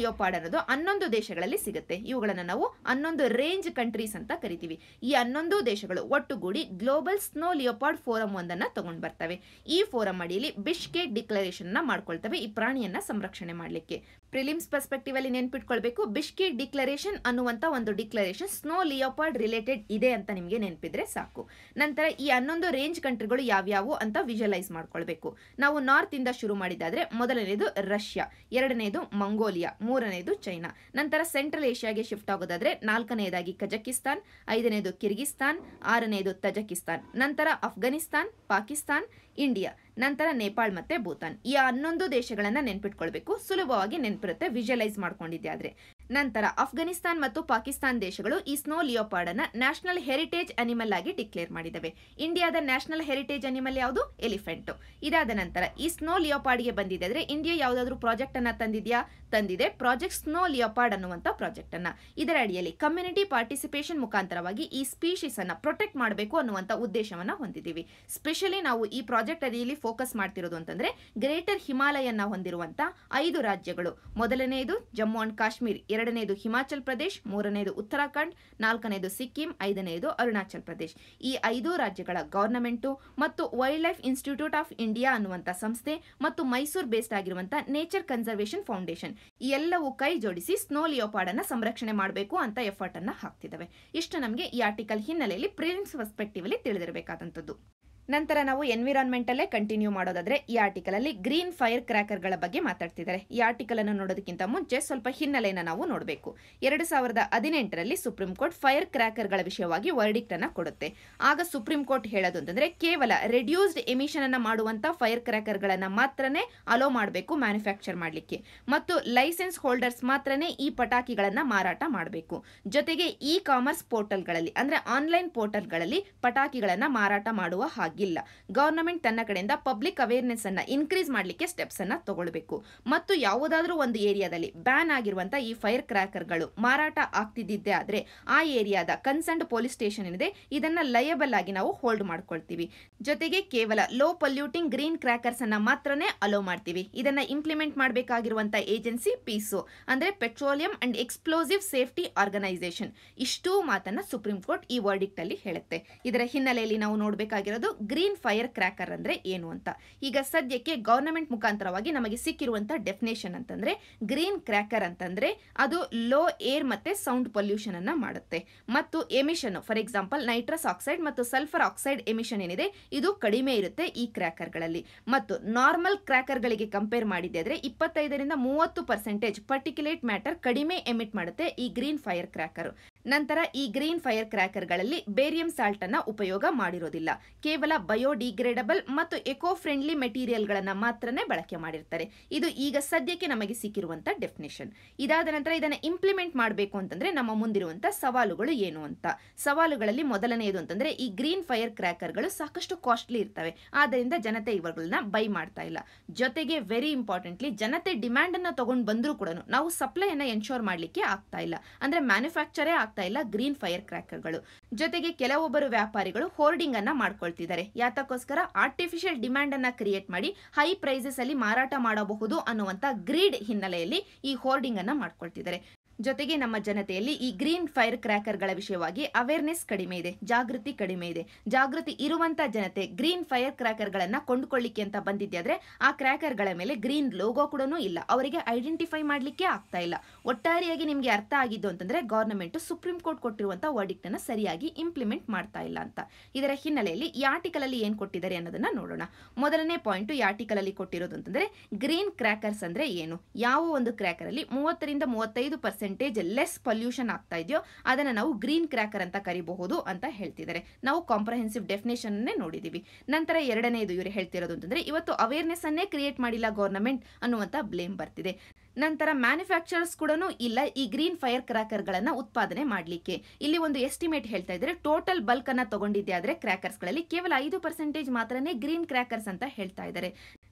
ಲಿಯೋಪಾರ್ಡ್ ಅನ್ನೋದು ಹನ್ನೊಂದು ದೇಶಗಳಲ್ಲಿ ಸಿಗುತ್ತೆ. ಇವುಗಳನ್ನು ನಾವು ಹನ್ನೊಂದು ರೇಂಜ್ ಕಂಟ್ರೀಸ್ ಅಂತ ಕರಿತೀವಿ. ಈ ಹನ್ನೊಂದು ದೇಶಗಳು ಒಟ್ಟುಗೂಡಿ ಗ್ಲೋಬಲ್ ಸ್ನೋ ಲಿಯೋಪಾರ್ಡ್ ಫೋರಂ ಒಂದನ್ನ ತಗೊಂಡ್ ಬರ್ತವೆ. ಈ ಫೋರಂ ಅಡಿಯಲ್ಲಿ ಬಿಷ್ಕೇಕ್ ಡಿಕ್ಲರೇಷನ್ ನ ಮಾಡ್ಕೊಳ್ತವೆ ಈ ಪ್ರಾಣಿಯನ್ನ ಸಂರಕ್ಷಣೆ ಮಾಡಲಿಕ್ಕೆ. ಪ್ರಿಲಿಮ್ಸ್ ಪರ್ಸ್ಪೆಕ್ಟಿವ್ ಅಲ್ಲಿ ನೆನ್ಪಿಟ್ಕೊಳ್ಬೇಕು, ಬಿಷ್ಕೇಕ್ ಡಿಕ್ಲರೇಷನ್ ಅನ್ನುವಂತ ಒಂದು ಡಿಕ್ಲರೇಷನ್ ಸ್ನೋ ಲಿಯೋಪಾರ್ಡ್ ರಿಲೇಟೆಡ್ ಇದೆ ಅಂತ ನಿಮಗೆ ನೆನಪಿದ್ರೆ ಸಾಕು. ನಂತರ ಈ ಹನ್ನೊಂದು ರೇಂಜ್ ಕಂಟ್ರಿಗಳು ಯಾವ್ಯಾವು ಅಂತ ವಿಜುವಲೈಸ್ ಮಾಡ್ಕೊಳ್ಬೇಕು. ನಾವು ನಾರ್ತ್ ಇಂದ ಶುರು ಮಾಡಿದಾದ್ರೆ ಮೊದಲನೇದು ರಷ್ಯಾ, ಎರಡನೇದು ಮಂಗೋಲಿಯಾ, ಮೂರನೇದು ಚೈನಾ. ನಂತರ ಸೆಂಟ್ರಲ್ ಏಷ್ಯಾಗೆ ಶಿಫ್ಟ್ ಆಗೋದಾದ್ರೆ ನಾಲ್ಕನೆಯದಾಗಿ ಕಜಕಿಸ್ತಾನ್, ಐದನೇದು ಕಿರ್ಗಿಸ್ತಾನ್, ಆರನೇದು ತಜಕಿಸ್ತಾನ್, ನಂತರ ಅಫ್ಘಾನಿಸ್ತಾನ್, ಪಾಕಿಸ್ತಾನ್, ಇಂಡಿಯಾ, ನಂತರ ನೇಪಾಳ್ ಮತ್ತೆ ಭೂತಾನ್. ಈ ಹನ್ನೊಂದು ದೇಶಗಳನ್ನ ನೆನ್ಪಿಟ್ಕೊಳ್ಬೇಕು, ಸುಲಭವಾಗಿ ನೆನ್ಪಿರುತ್ತೆ ವಿಜುವಲೈಸ್ ಮಾಡ್ಕೊಂಡಿದ್ದೆ ಆದ್ರೆ. ನಂತರ ಅಫ್ಘಾನಿಸ್ತಾನ್ ಮತ್ತು ಪಾಕಿಸ್ತಾನ್ ದೇಶಗಳು ಈ ಸ್ನೋ ಲಿಯೋಪಾರ್ಡ್ ಅನ್ನ ನ್ಯಾಷನಲ್ ಹೆರಿಟೇಜ್ ಅನಿಮಲ್ ಆಗಿ ಡಿಕ್ಲೇರ್ ಮಾಡಿದವೆ. ಇಂಡಿಯಾದ ನ್ಯಾಷನಲ್ ಹೆರಿಟೇಜ್ ಅನಿಮಲ್ ಯಾವುದು? ಎಲಿಫೆಂಟ್. ಇದಾದ ನಂತರ ಈ ಸ್ನೋ ಲಿಯೋಪಾರ್ಡ್ ಗೆ ಬಂದಿದೆ ಅಂದ್ರೆ ಇಂಡಿಯಾ ಯಾವ್ದಾದ್ರು ಪ್ರಾಜೆಕ್ಟ್ ಅನ್ನ ತಂದಿದ್ಯಾ? ತಂದಿದೆ, ಪ್ರಾಜೆಕ್ಟ್ ಸ್ನೋ ಲಿಯೋಪಾರ್ಡ್ ಅನ್ನುವಂತ ಪ್ರಾಜೆಕ್ಟ್ ಅನ್ನ. ಇದರ ಅಡಿಯಲ್ಲಿ ಕಮ್ಯುನಿಟಿ ಪಾರ್ಟಿಸಿಪೇಷನ್ ಮುಖಾಂತರವಾಗಿ ಈ ಸ್ಪೀಶೀಸ್ ಅನ್ನ ಪ್ರೊಟೆಕ್ಟ್ ಮಾಡಬೇಕು ಅನ್ನುವಂತ ಉದ್ದೇಶವನ್ನ ಹೊಂದಿದ್ದೀವಿ. ಸ್ಪೆಷಲಿ ನಾವು ಈ ಪ್ರಾಜೆಕ್ಟ್ ಅಡಿಯಲ್ಲಿ ಫೋಕಸ್ ಮಾಡ್ತಿರೋದು ಅಂತಂದ್ರೆ ಗ್ರೇಟರ್ ಹಿಮಾಲಯನ್ನ ಹೊಂದಿರುವಂತ ಐದು ರಾಜ್ಯಗಳು. ಮೊದಲನೆಯದು ಜಮ್ಮು ಅಂಡ್ ಕಾಶ್ಮೀರ್, ಎರಡನೇದು ಹಿಮಾಚಲ್ ಪ್ರದೇಶ್, ಮೂರನೇದು ಉತ್ತರಾಖಂಡ್, ನಾಲ್ಕನೇದು ಸಿಕ್ಕಿಂ, ಐದನೇದು ಅರುಣಾಚಲ್ ಪ್ರದೇಶ್. ಈ ಐದು ರಾಜ್ಯಗಳ ಗವರ್ನಮೆಂಟ್ ಮತ್ತು wildlife institute of India ಅನ್ನುವಂತ ಸಂಸ್ಥೆ ಮತ್ತು ಮೈಸೂರು ಬೇಸ್ಡ್ ಆಗಿರುವಂತಹ ನೇಚರ್ ಕನ್ಸರ್ವೇಷನ್ ಫೌಂಡೇಶನ್ ಈ ಎಲ್ಲವೂ ಕೈ ಜೋಡಿಸಿ ಸ್ನೋ ಲಿಯೋಪಾರ್ಡ್ ಅನ್ನ ಸಂರಕ್ಷಣೆ ಮಾಡಬೇಕು ಅಂತ ಎಫರ್ಟ್ ಅನ್ನ ಹಾಕ್ತಿದ್ದಾವೆ. ಇಷ್ಟು ನಮಗೆ ಈ ಆರ್ಟಿಕಲ್ ಹಿನ್ನೆಲೆಯಲ್ಲಿ ಪ್ರಿಲಿಮ್ಸ್ ಪರ್ಸ್ಪೆಕ್ಟಿವ್ ಅಲ್ಲಿ ತಿಳಿದಿರಬೇಕಾದಂತದ್ದು. ನಂತರ ನಾವು ಎನ್ವಿರಾನ್ಮೆಂಟ್ ಅಲ್ಲೇ ಕಂಟಿನ್ಯೂ ಮಾಡೋದಾದ್ರೆ ಈ ಆರ್ಟಿಕಲ್ ಅಲ್ಲಿ ಗ್ರೀನ್ ಫೈರ್ ಕ್ರ್ಯಾಕರ್ ಗಳ ಬಗ್ಗೆ ಮಾತಾಡ್ತಿದ್ದಾರೆ. ಈ ಆರ್ಟಿಕಲ್ ಅನ್ನು ನೋಡೋದಕ್ಕಿಂತ ಮುಂಚೆ ಸ್ವಲ್ಪ ಹಿನ್ನೆಲೆಯನ್ನು ನಾವು ನೋಡಬೇಕು. ಎರಡು ಸಾವಿರದ ಹದಿನೆಂಟರಲ್ಲಿ ಸುಪ್ರೀಂ ಕೋರ್ಟ್ ಫೈರ್ ಕ್ರ್ಯಾಕರ್ ಗಳ ವಿಷಯವಾಗಿ ವರ್ಡಿಕ್ಟ್ ಅನ್ನ ಕೊಡುತ್ತೆ. ಆಗ ಸುಪ್ರೀಂ ಕೋರ್ಟ್ ಹೇಳೋದು ಅಂತಂದ್ರೆ ಕೇವಲ ರೆಡ್ಯೂಸ್ಡ್ ಎಮಿಷನ್ ಅನ್ನ ಮಾಡುವಂತ ಫೈರ್ ಕ್ರ್ಯಾಕರ್ ಗಳನ್ನ ಮಾತ್ರನೇ ಅಲೋ ಮಾಡಬೇಕು ಮ್ಯಾನುಫ್ಯಾಕ್ಚರ್ ಮಾಡಲಿಕ್ಕೆ, ಮತ್ತು ಲೈಸೆನ್ಸ್ ಹೋಲ್ಡರ್ಸ್ ಮಾತ್ರನೇ ಈ ಪಟಾಕಿಗಳನ್ನ ಮಾರಾಟ ಮಾಡಬೇಕು. ಜೊತೆಗೆ ಇ ಕಾಮರ್ಸ್ ಪೋರ್ಟಲ್ಗಳಲ್ಲಿ ಅಂದ್ರೆ ಆನ್ಲೈನ್ ಪೋರ್ಟಲ್ಗಳಲ್ಲಿ ಪಟಾಕಿಗಳನ್ನ ಮಾರಾಟ ಮಾಡುವ ಹಾಗೆ ಇಲ್ಲ. ಗವರ್ನಮೆಂಟ್ ತನ್ನ ಕಡೆಯಿಂದ ಪಬ್ಲಿಕ್ ಅವೇರ್ನೆಸ್ ಅನ್ನ ಇನ್ಕ್ರೀಸ್ ಮಾಡಲಿಕ್ಕೆ ಸ್ಟೆಪ್ಸ್ ಅನ್ನ ತಗೊಳ್ಬೇಕು. ಮತ್ತು ಯಾವುದಾದ್ರೂ ಒಂದು ಏರಿಯಾದಲ್ಲಿ ಬ್ಯಾನ್ ಆಗಿರುವಂತಹ ಈ ಫೈರ್ ಕ್ರ್ಯಾಕರ್ ಗಳು ಮಾರಾಟ ಆಗ್ತಿದ್ದೆ ಆದ್ರೆ ಆ ಏರಿಯಾದ ಕನ್ಸರ್ನ್ಡ್ ಪೊಲೀಸ್ ಸ್ಟೇಷನ್ ಏನಿದೆ ಇದನ್ನ ಲಯಬಲ್ ಆಗಿ ನಾವು ಹೋಲ್ಡ್ ಮಾಡ್ಕೊಳ್ತೀವಿ. ಜೊತೆಗೆ ಕೇವಲ ಲೋ ಪೊಲ್ಯೂಟಿಂಗ್ ಗ್ರೀನ್ ಕ್ರ್ಯಾಕರ್ಸ್ ಅನ್ನ ಮಾತ್ರನೇ ಅಲೋ ಮಾಡ್ತೀವಿ. ಇದನ್ನ ಇಂಪ್ಲಿಮೆಂಟ್ ಮಾಡಬೇಕಾಗಿರುವಂತಹ ಏಜೆನ್ಸಿ ಪಿಸೋ ಅಂದ್ರೆ petroleum and explosive safety organisation. ಇಷ್ಟೂ ಮಾತನ್ನ ಸುಪ್ರೀಂ ಕೋರ್ಟ್ ಈ ವರ್ಡಿಕ್ಟ್ ಅಲ್ಲಿ ಹೇಳುತ್ತೆ. ಇದರ ಹಿನ್ನೆಲೆಯಲ್ಲಿ ನಾವು ನೋಡಬೇಕಾಗಿರೋದು ಗ್ರೀನ್ ಫೈರ್ ಕ್ರ್ಯಾಕರ್ ಅಂದ್ರೆ ಏನು ಅಂತ. ಈಗ ಸದ್ಯಕ್ಕೆ ಗವರ್ನಮೆಂಟ್ ಮುಖಾಂತರವಾಗಿ ನಮಗೆ ಸಿಕ್ಕಿರುವಂತಹ ಡೆಫಿನೇಷನ್ ಅಂತಂದ್ರೆ ಗ್ರೀನ್ ಕ್ರ್ಯಾಕರ್ ಅಂತಂದ್ರೆ ಅದು ಲೋ ಏರ್ ಮತ್ತೆ ಸೌಂಡ್ ಪೊಲ್ಯೂಷನ್ ಅನ್ನ ಮಾಡುತ್ತೆ ಮತ್ತು emission for example nitrous oxide ಮತ್ತು ಸಲ್ಫರ್ ಆಕ್ಸೈಡ್ ಎಮಿಷನ್ ಏನಿದೆ ಇದು ಕಡಿಮೆ ಇರುತ್ತೆ ಈ ಕ್ರ್ಯಾಕರ್ ಗಳಲ್ಲಿ. ಮತ್ತು ನಾರ್ಮಲ್ ಕ್ರ್ಯಾಕರ್ ಗಳಿಗೆ ಕಂಪೇರ್ ಮಾಡಿದ್ರೆ ಇಪ್ಪತ್ತೈದರಿಂದ ಮೂವತ್ತು ಪರ್ಸೆಂಟೇಜ್ ಪರ್ಟಿಕ್ಯುಲೇಟ್ ಮ್ಯಾಟರ್ ಕಡಿಮೆ ಎಮಿಟ್ ಮಾಡುತ್ತೆ ಈ ಗ್ರೀನ್ ಫೈರ್ ಕ್ರ್ಯಾಕರ್. ನಂತರ ಈ ಗ್ರೀನ್ ಫೈರ್ ಕ್ರ್ಯಾಕರ್ ಗಳಲ್ಲಿ ಬೇರಿಯಂ ಸಾಲ್ಟ್ ಅನ್ನ ಉಪಯೋಗ ಮಾಡಿರೋದಿಲ್ಲ. ಕೇವಲ ಬಯೋಡಿಗ್ರೇಡಬಲ್ ಮತ್ತು ಎಕೋ ಫ್ರೆಂಡ್ಲಿ ಮೆಟೀರಿಯಲ್ ಗಳನ್ನ ಮಾತ್ರನೇ ಬಳಕೆ ಮಾಡಿರ್ತಾರೆ. ಇದು ಈಗ ಸದ್ಯಕ್ಕೆ ನಮಗೆ ಸಿಕ್ಕಿರುವಂತಹ ಡೆಫಿನೇಷನ್. ಇದಾದ ನಂತರ ಇದನ್ನ ಇಂಪ್ಲಿಮೆಂಟ್ ಮಾಡಬೇಕು ಅಂತಂದ್ರೆ ನಮ್ಮ ಮುಂದಿರುವಂತಹ ಸವಾಲುಗಳು ಏನು ಅಂತ. ಸವಾಲುಗಳಲ್ಲಿ ಮೊದಲನೆಯದು ಅಂತಂದ್ರೆ ಈ ಗ್ರೀನ್ ಫೈರ್ ಕ್ರ್ಯಾಕರ್ ಗಳು ಸಾಕಷ್ಟು ಕಾಸ್ಟ್ಲಿ ಇರ್ತವೆ, ಆದ್ದರಿಂದ ಜನತೆ ಇವುಗಳನ್ನ ಬೈ ಮಾಡ್ತಾ ಇಲ್ಲ. ಜೊತೆಗೆ ವೆರಿ ಇಂಪಾರ್ಟೆಂಟ್ಲಿ ಜನತೆ ಡಿಮ್ಯಾಂಡ್ ಅನ್ನ ತಗೊಂಡು ಬಂದ್ರು ಕೂಡ ನಾವು ಸಪ್ಲೈ ಅನ್ನ ಎನ್ಶೋರ್ ಮಾಡ್ಲಿಕ್ಕೆ ಆಗ್ತಾ ಇಲ್ಲ, ಅಂದ್ರೆ ಮ್ಯಾನುಫ್ಯಾಕ್ಚರೇ ಆಗ್ತಾ ಇಲ್ಲ ಗ್ರೀನ್ ಫೈರ್ ಕ್ರ್ಯಾಕರ್ ಗಳು. ಜೊತೆಗೆ ಕೆಲವೊಬ್ಬರು ವ್ಯಾಪಾರಿಗಳು ಹೋರ್ಡಿಂಗ್ ಅನ್ನ ಮಾಡ್ಕೊಳ್ತಿದ್ದಾರೆ. ಯಾತಕ್ಕೋಸ್ಕರ ಆರ್ಟಿಫಿಷಿಯಲ್ ಡಿಮ್ಯಾಂಡ್ ಅನ್ನ ಕ್ರಿಯೇಟ್ ಮಾಡಿ ಹೈ ಪ್ರೈಸಸ್ ಅಲ್ಲಿ ಮಾರಾಟ ಮಾಡಬಹುದು ಅನ್ನುವಂತ ಗ್ರೀಡ್ ಹಿನ್ನೆಲೆಯಲ್ಲಿ ಈ ಹೋರ್ಡಿಂಗ್ ಅನ್ನ ಮಾಡ್ಕೊಳ್ತಿದ್ದಾರೆ. ಜೊತೆಗೆ ನಮ್ಮ ಜನತೆಯಲ್ಲಿ ಈ ಗ್ರೀನ್ ಫೈರ್ ಕ್ರ್ಯಾಕರ್ ಗಳ ವಿಷಯವಾಗಿ ಅವೇರ್ನೆಸ್ ಕಡಿಮೆ ಇದೆ, ಜಾಗೃತಿ ಕಡಿಮೆ ಇದೆ. ಜಾಗೃತಿ ಇರುವಂತ ಜನತೆ ಗ್ರೀನ್ ಫೈರ್ ಕ್ರ್ಯಾಕರ್ ಗಳನ್ನ ಕೊಂಡುಕೊಳ್ಳಿಕ್ಕೆ ಅಂತ ಬಂದಿದ್ದೆ ಆದ್ರೆ ಆ ಕ್ರ್ಯಾಕರ್ ಗಳ ಮೇಲೆ ಗ್ರೀನ್ ಲೋಗೋ ಕೂಡ ಇಲ್ಲ, ಅವರಿಗೆ ಐಡೆಂಟಿಫೈ ಮಾಡ್ಲಿಕ್ಕೆ ಆಗ್ತಾ ಇಲ್ಲ. ಒಟ್ಟಾರೆಯಾಗಿ ನಿಮ್ಗೆ ಅರ್ಥ ಆಗಿದ್ದು ಅಂತಂದ್ರೆ ಗವರ್ನಮೆಂಟ್ ಸುಪ್ರೀಂ ಕೋರ್ಟ್ ಕೊಟ್ಟಿರುವಂತಹ ವರ್ಡಿಕ್ಟ್ ಅನ್ನ ಸರಿಯಾಗಿ ಇಂಪ್ಲಿಮೆಂಟ್ ಮಾಡ್ತಾ ಇಲ್ಲ ಅಂತ. ಇದರ ಹಿನ್ನೆಲೆಯಲ್ಲಿ ಈ ಆರ್ಟಿಕಲ್ ಅಲ್ಲಿ ಏನ್ ಕೊಟ್ಟಿದ್ದಾರೆ ಅನ್ನೋದನ್ನ ನೋಡೋಣ. ಮೊದಲನೇ ಪಾಯಿಂಟ್ ಈ ಆರ್ಟಿಕಲ್ ಅಲ್ಲಿ ಕೊಟ್ಟಿರೋದು ಅಂತಂದ್ರೆ ಗ್ರೀನ್ ಕ್ರ್ಯಾಕರ್ಸ್ ಅಂದ್ರೆ ಏನು. ಯಾವ ಒಂದು ಕ್ರ್ಯಾಕರ್ ಅಲ್ಲಿ ಮೂವತ್ತರಿಂದ ಮೂವತ್ತೈದು ಪರ್ಸೆಂಟ್ ಲೆಸ್ ಪೊಲ್ಯೂಷನ್ ಆಗ್ತಾ ಇದೆಯೋ ಅದನ್ನ ನಾವು ಗ್ರೀನ್ ಕ್ರ್ಯಾಕರ್ ಅಂತ ಕರಿಬಹುದು ಅಂತ ಹೇಳ್ತಿದ್ದಾರೆ. ನಾವು ಕಾಂಪ್ರಹೆನ್ಸಿವ್ ಡೆಫಿನೇಷನ್ ಅನ್ನೇ ನೋಡಿದೀವಿ. ನಂತರ ಎರಡನೇದು ಇವರು ಹೇಳ್ತಿರೋದು ಅಂತಂದ್ರೆ ಇವತ್ತು ಅವೇರ್ನೆಸ್ ಅನ್ನೇ ಕ್ರಿಯೇಟ್ ಮಾಡಿಲ್ಲ ಗವರ್ನಮೆಂಟ್ ಅನ್ನುವಂತ ಬ್ಲೇಮ್ ಬರ್ತಿದೆ. ನಂತರ ಮ್ಯಾನುಫ್ಯಾಕ್ಚರರ್ಸ್ ಕೂಡ ಇಲ್ಲ ಈ ಗ್ರೀನ್ ಫೈರ್ ಕ್ರ್ಯಾಕರ್ ಗಳನ್ನ ಉತ್ಪಾದನೆ ಮಾಡಲಿಕ್ಕೆ. ಇಲ್ಲಿ ಒಂದು ಎಸ್ಟಿಮೇಟ್ ಹೇಳ್ತಾ ಇದ್ರೆ ಟೋಟಲ್ ಬಲ್ಕ್ ಅನ್ನ ತಗೊಂಡಿದ್ದೆ ಆದ್ರೆ ಕ್ರ್ಯಾಕರ್ಸ್ ಗಳಲ್ಲಿ ಕೇವಲ ಐದು ಪರ್ಸೆಂಟೇಜ್ ಮಾತ್ರನೇ ಗ್ರೀನ್ ಕ್ರ್ಯಾಕರ್ಸ್ ಅಂತ ಹೇಳ್ತಾ ಇದ್ದಾರೆ.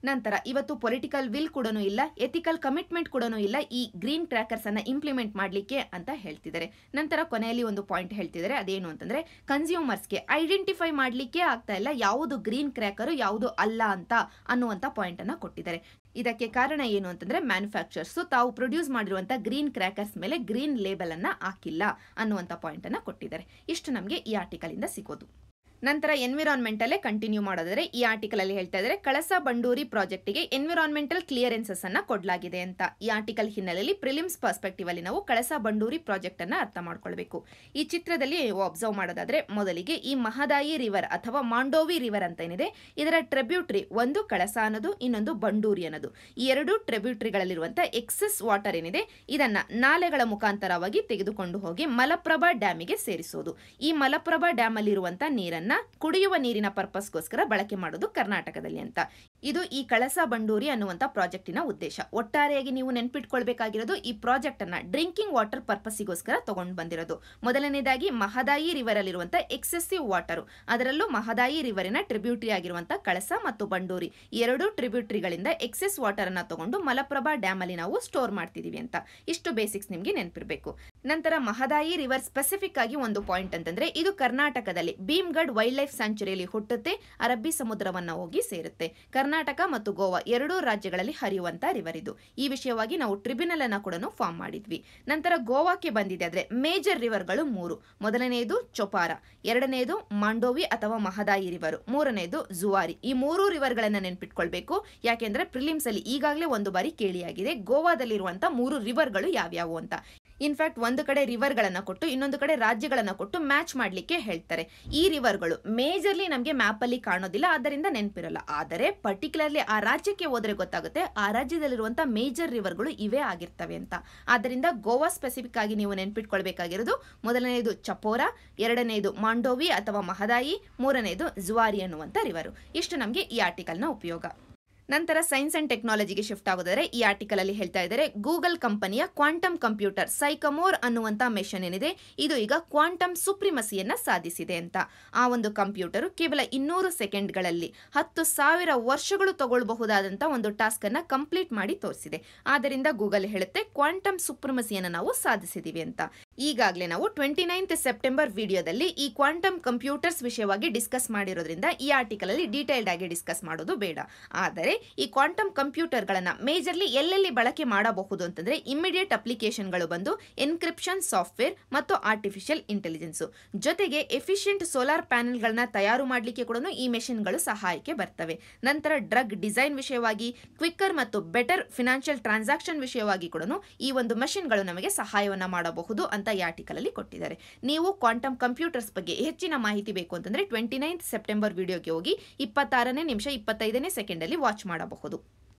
ನಂತರ ಇವತ್ತು ಪೊಲಿಟಿಕಲ್ ವಿಲ್ ಕೂಡ ಇಲ್ಲ, ಎಥಿಕಲ್ ಕಮಿಟ್ಮೆಂಟ್ ಕೂಡ ಇಲ್ಲ ಈ ಗ್ರೀನ್ ಕ್ರ್ಯಾಕರ್ಸ್ ಅನ್ನ ಇಂಪ್ಲಿಮೆಂಟ್ ಮಾಡಲಿಕ್ಕೆ ಅಂತ ಹೇಳ್ತಿದ್ದಾರೆ. ನಂತರ ಕೊನೆಯಲ್ಲಿ ಒಂದು ಪಾಯಿಂಟ್ ಹೇಳ್ತಿದ್ದಾರೆ, ಅದೇನು ಅಂತಂದ್ರೆ ಕನ್ಸ್ಯೂಮರ್ಸ್ಗೆ ಐಡೆಂಟಿಫೈ ಮಾಡಲಿಕ್ಕೆ ಆಗ್ತಾ ಇಲ್ಲ ಯಾವುದು ಗ್ರೀನ್ ಕ್ರ್ಯಾಕರ್ ಯಾವುದು ಅಲ್ಲ ಅಂತ ಅನ್ನುವಂತ ಪಾಯಿಂಟ್ ಅನ್ನ ಕೊಟ್ಟಿದ್ದಾರೆ. ಇದಕ್ಕೆ ಕಾರಣ ಏನು ಅಂತಂದ್ರೆ ಮ್ಯಾನುಫ್ಯಾಕ್ಚರ್ಸ್ ತಾವು ಪ್ರೊಡ್ಯೂಸ್ ಮಾಡಿರುವಂತ ಗ್ರೀನ್ ಕ್ರ್ಯಾಕರ್ಸ್ ಮೇಲೆ ಗ್ರೀನ್ ಲೇಬಲ್ ಅನ್ನ ಹಾಕಿಲ್ಲ ಅನ್ನುವಂತ ಪಾಯಿಂಟ್ ಅನ್ನ ಕೊಟ್ಟಿದ್ದಾರೆ. ಇಷ್ಟು ನಮಗೆ ಈ ಆರ್ಟಿಕಲ್ ಇಂದ ಸಿಗೋದು. ನಂತರ ಎನ್ವಿರಾನ್ಮೆಂಟ್ ಅಲ್ಲೇ ಕಂಟಿನ್ಯೂ ಮಾಡೋದಾದ್ರೆ ಈ ಆರ್ಟಿಕಲ್ ಅಲ್ಲಿ ಹೇಳ್ತಾ ಇದ್ದಾರೆ ಕಳಸಾ ಬಂಡೂರಿ ಪ್ರಾಜೆಕ್ಟಿಗೆ ಎನ್ವಿರಾನ್ಮೆಂಟಲ್ ಕ್ಲಿಯರೆನ್ಸಸ್ ಅನ್ನ ಕೊಡಲಾಗಿದೆ ಅಂತ. ಈ ಆರ್ಟಿಕಲ್ ಹಿನ್ನೆಲೆಯಲ್ಲಿ ಪ್ರಿಲಿಮ್ಸ್ ಪರ್ಸ್ಪೆಕ್ಟಿವ್ ಅಲ್ಲಿ ನಾವು ಕಳಸಾ ಬಂಡೂರಿ ಪ್ರಾಜೆಕ್ಟ್ ಅನ್ನ ಅರ್ಥ ಮಾಡ್ಕೊಳ್ಬೇಕು. ಈ ಚಿತ್ರದಲ್ಲಿ ಅಬ್ಸರ್ವ್ ಮಾಡೋದಾದ್ರೆ ಮೊದಲಿಗೆ ಈ ಮಹದಾಯಿ ರಿವರ್ ಅಥವಾ ಮಾಂಡೋವಿ ರಿವರ್ ಅಂತ ಏನಿದೆ ಇದರ ಟ್ರಿಬ್ಯೂಟರಿ ಒಂದು ಕಳಸಾ ಅನ್ನೋದು, ಇನ್ನೊಂದು ಬಂಡೂರಿ ಅನ್ನೋದು. ಈ ಎರಡು ಟ್ರಿಬ್ಯೂಟರಿಗಳಲ್ಲಿರುವಂತಹ ಎಕ್ಸೆಸ್ ವಾಟರ್ ಏನಿದೆ ಇದನ್ನ ನಾಲೆಗಳ ಮುಖಾಂತರವಾಗಿ ತೆಗೆದುಕೊಂಡು ಹೋಗಿ ಮಲಪ್ರಭಾ ಡ್ಯಾಮಿಗೆ ಸೇರಿಸೋದು. ಈ ಮಲಪ್ರಭಾ ಡ್ಯಾಮ್ ಅಲ್ಲಿ ಇರುವಂತಹ ನೀರನ್ನ ಕುಡಿಯುವ ನೀರಿನ ಪರ್ಪಸ್ಗೋಸ್ಕರ ಬಳಕೆ ಮಾಡೋದು ಕರ್ನಾಟಕದಲ್ಲಿ ಅಂತ. ಇದು ಈ ಕಳಸಾ ಬಂಡೂರಿ ಅನ್ನುವಂತ ಪ್ರಾಜೆಕ್ಟಿನ ಉದ್ದೇಶ. ಒಟ್ಟಾರೆಯಾಗಿ ನೀವು ನೆನ್ಪಿಟ್ಕೊಳ್ಬೇಕಾಗಿರೋದು ಈ ಪ್ರಾಜೆಕ್ಟ್ ಅನ್ನ ಡ್ರಿಂಕಿಂಗ್ ವಾಟರ್ ಪರ್ಪಸ್ಗೋಸ್ಕರ ತಗೊಂಡು ಬಂದಿರೋದು. ಮೊದಲನೇದಾಗಿ ಮಹದಾಯಿ ರಿವರ್ ಅಲ್ಲಿರುವಂತಹ ಎಕ್ಸೆಸಿವ್ ವಾಟರ್, ಅದರಲ್ಲೂ ಮಹದಾಯಿ ರಿವರಿನ ಟ್ರಿಬ್ಯೂಟರಿ ಆಗಿರುವಂತಹ ಕಳಸಾ ಮತ್ತು ಬಂಡೂರಿ ಎರಡು ಟ್ರಿಬ್ಯೂಟರಿಗಳಿಂದ ಎಕ್ಸೆಸ್ ವಾಟರ್ ಅನ್ನ ತಗೊಂಡು ಮಲಪ್ರಭಾ ಡ್ಯಾಮ್ ಅಲ್ಲಿ ನಾವು ಸ್ಟೋರ್ ಮಾಡ್ತಿದೀವಿ ಅಂತ. ಇಷ್ಟು ಬೇಸಿಕ್ಸ್ ನಿಮ್ಗೆ ನೆನಪಿರ್ಬೇಕು. ನಂತರ ಮಹದಾಯಿ ರಿವರ್ ಸ್ಪೆಸಿಫಿಕ್ ಆಗಿ ಒಂದು ಪಾಯಿಂಟ್ ಅಂತಂದ್ರೆ ಇದು ಕರ್ನಾಟಕದಲ್ಲಿ ಭೀಮ್ಗಢ್ ವೈಲ್ಡ್ ಲೈಫ್ ಸ್ಯಾಂಚುರಿಯಲ್ಲಿ ಹುಟ್ಟುತ್ತೆ, ಅರಬ್ಬಿ ಸಮುದ್ರವನ್ನ ಹೋಗಿ ಸೇರುತ್ತೆ. ಕರ್ನಾಟಕ ಮತ್ತು ಗೋವಾ ಎರಡೂ ರಾಜ್ಯಗಳಲ್ಲಿ ಹರಿಯುವಂತ ರಿವರ್ ಇದು. ಈ ವಿಷಯವಾಗಿ ನಾವು ಟ್ರಿಬ್ಯುನಲ್ ಅನ್ನ ಕೂಡ ಫಾರ್ಮ್ ಮಾಡಿದ್ವಿ. ನಂತರ ಗೋವಾಕ್ಕೆ ಬಂದಿದೆ ಆದ್ರೆ ಮೇಜರ್ ರಿವರ್ಗಳು ಮೂರು. ಮೊದಲನೆಯದು ಚೊಪಾರ, ಎರಡನೆಯದು ಮಾಂಡೋವಿ ಅಥವಾ ಮಹದಾಯಿ ರಿವರ್, ಮೂರನೆಯದು ಜುವಾರಿ. ಈ ಮೂರು ರಿವರ್ ಗಳನ್ನ ನೆನ್ಪಿಟ್ಕೊಳ್ಬೇಕು, ಯಾಕೆಂದ್ರೆ ಪ್ರಿಲಿಮ್ಸ್ ಅಲ್ಲಿ ಈಗಾಗಲೇ ಒಂದು ಬಾರಿ ಕೇಳಿಯಾಗಿದೆ ಗೋವಾದಲ್ಲಿರುವಂತಹ ಮೂರು ರಿವರ್ಗಳು ಯಾವ್ಯಾವು ಅಂತ. ಇನ್ಫ್ಯಾಕ್ಟ್ ಒಂದು ಕಡೆ ರಿವರ್ ಗಳನ್ನ ಕೊಟ್ಟು ಇನ್ನೊಂದು ಕಡೆ ರಾಜ್ಯಗಳನ್ನ ಕೊಟ್ಟು ಮ್ಯಾಚ್ ಮಾಡ್ಲಿಕ್ಕೆ ಹೇಳ್ತಾರೆ. ಈ ರಿವರ್ಗಳು ಮೇಜರ್ಲಿ ನಮಗೆ ಮ್ಯಾಪ್ ಅಲ್ಲಿ ಕಾಣೋದಿಲ್ಲ, ಆದ್ದರಿಂದ ನೆನಪಿರಲ್ಲ. ಆದರೆ ಪರ್ಟಿಕ್ಯುಲರ್ಲಿ ಆ ರಾಜ್ಯಕ್ಕೆ ಹೋದ್ರೆ ಗೊತ್ತಾಗುತ್ತೆ ಆ ರಾಜ್ಯದಲ್ಲಿರುವಂತಹ ಮೇಜರ್ ರಿವರ್ಗಳು ಇವೇ ಆಗಿರ್ತವೆ ಅಂತ. ಆದ್ದರಿಂದ ಗೋವಾ ಸ್ಪೆಸಿಫಿಕ್ ಆಗಿ ನೀವು ನೆನ್ಪಿಟ್ಕೊಳ್ಬೇಕಾಗಿರೋದು ಮೊದಲನೆಯದು ಚಪೋರಾ, ಎರಡನೆಯದು ಮಾಂಡೋವಿ ಅಥವಾ ಮಹದಾಯಿ, ಮೂರನೆಯದು ಜುವಾರಿ ಅನ್ನುವಂತ ರಿವರು. ಇಷ್ಟು ನಮಗೆ ಈ ಆರ್ಟಿಕಲ್ನ ಉಪಯೋಗ. ನಂತರ ಸೈನ್ಸ್ ಅಂಡ್ ಟೆಕ್ನಾಲಜಿಗೆ ಶಿಫ್ಟ್ ಆಗೋದಾದ್ರೆ ಈ ಆರ್ಟಿಕಲ್ ಅಲ್ಲಿ ಹೇಳ್ತಾ ಇದ್ದಾರೆ ಗೂಗಲ್ ಕಂಪನಿಯ ಕ್ವಾಂಟಮ್ ಕಂಪ್ಯೂಟರ್ ಸೈಕಮೋರ್ ಅನ್ನುವಂತ ಮೆಷಿನ್ ಏನಿದೆ ಇದು ಈಗ ಕ್ವಾಂಟಮ್ ಸುಪ್ರಿಮಸಿಯನ್ನ ಸಾಧಿಸಿದೆ ಅಂತ. ಆ ಒಂದು ಕಂಪ್ಯೂಟರ್ ಕೇವಲ ಇನ್ನೂರು ಸೆಕೆಂಡ್ಗಳಲ್ಲಿ ಹತ್ತು ಸಾವಿರ ವರ್ಷಗಳು ತಗೊಳ್ಬಹುದಾದಂತ ಒಂದು ಟಾಸ್ಕ್ ಅನ್ನ ಕಂಪ್ಲೀಟ್ ಮಾಡಿ ತೋರಿಸಿದೆ. ಆದ್ದರಿಂದ ಗೂಗಲ್ ಹೇಳುತ್ತೆ ಕ್ವಾಂಟಮ್ ಸುಪ್ರಿಮಸಿಯನ್ನ ನಾವು ಸಾಧಿಸಿದೀವಿ ಅಂತ. ಈಗಾಗಲೇ ನಾವು ಟ್ವೆಂಟಿ ನೈನ್ತ್ ಸೆಪ್ಟೆಂಬರ್ ವಿಡಿಯೋದಲ್ಲಿ ಈ ಕ್ವಾಂಟಮ್ ಕಂಪ್ಯೂಟರ್ಸ್ ವಿಷಯವಾಗಿ ಡಿಸ್ಕಸ್ ಮಾಡಿರೋದ್ರಿಂದ ಈ ಆರ್ಟಿಕಲ್ ಅಲ್ಲಿ ಡೀಟೇಲ್ಡ್ ಆಗಿ ಡಿಸ್ಕಸ್ ಮಾಡೋದು ಬೇಡ. ಆದರೆ ಈ ಕ್ವಾಂಟಮ್ ಕಂಪ್ಯೂಟರ್ ಗಳನ್ನ ಮೇಜರ್ಲಿ ಎಲ್ಲೆಲ್ಲಿ ಬಳಕೆ ಮಾಡಬಹುದು ಅಂತಂದ್ರೆ ಇಮಿಡಿಯೇಟ್ ಅಪ್ಲಿಕೇಶನ್ಗಳು ಬಂದು ಎನ್ಕ್ರಿಪ್ಷನ್ ಸಾಫ್ಟ್ವೇರ್ ಮತ್ತು ಆರ್ಟಿಫಿಷಿಯಲ್ ಇಂಟೆಲಿಜೆನ್ಸ್, ಜೊತೆಗೆ ಎಫಿಷಿಯಂಟ್ ಸೋಲಾರ್ ಪ್ಯಾನೆಲ್ ಗಳನ್ನ ತಯಾರು ಮಾಡಲಿಕ್ಕೆ ಕೂಡ ಈ ಮೆಷಿನ್ಗಳು ಸಹಾಯಕ್ಕೆ ಬರ್ತವೆ. ನಂತರ ಡ್ರಗ್ ಡಿಸೈನ್ ವಿಷಯವಾಗಿ, ಕ್ವಿಕ್ಕರ್ ಮತ್ತು ಬೆಟರ್ ಫಿನಾನ್ಷಿಯಲ್ ಟ್ರಾನ್ಸಾಕ್ಷನ್ ವಿಷಯವಾಗಿ ಕೂಡ ಈ ಒಂದು ಮೆಷಿನ್ಗಳು ನಮಗೆ ಸಹಾಯವನ್ನ ಮಾಡಬಹುದು ಅಂತ ಈ ಆರ್ಟಿಕಲ್ ಅಲ್ಲಿ ಕೊಟ್ಟಿದ್ದಾರೆ. ನೀವು ಕ್ವಾಂಟಮ್ ಕಂಪ್ಯೂಟರ್ಸ್ ಬಗ್ಗೆ ಹೆಚ್ಚಿನ ಮಾಹಿತಿ ಬೇಕು ಅಂತಂದ್ರೆ ಟ್ವೆಂಟಿ ನೈನ್ತ್ ಸೆಪ್ಟೆಂಬರ್ ವಿಡಿಯೋಗೆ ಹೋಗಿ ಇಪ್ಪತ್ತಾರನೇ ನಿಮಿಷ ಇಪ್ಪತ್ತೈದನೇ ಸೆಕೆಂಡ್ ಅಲ್ಲಿ ವಾಚ್ ಮಾಡಬಹುದು.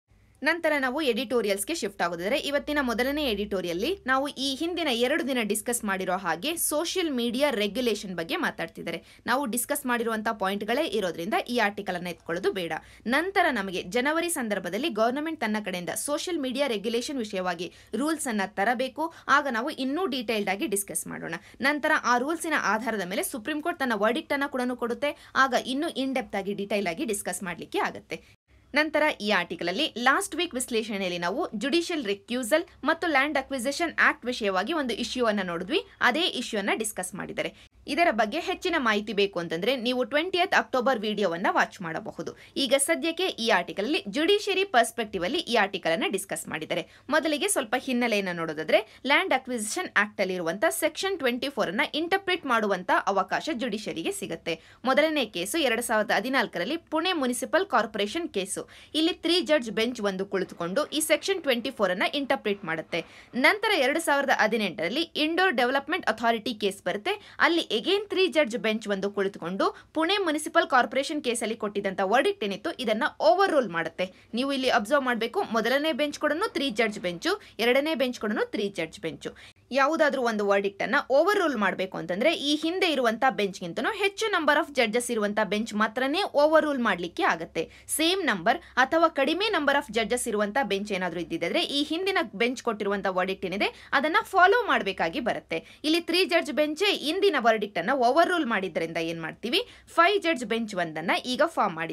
ನಂತರ ನಾವು ಎಡಿಟೋರಿಯಲ್ಸ್ಗೆ ಶಿಫ್ಟ್ ಆಗೋದಾದ್ರೆ ಇವತ್ತಿನ ಮೊದಲನೇ ಎಡಿಟೋರಿಯಲ್ಲಿ ನಾವು ಈ ಹಿಂದಿನ ಎರಡು ದಿನ ಡಿಸ್ಕಸ್ ಮಾಡಿರೋ ಹಾಗೆ ಸೋಷಿಯಲ್ ಮೀಡಿಯಾ ರೆಗ್ಯುಲೇಷನ್ ಬಗ್ಗೆ ಮಾತಾಡ್ತಿದ್ದಾರೆ. ನಾವು ಡಿಸ್ಕಸ್ ಮಾಡಿರುವಂತಹ ಪಾಯಿಂಟ್ಗಳೇ ಇರೋದ್ರಿಂದ ಈ ಆರ್ಟಿಕಲ್ ಅನ್ನ ಎತ್ಕೊಳ್ಳೋದು ಬೇಡ. ನಂತರ ನಮಗೆ ಜನವರಿ ಸಂದರ್ಭದಲ್ಲಿ ಗವರ್ನಮೆಂಟ್ ತನ್ನ ಕಡೆಯಿಂದ ಸೋಷಿಯಲ್ ಮೀಡಿಯಾ ರೆಗ್ಯುಲೇಷನ್ ವಿಷಯವಾಗಿ ರೂಲ್ಸ್ ಅನ್ನ ತರಬೇಕು. ಆಗ ನಾವು ಇನ್ನೂ ಡೀಟೇಲ್ಡ್ ಆಗಿ ಡಿಸ್ಕಸ್ ಮಾಡೋಣ. ನಂತರ ಆ ರೂಲ್ಸಿನ ಆಧಾರದ ಮೇಲೆ ಸುಪ್ರೀಂ ಕೋರ್ಟ್ ತನ್ನ ವರ್ಡಿಕ್ಟ್ ಅನ್ನ ಕೂಡ ಕೊಡುತ್ತೆ. ಆಗ ಇನ್ನೂ ಇನ್ ಡೆಪ್ತ್ ಆಗಿ ಡೀಟೇಲ್ ಆಗಿ ಡಿಸ್ಕಸ್ ಮಾಡಲಿಕ್ಕೆ ಆಗುತ್ತೆ. ನಂತರ ಈ ಆರ್ಟಿಕಲ್ ಅಲ್ಲಿ ಲಾಸ್ಟ್ ವೀಕ್ ವಿಶ್ಲೇಷಣೆಯಲ್ಲಿ ನಾವು ಜುಡಿಷಿಯಲ್ ರಿಕ್ಯೂಸಲ್ ಮತ್ತು ಲ್ಯಾಂಡ್ ಅಕ್ವಿಸಿಷನ್ ಆಕ್ಟ್ ವಿಷಯವಾಗಿ ಒಂದು ಇಶ್ಯೂ ಅನ್ನ ನೋಡಿದ್ವಿ. ಅದೇ ಇಶ್ಯೂ ಅನ್ನ ಡಿಸ್ಕಸ್ ಮಾಡಿದ್ದಾರೆ. ಇದರ ಬಗ್ಗೆ ಹೆಚ್ಚಿನ ಮಾಹಿತಿ ಬೇಕು ಅಂತಂದ್ರೆ ನೀವು ಟ್ವೆಂಟಿಯತ್ ಅಕ್ಟೋಬರ್ ವಿಡಿಯೋವನ್ನ ವಾಚ್ ಮಾಡಬಹುದು. ಈಗ ಸದ್ಯಕ್ಕೆ ಈ ಆರ್ಟಿಕಲ್ ಅಲ್ಲಿ ಜುಡಿಷಿಯರಿ ಪರ್ಸ್ಪೆಕ್ಟಿವ್ ಅಲ್ಲಿ ಈ ಆರ್ಟಿಕಲ್ ಅನ್ನ ಡಿಸ್ಕಸ್ ಮಾಡಿದ್ದಾರೆ. ಮೊದಲಿಗೆ ಸ್ವಲ್ಪ ಹಿನ್ನೆಲೆಯನ್ನು ನೋಡೋದಾದ್ರೆ ಲ್ಯಾಂಡ್ ಅಕ್ವಿಸಿಷನ್ ಆಕ್ಟ್ ಅಲ್ಲಿ ಇರುವಂತಹ ಸೆಕ್ಷನ್ ಟ್ವೆಂಟಿ ಫೋರ್ ಅನ್ನ ಇಂಟರ್ಪ್ರಿಟ್ ಮಾಡುವಂತ ಅವಕಾಶ ಜುಡಿಷಿಯರಿಗೆ ಸಿಗುತ್ತೆ. ಮೊದಲನೇ ಕೇಸು ಎರಡ್ ಸಾವಿರದ ಹದಿನಾಲ್ಕರಲ್ಲಿ ಪುಣೆ ಮುನಿಸಿಪಲ್ ಕಾರ್ಪೊರೇಷನ್ ಕೇಸು. ಇಲ್ಲಿ ತ್ರೀ ಜಡ್ಜ್ ಬೆಂಚ್ ಒಂದು ಕುಳಿತುಕೊಂಡು ಈ ಸೆಕ್ಷನ್ ಟ್ವೆಂಟಿ ಫೋರ್ ಅನ್ನ ಇಂಟರ್ಪ್ರಿಟ್ ಮಾಡುತ್ತೆ. ನಂತರ ಎರಡ್ ಸಾವಿರದ ಹದಿನೆಂಟರಲ್ಲಿ ಇಂಡೋರ್ ಡೆವಲಪ್ಮೆಂಟ್ ಅಥಾರಿಟಿ ಕೇಸ್ ಬರುತ್ತೆ. ಅಲ್ಲಿ ಎಗೇನ್ ತ್ರೀ ಜಡ್ಜ್ ಬೆಂಚ್ ಒಂದು ಕುಳಿತುಕೊಂಡು ಪುಣೆ ಮುನಿಸಿಪಲ್ ಕಾರ್ಪೊರೇಷನ್ ಕೇಸಲ್ಲಿ ಕೊಟ್ಟಿದ್ದಂತ ವರ್ಡಿಕ್ಟ್ ಏನಿತ್ತು ಇದನ್ನ ಓವರ್ ರೂಲ್ ಮಾಡುತ್ತೆ. ನೀವು ಇಲ್ಲಿ ಅಬ್ಸರ್ವ್ ಮಾಡಬೇಕು, ಮೊದಲನೇ ಬೆಂಚ್ ಕೂಡ ತ್ರೀ ಜಡ್ಜ್ ಬೆಂಚು, ಎರಡನೇ ಬೆಂಚ್ ಕೂಡ ತ್ರೀ ಜಡ್ಜ್ ಬೆಂಚು. ಯಾವುದಾದ್ರೂ ಒಂದು ವರ್ಡಿಕ್ಟ್ ಅನ್ನ ಓವರ್ ರೂಲ್ ಮಾಡಬೇಕು ಅಂತಂದ್ರೆ ಈ ಹಿಂದೆ ಇರುವಂತಹ ಬೆಂಚ್ ಗಿಂತನೂ ಹೆಚ್ಚು ನಂಬರ್ ಆಫ್ ಜಡ್ಜಸ್ ಇರುವಂತಹ ಬೆಂಚ್ ಮಾತ್ರನೇ ಓವರ್ ರೂಲ್ ಮಾಡ್ಲಿಕ್ಕೆ ಆಗುತ್ತೆ. ಸೇಮ್ ನಂಬರ್ ಅಥವಾ ಕಡಿಮೆ ನಂಬರ್ ಆಫ್ ಜಡ್ಜಸ್ ಇರುವಂತಹ ಬೆಂಚ್ ಏನಾದ್ರೂ ಇದ್ದಿದ್ರೆ ಈ ಹಿಂದಿನ ಬೆಂಚ್ ಕೊಟ್ಟಿರುವಂತಹ ವರ್ಡಿಕ್ಟ್ ಏನಿದೆ ಅದನ್ನ ಫಾಲೋ ಮಾಡಬೇಕಾಗಿ ಬರುತ್ತೆ. ಇಲ್ಲಿ ತ್ರೀ ಜಡ್ಜ್ ಬೆಂಚ್ ಇಂದಿನ ವರ್ಡಿಕ್ಟ್ ಅನ್ನ ಓವರ್ ರೂಲ್ ಮಾಡಿದ್ರಿಂದ ಏನ್ ಮಾಡ್ತೀವಿ, ಫೈವ್ ಜಡ್ಜ್ ಬೆಂಚ್ ಒಂದನ್ನ ಈಗ ಫಾರ್ಮ್ ಮಾಡಿದೀವಿ.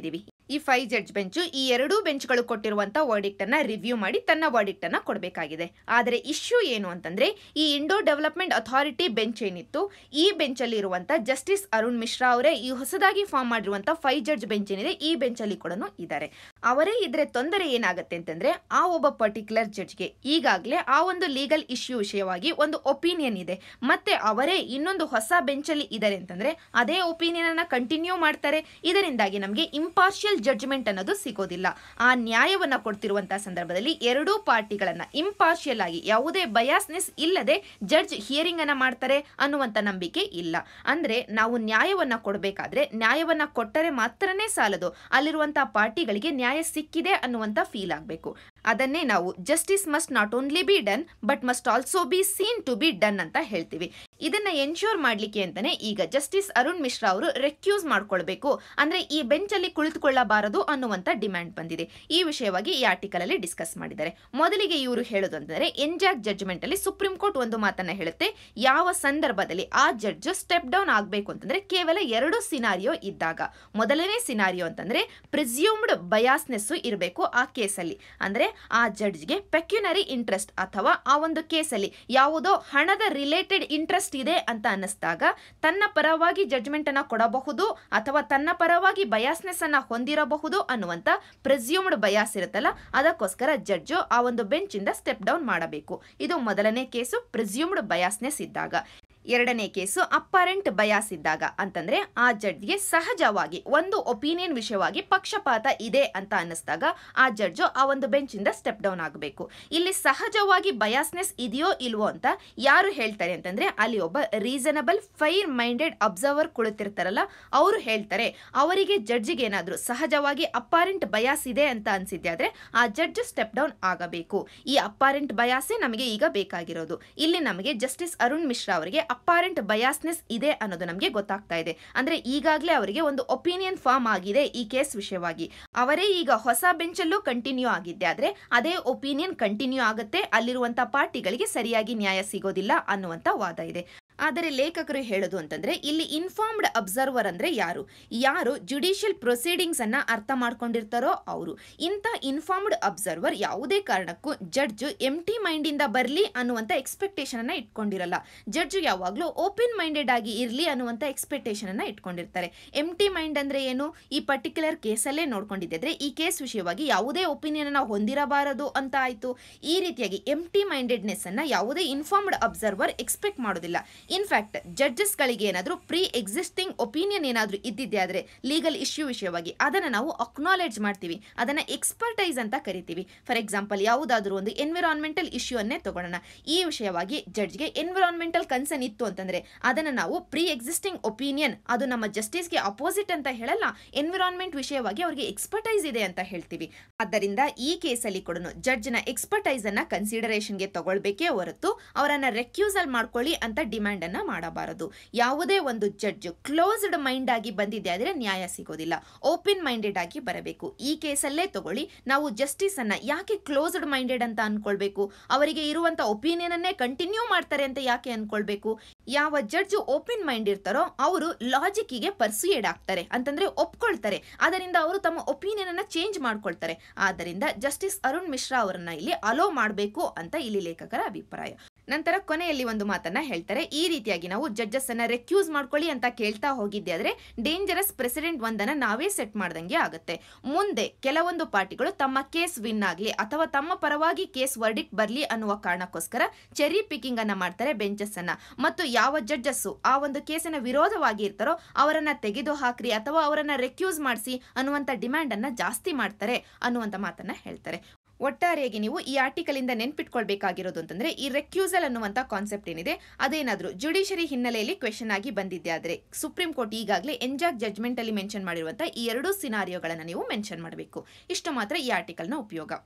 ಈ ಫೈವ್ ಜಡ್ಜ್ ಬೆಂಚು ಈ ಎರಡೂ ಬೆಂಚ್ಗಳು ಕೊಟ್ಟಿರುವಂತ ವರ್ಡಿಕ್ಟ್ ಅನ್ನ ರಿವ್ಯೂ ಮಾಡಿ ತನ್ನ ವರ್ಡಿಕ್ಟ್ ಅನ್ನ ಕೊಡಬೇಕಾಗಿದೆ. ಆದರೆ ಇಶ್ಯೂ ಏನು ಅಂತಂದ್ರೆ ಈ ಇಂಡೋ ಡೆವಲಪ್ಮೆಂಟ್ ಅಥಾರಿಟಿ ಬೆಂಚ್ ಏನಿತ್ತು, ಈ ಬೆಂಚ್ ಅಲ್ಲಿ ಇರುವಂತ ಜಸ್ಟಿಸ್ ಅರುಣ್ ಮಿಶ್ರಾ ಅವರೇ ಈ ಹೊಸದಾಗಿ ಫಾರ್ಮ್ ಮಾಡಿರುವಂತ ಫೈವ್ ಜಡ್ಜ್ ಬೆಂಚ್ ಏನಿದೆ ಈ ಬೆಂಚ್ ಅಲ್ಲಿ ಕೂಡ ಇದ್ದಾರೆ. ಅವರೇ ಇದ್ರೆ ತೊಂದರೆ ಏನಾಗುತ್ತೆ ಅಂತಂದ್ರೆ ಆ ಒಬ್ಬ ಪರ್ಟಿಕ್ಯುಲರ್ ಜಡ್ಜ್ಗೆ ಈಗಾಗಲೇ ಆ ಒಂದು ಲೀಗಲ್ ಇಶ್ಯೂ ವಿಷಯವಾಗಿ ಒಂದು ಒಪಿನಿಯನ್ ಇದೆ, ಮತ್ತೆ ಅವರೇ ಇನ್ನೊಂದು ಹೊಸ ಬೆಂಚ್ ಅಲ್ಲಿ ಇದ್ದಾರೆ ಅಂತಂದ್ರೆ ಅದೇ ಒಪಿನಿಯನ್ ಅನ್ನ ಕಂಟಿನ್ಯೂ ಮಾಡ್ತಾರೆ. ಇದರಿಂದಾಗಿ ನಮಗೆ ಇಂಪಾರ್ಷಿಯಲ್ ಜಡ್ಜ್ಮೆಂಟ್ ಅನ್ನೋದು ಸಿಗೋದಿಲ್ಲ. ಆ ನ್ಯಾಯವನ್ನ ಕೊಡ್ತಿರುವಂತಹ ಸಂದರ್ಭದಲ್ಲಿ ಎರಡೂ ಪಾರ್ಟಿಗಳನ್ನ ಇಂಪಾರ್ಷಿಯಲ್ ಆಗಿ ಯಾವುದೇ ಬಯಾಸ್ನೆಸ್ ಇಲ್ಲದೆ ಜಡ್ಜ್ ಹಿಯರಿಂಗ್ ಅನ್ನ ಮಾಡ್ತಾರೆ ಅನ್ನುವಂತ ನಂಬಿಕೆ ಇಲ್ಲ. ಅಂದ್ರೆ ನಾವು ನ್ಯಾಯವನ್ನ ಕೊಡಬೇಕಾದ್ರೆ ನ್ಯಾಯವನ್ನ ಕೊಟ್ಟರೆ ಮಾತ್ರನೇ ಸಾಲದು, ಅಲ್ಲಿರುವಂತಹ ಪಾರ್ಟಿಗಳಿಗೆ ನ್ಯಾಯ ಸಿಕ್ಕಿದೆ ಅನ್ನುವಂತ ಫೀಲ್ ಆಗಬೇಕು. ಅದನ್ನೇ ನಾವು justice must not only be done but must also be seen to be done ಅಂತ ಹೇಳ್ತೀವಿ. ಇದನ್ನ ಎನ್ಶೋರ್ ಮಾಡ್ಲಿಕ್ಕೆ ಅಂತಾನೆ ಈಗ ಜಸ್ಟಿಸ್ ಅರುಣ್ ಮಿಶ್ರಾ ಅವರು ರೆಕ್ಯೂಸ್ ಮಾಡ್ಕೊಳ್ಬೇಕು, ಅಂದ್ರೆ ಈ ಬೆಂಚ್ ಅಲ್ಲಿ ಕುಳಿತುಕೊಳ್ಳಬಾರದು ಅನ್ನುವಂತ ಡಿಮ್ಯಾಂಡ್ ಬಂದಿದೆ. ಈ ವಿಷಯವಾಗಿ ಈ ಆರ್ಟಿಕಲ್ ಅಲ್ಲಿ ಡಿಸ್ಕಸ್ ಮಾಡಿದ್ದಾರೆ. ಮೊದಲಿಗೆ ಇವರು ಹೇಳೋದು ಅಂತಂದ್ರೆ ಎಂಜಾಕ್ ಜಡ್ಜ್ಮೆಂಟ್ ಅಲ್ಲಿ ಸುಪ್ರೀಂ ಕೋರ್ಟ್ ಒಂದು ಮಾತನ್ನ ಹೇಳುತ್ತೆ, ಯಾವ ಸಂದರ್ಭದಲ್ಲಿ ಆ ಜಡ್ಜ್ ಸ್ಟೆಪ್ ಡೌನ್ ಆಗಬೇಕು ಅಂತಂದ್ರೆ ಕೇವಲ ಎರಡು ಸಿನಾರಿಯೋ ಇದ್ದಾಗ. ಮೊದಲನೇ ಸಿನಾರಿಯೋ ಅಂತಂದ್ರೆ ಪ್ರಿಸ್ಯೂಮ್ಡ್ ಬಯಾಸ್ನೆಸ್ ಇರಬೇಕು ಆ ಕೇಸಲ್ಲಿ, ಅಂದ್ರೆ ಆ ಜಡ್ಜ್ಗೆ ಪೆಕ್ಯುನರಿ ಇಂಟ್ರೆಸ್ಟ್ ಅಥವಾ ಆ ಒಂದು ಕೇಸಲ್ಲಿ ಯಾವುದೋ ಹಣದ ರಿಲೇಟೆಡ್ ಇಂಟ್ರೆಸ್ಟ್ ಇದೆ ಅಂತ ಅನ್ನಿಸಿದಾಗ ತನ್ನ ಪರವಾಗಿ ಜಡ್ಜ್ಮೆಂಟ್ ಅನ್ನ ಕೊಡಬಹುದು ಅಥವಾ ತನ್ನ ಪರವಾಗಿ ಬಯಾಸ್ನೆಸ್ ಅನ್ನ ಹೊಂದಿರಬಹುದು ಅನ್ನುವಂತ ಪ್ರಿಸ್ಯೂಮ್ಡ್ ಬಯಾಸ್ ಇರುತ್ತಲ್ಲ, ಅದಕ್ಕೋಸ್ಕರ ಜಡ್ಜು ಆ ಒಂದು ಬೆಂಚ್ ಇಂದ ಸ್ಟೆಪ್ ಡೌನ್ ಮಾಡಬೇಕು. ಇದು ಮೊದಲನೇ ಕೇಸು, ಪ್ರಿಸ್ಯೂಮ್ಡ್ ಬಯಾಸ್ನೆಸ್ ಇದ್ದಾಗ. ಎರಡನೇ ಕೇಸು ಅಪ್ಪರೆಂಟ್ ಬಯಾಸ್ ಇದ್ದಾಗ, ಅಂತಂದ್ರೆ ಆ ಜಡ್ಜ್ಗೆ ಸಹಜವಾಗಿ ಒಂದು ಒಪಿನಿಯನ್ ವಿಷಯವಾಗಿ ಪಕ್ಷಪಾತ ಇದೆ ಅಂತ ಅನ್ನಿಸಿದಾಗ ಆ ಜಡ್ಜು ಆ ಒಂದು ಬೆಂಚ್ ಇಂದ ಸ್ಟೆಪ್ ಡೌನ್ ಆಗಬೇಕು. ಇಲ್ಲಿ ಸಹಜವಾಗಿ ಬಯಾಸ್ನೆಸ್ ಇದೆಯೋ ಇಲ್ವೋ ಅಂತ ಯಾರು ಹೇಳ್ತಾರೆ ಅಂತಂದ್ರೆ ಅಲ್ಲಿ ಒಬ್ಬ ರೀಸನಬಲ್ ಫೈರ್ ಮೈಂಡೆಡ್ ಅಬ್ಸರ್ವರ್ ಕುಳಿತಿರ್ತಾರಲ್ಲ ಅವರು ಹೇಳ್ತಾರೆ. ಅವರಿಗೆ ಜಡ್ಜಿಗೆ ಏನಾದ್ರು ಸಹಜವಾಗಿ ಅಪ್ಪಾರೆಂಟ್ ಬಯಾಸ್ ಇದೆ ಅಂತ ಅನ್ಸಿದ್ದೆ ಆದ್ರೆ ಆ ಜಡ್ಜ್ ಸ್ಟೆಪ್ ಡೌನ್ ಆಗಬೇಕು. ಈ ಅಪ್ಪಾರೆಂಟ್ ಬಯಾಸೇ ನಮಗೆ ಈಗ ಬೇಕಾಗಿರೋದು. ಇಲ್ಲಿ ನಮಗೆ ಜಸ್ಟಿಸ್ ಅರುಣ್ ಮಿಶ್ರಾ ಅವರಿಗೆ ಅಪ್ಪಾರೆಂಟ್ ಬಯಾಸ್ನೆಸ್ ಇದೆ ಅನ್ನೋದು ನಮಗೆ ಗೊತ್ತಾಗ್ತಾ ಇದೆ. ಅಂದ್ರೆ ಈಗಾಗಲೇ ಅವರಿಗೆ ಒಂದು ಒಪಿನಿಯನ್ ಫಾರ್ಮ್ ಆಗಿದೆ ಈ ಕೇಸ್ ವಿಷಯವಾಗಿ. ಅವರೇ ಈಗ ಹೊಸ ಬೆಂಚ್ ಅಲ್ಲೂ ಕಂಟಿನ್ಯೂ ಆಗಿದ್ದೆ ಆದ್ರೆ ಅದೇ ಒಪಿನಿಯನ್ ಕಂಟಿನ್ಯೂ ಆಗುತ್ತೆ, ಅಲ್ಲಿರುವಂತಹ ಪಾರ್ಟಿಗಳಿಗೆ ಸರಿಯಾಗಿ ನ್ಯಾಯ ಸಿಗೋದಿಲ್ಲ ಅನ್ನುವಂತ ವಾದ ಇದೆ. ಆದರೆ ಲೇಖಕರು ಹೇಳೋದು ಅಂತಂದ್ರೆ ಇಲ್ಲಿ ಇನ್ಫಾರ್ಮ್ಡ್ ಅಬ್ಸರ್ವರ್ ಅಂದ್ರೆ ಯಾರು ಯಾರು ಜುಡಿಷಿಯಲ್ ಪ್ರೊಸೀಡಿಂಗ್ಸ್ ಅನ್ನ ಅರ್ಥ ಮಾಡ್ಕೊಂಡಿರ್ತಾರೋ ಅವರು. ಇಂಥ ಇನ್ಫಾರ್ಮ್ಡ್ ಅಬ್ಸರ್ವರ್ ಯಾವುದೇ ಕಾರಣಕ್ಕೂ ಜಡ್ಜ್ ಎಂಟಿ ಮೈಂಡ್ ಇಂದ ಬರ್ಲಿ ಅನ್ನುವಂತ ಎಕ್ಸ್ಪೆಕ್ಟೇಷನ್ ಅನ್ನ ಇಟ್ಕೊಂಡಿರಲ್ಲ. ಜಡ್ಜ್ ಯಾವಾಗ್ಲೂ ಓಪನ್ ಮೈಂಡೆಡ್ ಆಗಿ ಇರ್ಲಿ ಅನ್ನುವಂತ ಎಕ್ಸ್ಪೆಕ್ಟೇಷನ್ ಅನ್ನ ಇಟ್ಕೊಂಡಿರ್ತಾರೆ. ಎಂಟಿ ಮೈಂಡ್ ಅಂದ್ರೆ ಏನು, ಈ ಪರ್ಟಿಕ್ಯುಲರ್ ಕೇಸಲ್ಲೇ ನೋಡ್ಕೊಂಡಿದ್ದರೆ ಈ ಕೇಸ್ ವಿಷಯವಾಗಿ ಯಾವುದೇ ಒಪಿನಿಯನ್ ಅನ್ನ ಹೊಂದಿರಬಾರದು ಅಂತ ಆಯ್ತು. ಈ ರೀತಿಯಾಗಿ ಎಂಟಿ ಮೈಂಡೆಡ್ನೆಸ್ ಅನ್ನ ಯಾವುದೇ ಇನ್ಫಾರ್ಮ್ಡ್ ಅಬ್ಸರ್ವರ್ ಎಕ್ಸ್ಪೆಕ್ಟ್ ಮಾಡೋದಿಲ್ಲ. ಇನ್ಫ್ಯಾಕ್ಟ್ ಜಡ್ಜಸ್ ಗಳಿಗೆ ಏನಾದರೂ ಪ್ರೀ ಎಕ್ಸಿಸ್ಟಿಂಗ್ ಒಪಿನಿಯನ್ ಏನಾದರೂ ಇದ್ದಿದ್ದೆ ಆದ್ರೆ ಲೀಗಲ್ ಇಶ್ಯೂ ವಿಷಯವಾಗಿ ಅದನ್ನ ನಾವು ಅಕ್ನಾಲೆಡ್ಜ್ ಮಾಡ್ತೀವಿ, ಅದನ್ನ ಎಕ್ಸ್ಪರ್ಟೈಸ್ ಅಂತ ಕರಿತೀವಿ. ಫಾರ್ ಎಕ್ಸಾಂಪಲ್ ಯಾವುದಾದ್ರೂ ಒಂದು ಎನ್ವಿರಾನ್ಮೆಂಟಲ್ ಇಶ್ಯೂ ಅನ್ನೇ ತಗೊಳ್ಳೋಣ. ಈ ವಿಷಯವಾಗಿ ಜಡ್ಜ್ಗೆ ಎನ್ವಿರಾನ್ಮೆಂಟಲ್ ಕನ್ಸರ್ನ್ ಇತ್ತು ಅಂತಂದ್ರೆ ಅದನ್ನ ನಾವು ಪ್ರೀ ಎಕ್ಸಿಸ್ಟಿಂಗ್ ಒಪಿನಿಯನ್, ಅದು ನಮ್ಮ ಜಸ್ಟಿಸ್ಗೆ ಅಪೋಸಿಟ್ ಅಂತ ಹೇಳಲ್ಲ, ಎನ್ವಿರಾನ್ಮೆಂಟ್ ವಿಷಯವಾಗಿ ಅವರಿಗೆ ಎಕ್ಸ್ಪರ್ಟೈಸ್ ಇದೆ ಅಂತ ಹೇಳ್ತೀವಿ. ಆದ್ದರಿಂದ ಈ ಕೇಸಲ್ಲಿ ಕೂಡ ಜಡ್ಜ್ನ ಎಕ್ಸ್ಪರ್ಟೈಸ್ ಅನ್ನ ಕನ್ಸಿಡರೇಷನ್ಗೆ ತಗೊಳ್ಬೇಕೇ ಹೊರತು ಅವರನ್ನ ರೆಕ್ಯೂಸಲ್ ಮಾಡ್ಕೊಳ್ಳಿ ಅಂತ ಡಿಮ್ಯಾಂಡ್ ಅನ್ನ ಮಾಡಬಾರದು. ಯಾವುದೇ ಒಂದು ಜಡ್ಜ್ ಕ್ಲೋಸ್ಡ್ ಮೈಂಡ್ ಆಗಿ ಬಂದಿದೆ ಆದ್ರೆ ನ್ಯಾಯ ಸಿಗೋದಿಲ್ಲ, ಓಪನ್ ಮೈಂಡೆಡ್ ಆಗಿ ಬರಬೇಕು. ಈ ಕೇಸಲ್ಲೇ ತಗೊಳ್ಳಿ, ನಾವು ಜಸ್ಟಿಸ್ ಅನ್ನ ಯಾಕೆ ಕ್ಲೋಸ್ಡ್ ಮೈಂಡೆಡ್ ಅಂತ ಅನ್ಕೊಳ್ಬೇಕು, ಅವರಿಗೆ ಇರುವಂತ ಒಪಿನಿಯನ್ ಅನ್ನೇ ಕಂಟಿನ್ಯೂ ಮಾಡ್ತಾರೆ ಅಂತ ಯಾಕೆ ಅನ್ಕೊಳ್ಬೇಕು. ಯಾವ ಜಡ್ಜ್ ಓಪನ್ ಮೈಂಡ್ ಇರ್ತಾರೋ ಅವರು ಲಾಜಿಕ್ಗೆ ಪರ್ಸುಯೇಡ್ ಆಗ್ತಾರೆ, ಅಂತಂದ್ರೆ ಒಪ್ಕೊಳ್ತಾರೆ, ಅದರಿಂದ ಅವರು ತಮ್ಮ ಒಪಿನಿಯನ್ ಅನ್ನ ಚೇಂಜ್ ಮಾಡ್ಕೊಳ್ತಾರೆ. ಆದ್ದರಿಂದ ಜಸ್ಟಿಸ್ ಅರುಣ್ ಮಿಶ್ರಾ ಅವರನ್ನ ಇಲ್ಲಿ ಅಲೋ ಮಾಡಬೇಕು ಅಂತ ಇಲ್ಲಿ ಲೇಖಕರ ಅಭಿಪ್ರಾಯ. ನಂತರ ಕೊನೆಯಲ್ಲಿ ಒಂದು ಮಾತನ್ನ ಹೇಳ್ತಾರೆ, ಈ ರೀತಿಯಾಗಿ ನಾವು ಜಡ್ಜಸ್ ಅನ್ನ ರೆಕ್ಯೂಸ್ ಮಾಡ್ಕೊಳ್ಳಿ ಅಂತ ಕೇಳ್ತಾ ಹೋಗಿದ್ದೆ ಆದ್ರೆ ಡೇಂಜರಸ್ ಪ್ರೆಸಿಡೆಂಟ್ ಒಂದನ್ನ ನಾವೇ ಸೆಟ್ ಮಾಡ್ದಂಗೆ ಆಗುತ್ತೆ. ಮುಂದೆ ಕೆಲವೊಂದು ಪಾರ್ಟಿಗಳು ತಮ್ಮ ಕೇಸ್ ವಿನ್ ಆಗ್ಲಿ ಅಥವಾ ತಮ್ಮ ಪರವಾಗಿ ಕೇಸ್ ವರ್ಡಿಕ್ಟ್ ಬರ್ಲಿ ಅನ್ನುವ ಕಾರಣಕ್ಕೋಸ್ಕರ ಚೆರಿ ಪಿಕಿಂಗ್ ಅನ್ನ ಮಾಡ್ತಾರೆ ಬೆಂಚಸ್ ಅನ್ನ, ಮತ್ತು ಯಾವ ಜಡ್ಜಸ್ಸು ಆ ಒಂದು ಕೇಸಿನ ವಿರೋಧವಾಗಿ ಇರ್ತಾರೋ ಅವರನ್ನ ತೆಗೆದು ಹಾಕ್ರಿ ಅಥವಾ ಅವರನ್ನ ರೆಕ್ಯೂಸ್ ಮಾಡಿಸಿ ಅನ್ನುವಂತ ಡಿಮ್ಯಾಂಡ್ ಅನ್ನ ಜಾಸ್ತಿ ಮಾಡ್ತಾರೆ ಅನ್ನುವಂತ ಮಾತನ್ನ ಹೇಳ್ತಾರೆ. ಒಟ್ಟಾರೆಯಾಗಿ ನೀವು ಈ ಆರ್ಟಿಕಲ್ ಇಂದ ನೆನ್ಪಿಟ್ಕೊಳ್ಬೇಕಾಗಿರೋದು ಅಂತಂದ್ರೆ ಈ ರೆಕ್ಯೂಸಲ್ ಅನ್ನುವಂತ ಕಾನ್ಸೆಪ್ಟ್ ಏನಿದೆ ಅದೇನಾದ್ರೂ ಜುಡಿಷರಿ ಹಿನ್ನೆಲೆಯಲ್ಲಿ ಕ್ವೆಶನ್ ಆಗಿ ಬಂದಿದ್ದೆ ಆದ್ರೆ ಸುಪ್ರೀಂ ಕೋರ್ಟ್ ಈಗಾಗಲೇ ಎಂಜಾಕ್ ಜಡ್ಜ್ಮೆಂಟ್ ಅಲ್ಲಿ ಮೆನ್ಷನ್ ಮಾಡಿರುವಂತಹ ಈ ಎರಡೂ ಸಿನಾರಿಯೋಗಳನ್ನ ನೀವು ಮೆನ್ಷನ್ ಮಾಡಬೇಕು. ಇಷ್ಟು ಮಾತ್ರ ಈ ಆರ್ಟಿಕಲ್ನ ಉಪಯೋಗ.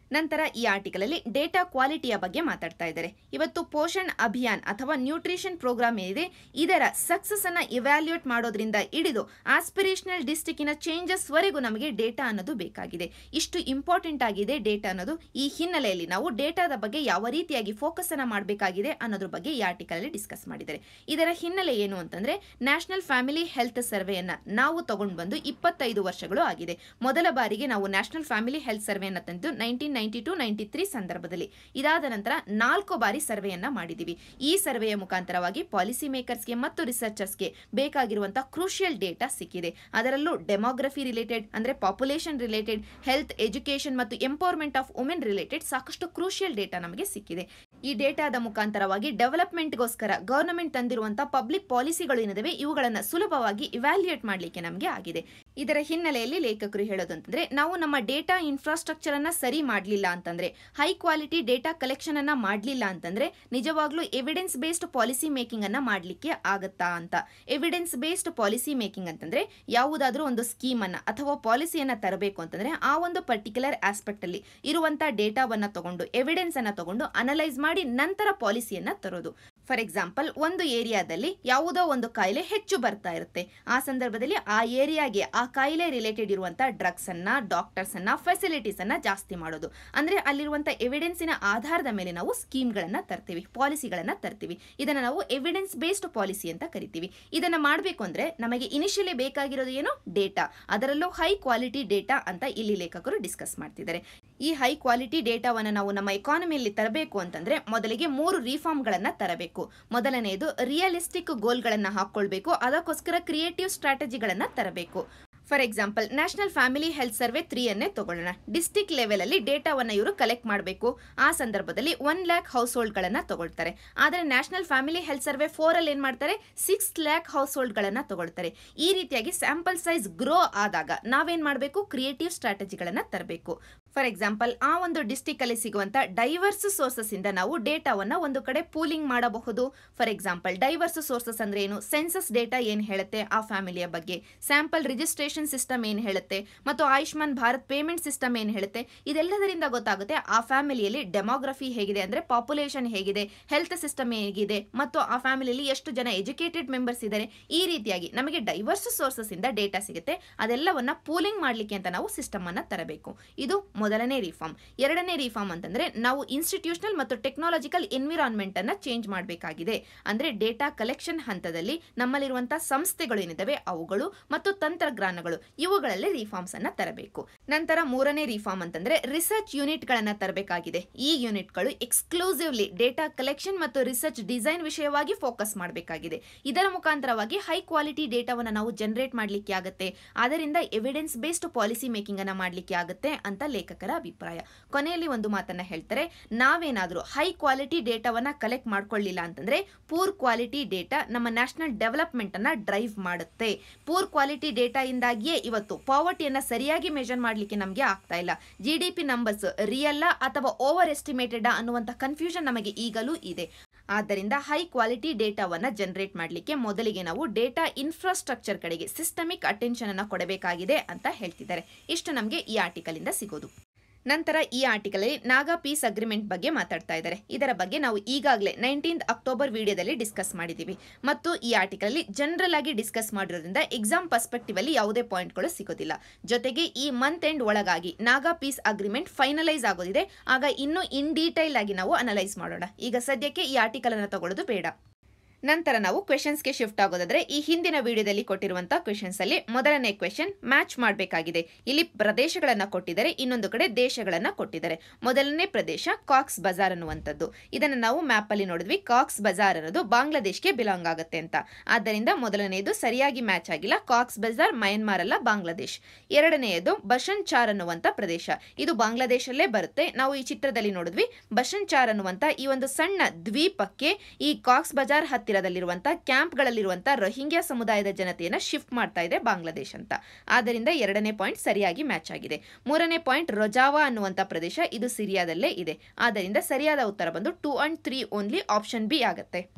ನಂತರ ಈ ಆರ್ಟಿಕಲ್ ಅಲ್ಲಿ ಡೇಟಾ ಕ್ವಾಲಿಟಿಯ ಬಗ್ಗೆ ಮಾತಾಡ್ತಾ ಇದ್ದಾರೆ. ಇವತ್ತು ಪೋಷಣ್ ಅಭಿಯಾನ್ ಅಥವಾ ನ್ಯೂಟ್ರಿಷನ್ ಪ್ರೋಗ್ರಾಮ್ ಏನಿದೆ ಇದರ ಸಕ್ಸಸ್ ಅನ್ನ ಇವ್ಯಾಲ್ಯೂಯೇಟ್ ಮಾಡೋದ್ರಿಂದ ಹಿಡಿದು ಆಸ್ಪಿರೇಷನಲ್ ಡಿಸ್ಟ್ರಿಕ್ಟಿನ ಚೇಂಜಸ್ ವರೆಗೂ ನಮಗೆ ಡೇಟಾ ಅನ್ನೋದು ಬೇಕಾಗಿದೆ. ಇಷ್ಟು ಇಂಪಾರ್ಟೆಂಟ್ ಆಗಿದೆ ಡೇಟಾ ಅನ್ನೋದು. ಈ ಹಿನ್ನೆಲೆಯಲ್ಲಿ ನಾವು ಡೇಟಾದ ಬಗ್ಗೆ ಯಾವ ರೀತಿಯಾಗಿ ಫೋಕಸ್ ಅನ್ನ ಮಾಡಬೇಕಾಗಿದೆ ಅನ್ನೋದ್ರ ಬಗ್ಗೆ ಈ ಆರ್ಟಿಕಲ್ ಅಲ್ಲಿ ಡಿಸ್ಕಸ್ ಮಾಡಿದ್ದಾರೆ. ಇದರ ಹಿನ್ನೆಲೆ ಏನು ಅಂತಂದ್ರೆ ನ್ಯಾಷನಲ್ ಫ್ಯಾಮಿಲಿ ಹೆಲ್ತ್ ಸರ್ವೆಯನ್ನ ನಾವು ತಗೊಂಡು ಬಂದು ಇಪ್ಪತ್ತೈದು ವರ್ಷಗಳು ಆಗಿದೆ. ಮೊದಲ ಬಾರಿಗೆ ನಾವು ನ್ಯಾಷನಲ್ ಫ್ಯಾಮಿಲಿ ಹೆಲ್ತ್ ಸರ್ವೆಯನ್ನ ತಂದು nineteen ninety to ninety three ಸಂದರ್ಭದಲ್ಲಿ, ಇದಾದ ನಂತರ ನಾಲ್ಕು ಬಾರಿ ಸರ್ವೆಯನ್ನ ಮಾಡಿದೀವಿ. ಈ ಸರ್ವೆಯ ಮುಖಾಂತರವಾಗಿ ಪಾಲಿಸಿ ಮೇಕರ್ಸ್ಗೆ ಮತ್ತು ರಿಸರ್ಚರ್ಸ್ಗೆ ಬೇಕಾಗಿರುವಂತಹ ಕ್ರೂಷಿಯಲ್ ಡೇಟಾ ಸಿಕ್ಕಿದೆ. ಅದರಲ್ಲೂ ಡೆಮೋಗ್ರಫಿ ರಿಲೇಟೆಡ್ ಅಂದ್ರೆ ಪಾಪ್ಯುಲೇಷನ್ ರಿಲೇಟೆಡ್, ಹೆಲ್ತ್, ಎಜುಕೇಶನ್ ಮತ್ತು ಎಂಪವರ್ಮೆಂಟ್ ಆಫ್ ವುಮೆನ್ ರಿಲೇಟೆಡ್ ಸಾಕಷ್ಟು ಕ್ರೂಷಿಯಲ್ ಡೇಟಾ ನಮಗೆ ಸಿಕ್ಕಿದೆ. ಈ ಡೇಟಾದ ಮುಖಾಂತರವಾಗಿ ಡೆವಲಪ್ಮೆಂಟ್ಗೋಸ್ಕರ ಗವರ್ನಮೆಂಟ್ ತಂದಿರುವಂತಹ ಪಬ್ಲಿಕ್ ಪಾಲಿಸಿಗಳು ಏನಿದಾವೆ ಇವುಗಳನ್ನು ಸುಲಭವಾಗಿ ಇವ್ಯಾಲ್ಯೂಯೇಟ್ ಮಾಡಲಿಕ್ಕೆ ನಮಗೆ ಆಗಿದೆ. ಇದರ ಹಿನ್ನೆಲೆಯಲ್ಲಿ ಲೇಖಕರು ಹೇಳೋದಂತಂದ್ರೆ ನಾವು ನಮ್ಮ ಡೇಟಾ ಇನ್ಫ್ರಾಸ್ಟ್ರಕ್ಚರ್ ಅನ್ನ ಸರಿ ಮಾಡಲಿಲ್ಲ ಅಂತಂದ್ರೆ, ಹೈ ಕ್ವಾಲಿಟಿ ಡೇಟಾ ಕಲೆಕ್ಷನ್ ಅನ್ನ ಮಾಡಲಿಲ್ಲ ಅಂತಂದ್ರೆ ನಿಜವಾಗ್ಲೂ ಎವಿಡೆನ್ಸ್ ಬೇಸ್ಡ್ ಪಾಲಿಸಿ ಮೇಕಿಂಗ್ ಅನ್ನ ಮಾಡಲಿಕ್ಕೆ ಆಗತ್ತಾ ಅಂತ. ಎವಿಡೆನ್ಸ್ ಬೇಸ್ಡ್ ಪಾಲಿಸಿ ಮೇಕಿಂಗ್ ಅಂತಂದ್ರೆ ಯಾವುದಾದ್ರೂ ಒಂದು ಸ್ಕೀಮ್ ಅನ್ನ ಅಥವಾ ಪಾಲಿಸಿಯನ್ನ ತರಬೇಕು ಅಂತಂದ್ರೆ ಆ ಒಂದು ಪರ್ಟಿಕ್ಯುಲರ್ ಆಸ್ಪೆಕ್ಟ್ ಅಲ್ಲಿ ಇರುವಂತಹ ಡೇಟಾವನ್ನ ತಗೊಂಡು ಎವಿಡೆನ್ಸ್ ಅನ್ನ ತಗೊಂಡು ಅನಲೈಸ್ ಮಾಡಿ ನಂತರ ಪಾಲಿಸಿಯನ್ನ ತರೋದು. ಫಾರ್ ಎಕ್ಸಾಂಪಲ್, ಒಂದು ಏರಿಯಾದಲ್ಲಿ ಯಾವುದೋ ಒಂದು ಕಾಯಿಲೆ ಹೆಚ್ಚು ಬರ್ತಾ ಇರುತ್ತೆ. ಆ ಸಂದರ್ಭದಲ್ಲಿ ಆ ಏರಿಯಾಗೆ ಆ ಕಾಯಿಲೆ ರಿಲೇಟೆಡ್ ಇರುವಂತಹ ಡ್ರಗ್ಸ್ ಅನ್ನ, ಡಾಕ್ಟರ್ಸ್ ಅನ್ನ, ಫೆಸಿಲಿಟೀಸ್ ಅನ್ನ ಜಾಸ್ತಿ ಮಾಡೋದು. ಅಂದ್ರೆ ಅಲ್ಲಿರುವಂತಹ ಎವಿಡೆನ್ಸಿನ ಆಧಾರದ ಮೇಲೆ ನಾವು ಸ್ಕೀಮ್ಗಳನ್ನ ತರ್ತೀವಿ, ಪಾಲಿಸಿಗಳನ್ನ ತರ್ತೀವಿ. ಇದನ್ನ ನಾವು ಎವಿಡೆನ್ಸ್ ಬೇಸ್ಡ್ ಪಾಲಿಸಿ ಅಂತ ಕರಿತೀವಿ. ಇದನ್ನ ಮಾಡಬೇಕು ಅಂದ್ರೆ ನಮಗೆ ಇನಿಷಿಯಲಿ ಬೇಕಾಗಿರೋದು ಏನು? ಡೇಟಾ. ಅದರಲ್ಲೂ ಹೈ ಕ್ವಾಲಿಟಿ ಡೇಟಾ ಅಂತ ಇಲ್ಲಿ ಲೇಖಕರು ಡಿಸ್ಕಸ್ ಮಾಡ್ತಿದ್ದಾರೆ. ಈ ಹೈ ಕ್ವಾಲಿಟಿ ಡೇಟಾವನ್ನು ನಾವು ನಮ್ಮ ಎಕಾನಮಿಯಲ್ಲಿ ತರಬೇಕು ಅಂತಂದ್ರೆ ಮೊದಲಿಗೆ ಮೂರು ರಿಫಾರ್ಮ್ಗಳನ್ನ ತರಬೇಕು. ಮೊದಲನೆಯದು ರಿಯಲಿಸ್ಟಿಕ್ ಗೋಲ್ಗಳನ್ನ ಹಾಕೊಳ್ಬೇಕು. ಅದಕ್ಕೋಸ್ಕರ ಕ್ರಿಯೇಟಿವ್ ಸ್ಟ್ರಾಟಜಿಗಳನ್ನ ತರಬೇಕು. For example, national family health survey three ಅನ್ನೇ ತಗೊಳ್ಳೋಣ. ಡಿಸ್ಟಿಕ್ ಲೆವೆಲ್ ಅಲ್ಲಿ ಡೇಟಾವನ್ನು ಇವರು ಕಲೆಕ್ಟ್ ಮಾಡಬೇಕು. ಆ ಸಂದರ್ಭದಲ್ಲಿ ಒನ್ ಲ್ಯಾಕ್ ಹೌಸ್ ಹೋಲ್ಡ್ ಗಳನ್ನ ತಗೊಳ್ತಾರೆ. ಆದರೆ national family health survey four ಅಲ್ಲಿ ಏನ್ ಮಾಡ್ತಾರೆ? ಸಿಕ್ಸ್ ಲ್ಯಾಕ್ ಹೌಸ್ ಹೋಲ್ಡ್ ಗಳನ್ನ ತಗೊಳ್ತಾರೆ. ಈ ರೀತಿಯಾಗಿ ಸ್ಯಾಂಪಲ್ ಸೈಜ್ ಗ್ರೋ ಆದಾಗ ನಾವೇನ್ ಮಾಡಬೇಕು? ಕ್ರಿಯೇಟಿವ್ ಸ್ಟ್ರಾಟಜಿಗಳನ್ನ ತರಬೇಕು. ಫಾರ್ ಎಕ್ಸಾಂಪಲ್, ಆ ಒಂದು ಡಿಸ್ಟಿಕ್ ಅಲ್ಲಿ ಸಿಗುವಂತ ಡೈವರ್ಸ್ ಸೋರ್ಸಸ್ ಇಂದ ನಾವು ಡೇಟಾವನ್ನ ಒಂದು ಕಡೆ ಪೂಲಿಂಗ್ ಮಾಡಬಹುದು. ಫಾರ್ ಎಕ್ಸಾಂಪಲ್, ಡೈವರ್ಸ್ ಸೋರ್ಸಸ್ ಅಂದ್ರೆ ಏನು? ಸೆನ್ಸಸ್ ಡೇಟಾ ಏನ್ ಹೇಳುತ್ತೆ ಆ ಫ್ಯಾಮಿಲಿಯ ಬಗ್ಗೆ, ಸ್ಯಾಂಪಲ್ ರಿಜಿಸ್ಟ್ರೇಷನ್ ಸಿಸ್ಟಮ್ ಏನ್ ಹೇಳುತ್ತೆ, ಮತ್ತು ಆಯುಷ್ಮಾನ್ ಭಾರತ್ ಪೇಮೆಂಟ್ ಸಿಸ್ಟಮ್ ಏನ್ ಹೇಳುತ್ತೆ. ಇದೆಲ್ಲದರಿಂದ ಗೊತ್ತಾಗುತ್ತೆ ಆ ಫ್ಯಾಮಿಲಿಯಲ್ಲಿ ಡೆಮೋಗ್ರಫಿ ಹೇಗಿದೆ, ಅಂದ್ರೆ ಪಾಪ್ಯುಲೇಷನ್ ಹೇಗಿದೆ, ಹೆಲ್ತ್ ಸಿಸ್ಟಮ್ ಹೇಗಿದೆ, ಮತ್ತು ಆ ಫ್ಯಾಮಿಲಿಯಲ್ಲಿ ಎಷ್ಟು ಜನ ಎಜುಕೇಟೆಡ್ ಮೆಂಬರ್ಸ್ ಇದ್ದಾರೆ. ಈ ರೀತಿಯಾಗಿ ನಮಗೆ ಡೈವರ್ಸ್ ಸೋರ್ಸಸ್ ಇಂದ ಡೇಟಾ ಸಿಗುತ್ತೆ. ಅದೆಲ್ಲವನ್ನ ಪೂಲಿಂಗ್ ಮಾಡ್ಲಿಕ್ಕೆ ಅಂತ ನಾವು ಸಿಸ್ಟಮ್ ಅನ್ನ ತರಬೇಕು. ಇದು ಮೊದಲನೇ ರಿಫಾರ್ಮ್. ಎರಡನೇ ರಿಫಾರ್ಮ್ ಅಂತಂದ್ರೆ ನಾವು ಇನ್ಸ್ಟಿಟ್ಯೂಷನಲ್ ಮತ್ತು ಟೆಕ್ನಾಲಜಿಕಲ್ ಎನ್ವಿರಾನ್ಮೆಂಟ್ ಅನ್ನ ಚೇಂಜ್ ಮಾಡಬೇಕಾಗಿದೆ. ಅಂದ್ರೆ ಡೇಟಾ ಕಲೆಕ್ಷನ್ ಹಂತದಲ್ಲಿ ನಮ್ಮಲ್ಲಿರುವಂತಹ ಸಂಸ್ಥೆಗಳು ಏನಿದಾವೆ ಅವುಗಳು ಮತ್ತು ತಂತ್ರಜ್ಞಾನಗಳು ಇವುಗಳಲ್ಲಿ ರಿಫಾರ್ಮ್ಸ್ ಅನ್ನ ತರಬೇಕು. ನಂತರ ಮೂರನೇ ರಿಫಾರ್ಮ್ ಅಂತಂದ್ರೆ ರಿಸರ್ಚ್ ಯೂನಿಟ್ ಗಳನ್ನ ತರಬೇಕಾಗಿದೆ. ಈ ಯೂನಿಟ್ಗಳು ಎಕ್ಸ್ಕ್ಲೂಸಿವ್ಲಿ ಡೇಟಾ ಕಲೆಕ್ಷನ್ ಮತ್ತು ರಿಸರ್ಚ್ ಡಿಸೈನ್ ವಿಷಯವಾಗಿ ಫೋಕಸ್ ಮಾಡಬೇಕಾಗಿದೆ. ಇದರ ಮುಖಾಂತರವಾಗಿ ಹೈ ಕ್ವಾಲಿಟಿ ಡೇಟಾವನ್ನು ನಾವು ಜನರೇಟ್ ಮಾಡಲಿಕ್ಕೆ ಆಗುತ್ತೆ. ಅದರಿಂದ ಎವಿಡೆನ್ಸ್ ಬೇಸ್ಡ್ ಪಾಲಿಸಿ ಮೇಕಿಂಗ್ ಅನ್ನ ಮಾಡಲಿಕ್ಕೆ ಆಗುತ್ತೆ ಅಂತ ಲೇಖಕರ ಅಭಿಪ್ರಾಯ. ಕೊನೆಯಲ್ಲಿ ಒಂದು ಮಾತನ್ನ ಹೇಳ್ತಾರೆ, ನಾವೇನಾದ್ರೂ ಹೈ ಕ್ವಾಲಿಟಿ ಡೇಟಾವನ್ನ ಕಲೆಕ್ಟ್ ಮಾಡ್ಕೊಳ್ಳಿಲ್ಲ ಅಂತಂದ್ರೆ ಪೂರ್ ಕ್ವಾಲಿಟಿ ಡೇಟಾ ನಮ್ಮ ನ್ಯಾಷನಲ್ ಡೆವಲಪ್ಮೆಂಟ್ ಅನ್ನ ಡ್ರೈವ್ ಮಾಡುತ್ತೆ. ಪೂರ್ ಕ್ವಾಲಿಟಿ ಡೇಟಾ ಇಂದಾಗಿಯೇ ಇವತ್ತು ಪಾವರ್ಟಿಯನ್ನ ಸರಿಯಾಗಿ ಮೆಜರ್ ಮಾಡ್ಲಿಕ್ಕೆ ನಮಗೆ ಆಗ್ತಾ ಇಲ್ಲ. G D P numbers real ಅಥವಾ ಓವರ್ ಎಸ್ಟಿಮೇಟೆಡ್ ಅನ್ನುವಂತ ಕನ್ಫ್ಯೂಷನ್ ನಮಗೆ ಈಗಲೂ ಇದೆ. ಆದ್ದರಿಂದ ಹೈ ಕ್ವಾಲಿಟಿ ಡೇಟಾವನ್ನ ಜನರೇಟ್ ಮಾಡಲಿಕ್ಕೆ ಮೊದಲಿಗೆ ನಾವು ಡೇಟಾ ಇನ್ಫ್ರಾಸ್ಟ್ರಕ್ಚರ್ ಕಡೆಗೆ ಸಿಸ್ಟಮಿಕ್ ಅಟೆನ್ಷನ್ ಅನ್ನ ಕೊಡಬೇಕಾಗಿದೆ ಅಂತ ಹೇಳ್ತಿದ್ದಾರೆ. ಇಷ್ಟು ನಮಗೆ ಈ ಆರ್ಟಿಕಲ್ ಇಂದ ಸಿಗೋದು. ನಂತರ ಈ ಆರ್ಟಿಕಲ್ ಅಲ್ಲಿ ನಾಗಾ ಪೀಸ್ ಅಗ್ರಿಮೆಂಟ್ ಬಗ್ಗೆ ಮಾತಾಡ್ತಾ ಇದ್ದಾರೆ. ಇದರ ಬಗ್ಗೆ ನಾವು ಈಗಾಗಲೇ ನೈನ್ಟೀನ್ತ್ ಅಕ್ಟೋಬರ್ ವಿಡಿಯೋದಲ್ಲಿ ಡಿಸ್ಕಸ್ ಮಾಡಿದ್ದೀವಿ ಮತ್ತು ಈ ಆರ್ಟಿಕಲ್ ಅಲ್ಲಿ ಜನರಲ್ ಆಗಿ ಡಿಸ್ಕಸ್ ಮಾಡಿರೋದ್ರಿಂದ ಎಕ್ಸಾಮ್ ಪರ್ಸ್ಪೆಕ್ಟಿವ್ ಅಲ್ಲಿ ಯಾವುದೇ ಪಾಯಿಂಟ್ಗಳು ಸಿಗೋದಿಲ್ಲ. ಜೊತೆಗೆ ಈ ಮಂತ್ ಎಂಡ್ ಒಳಗಾಗಿ ನಾಗಾ ಪೀಸ್ ಅಗ್ರಿಮೆಂಟ್ ಫೈನಲೈಸ್ ಆಗೋದಿದೆ. ಆಗ ಇನ್ನೂ ಇನ್ ಡೀಟೈಲ್ ಆಗಿ ನಾವು ಅನಲೈಸ್ ಮಾಡೋಣ. ಈಗ ಸದ್ಯಕ್ಕೆ ಈ ಆರ್ಟಿಕಲ್ ಅನ್ನು ತಗೊಳ್ಳೋದು ಬೇಡ. ನಂತರ ನಾವು ಕ್ವೆಶನ್ಸ್ಗೆ ಶಿಫ್ಟ್ ಆಗೋದಾದ್ರೆ ಈ ಹಿಂದಿನ ವಿಡಿಯೋದಲ್ಲಿ ಕೊಟ್ಟಿರುವಂತಹ ಕ್ವೆಶನ್ಸ್ ಅಲ್ಲಿ ಮೊದಲನೇ ಕ್ವೆಶನ್ ಮ್ಯಾಚ್ ಮಾಡಬೇಕಾಗಿದೆ. ಇಲ್ಲಿ ಪ್ರದೇಶಗಳನ್ನ ಕೊಟ್ಟಿದ್ದಾರೆ, ಇನ್ನೊಂದು ಕಡೆ ದೇಶಗಳನ್ನ ಕೊಟ್ಟಿದ್ದಾರೆ. ಮೊದಲನೇ ಪ್ರದೇಶ ಕಾಕ್ಸ್ ಬಜಾರ್ ಅನ್ನುವಂಥದ್ದು. ಇದನ್ನು ನಾವು ಮ್ಯಾಪ್ ಅಲ್ಲಿ ನೋಡಿದ್ವಿ. ಕಾಕ್ಸ್ ಬಜಾರ್ ಅನ್ನೋದು ಬಾಂಗ್ಲಾದೇಶ್ಗೆ ಬಿಲಾಂಗ್ ಆಗುತ್ತೆ ಅಂತ. ಆದ್ದರಿಂದ ಮೊದಲನೆಯದು ಸರಿಯಾಗಿ ಮ್ಯಾಚ್ ಆಗಿಲ್ಲ. ಕಾಕ್ಸ್ ಬಜಾರ್ ಮಯನ್ಮಾರ್ ಅಲ್ಲ, ಬಾಂಗ್ಲಾದೇಶ್. ಎರಡನೆಯದು ಬಶನ್ ಚಾರ್ ಅನ್ನುವಂಥ ಪ್ರದೇಶ. ಇದು ಬಾಂಗ್ಲಾದೇಶಲ್ಲೇ ಬರುತ್ತೆ. ನಾವು ಈ ಚಿತ್ರದಲ್ಲಿ ನೋಡಿದ್ವಿ. ಬಶನ್ ಚಾರ್ ಅನ್ನುವಂಥ ಈ ಒಂದು ಸಣ್ಣ ದ್ವೀಪಕ್ಕೆ ಈ ಕಾಕ್ಸ್ ಬಜಾರ್ ಹತ್ತಿರದಲ್ಲಿರುವಂತಹ ಕ್ಯಾಂಪ್ಗಳಲ್ಲಿರುವಂತಹ ರೋಹಿಂಗ್ಯಾ ಸಮುದಾಯದ ಜನತೆಯನ್ನ ಶಿಫ್ಟ್ ಮಾಡ್ತಾ ಇದೆ ಬಾಂಗ್ಲಾದೇಶ್ ಅಂತ. ಆದ್ದರಿಂದ ಎರಡನೇ ಪಾಯಿಂಟ್ ಸರಿಯಾಗಿ ಮ್ಯಾಚ್ ಆಗಿದೆ. ಮೂರನೇ ಪಾಯಿಂಟ್ ರೊಜಾವಾ ಅನ್ನುವಂಥ ಪ್ರದೇಶ, ಇದು ಸಿರಿಯಾದಲ್ಲೇ ಇದೆ. ಆದ್ದರಿಂದ ಸರಿಯಾದ ಉತ್ತರ ಬಂದು two and three only option B ಆಗುತ್ತೆ.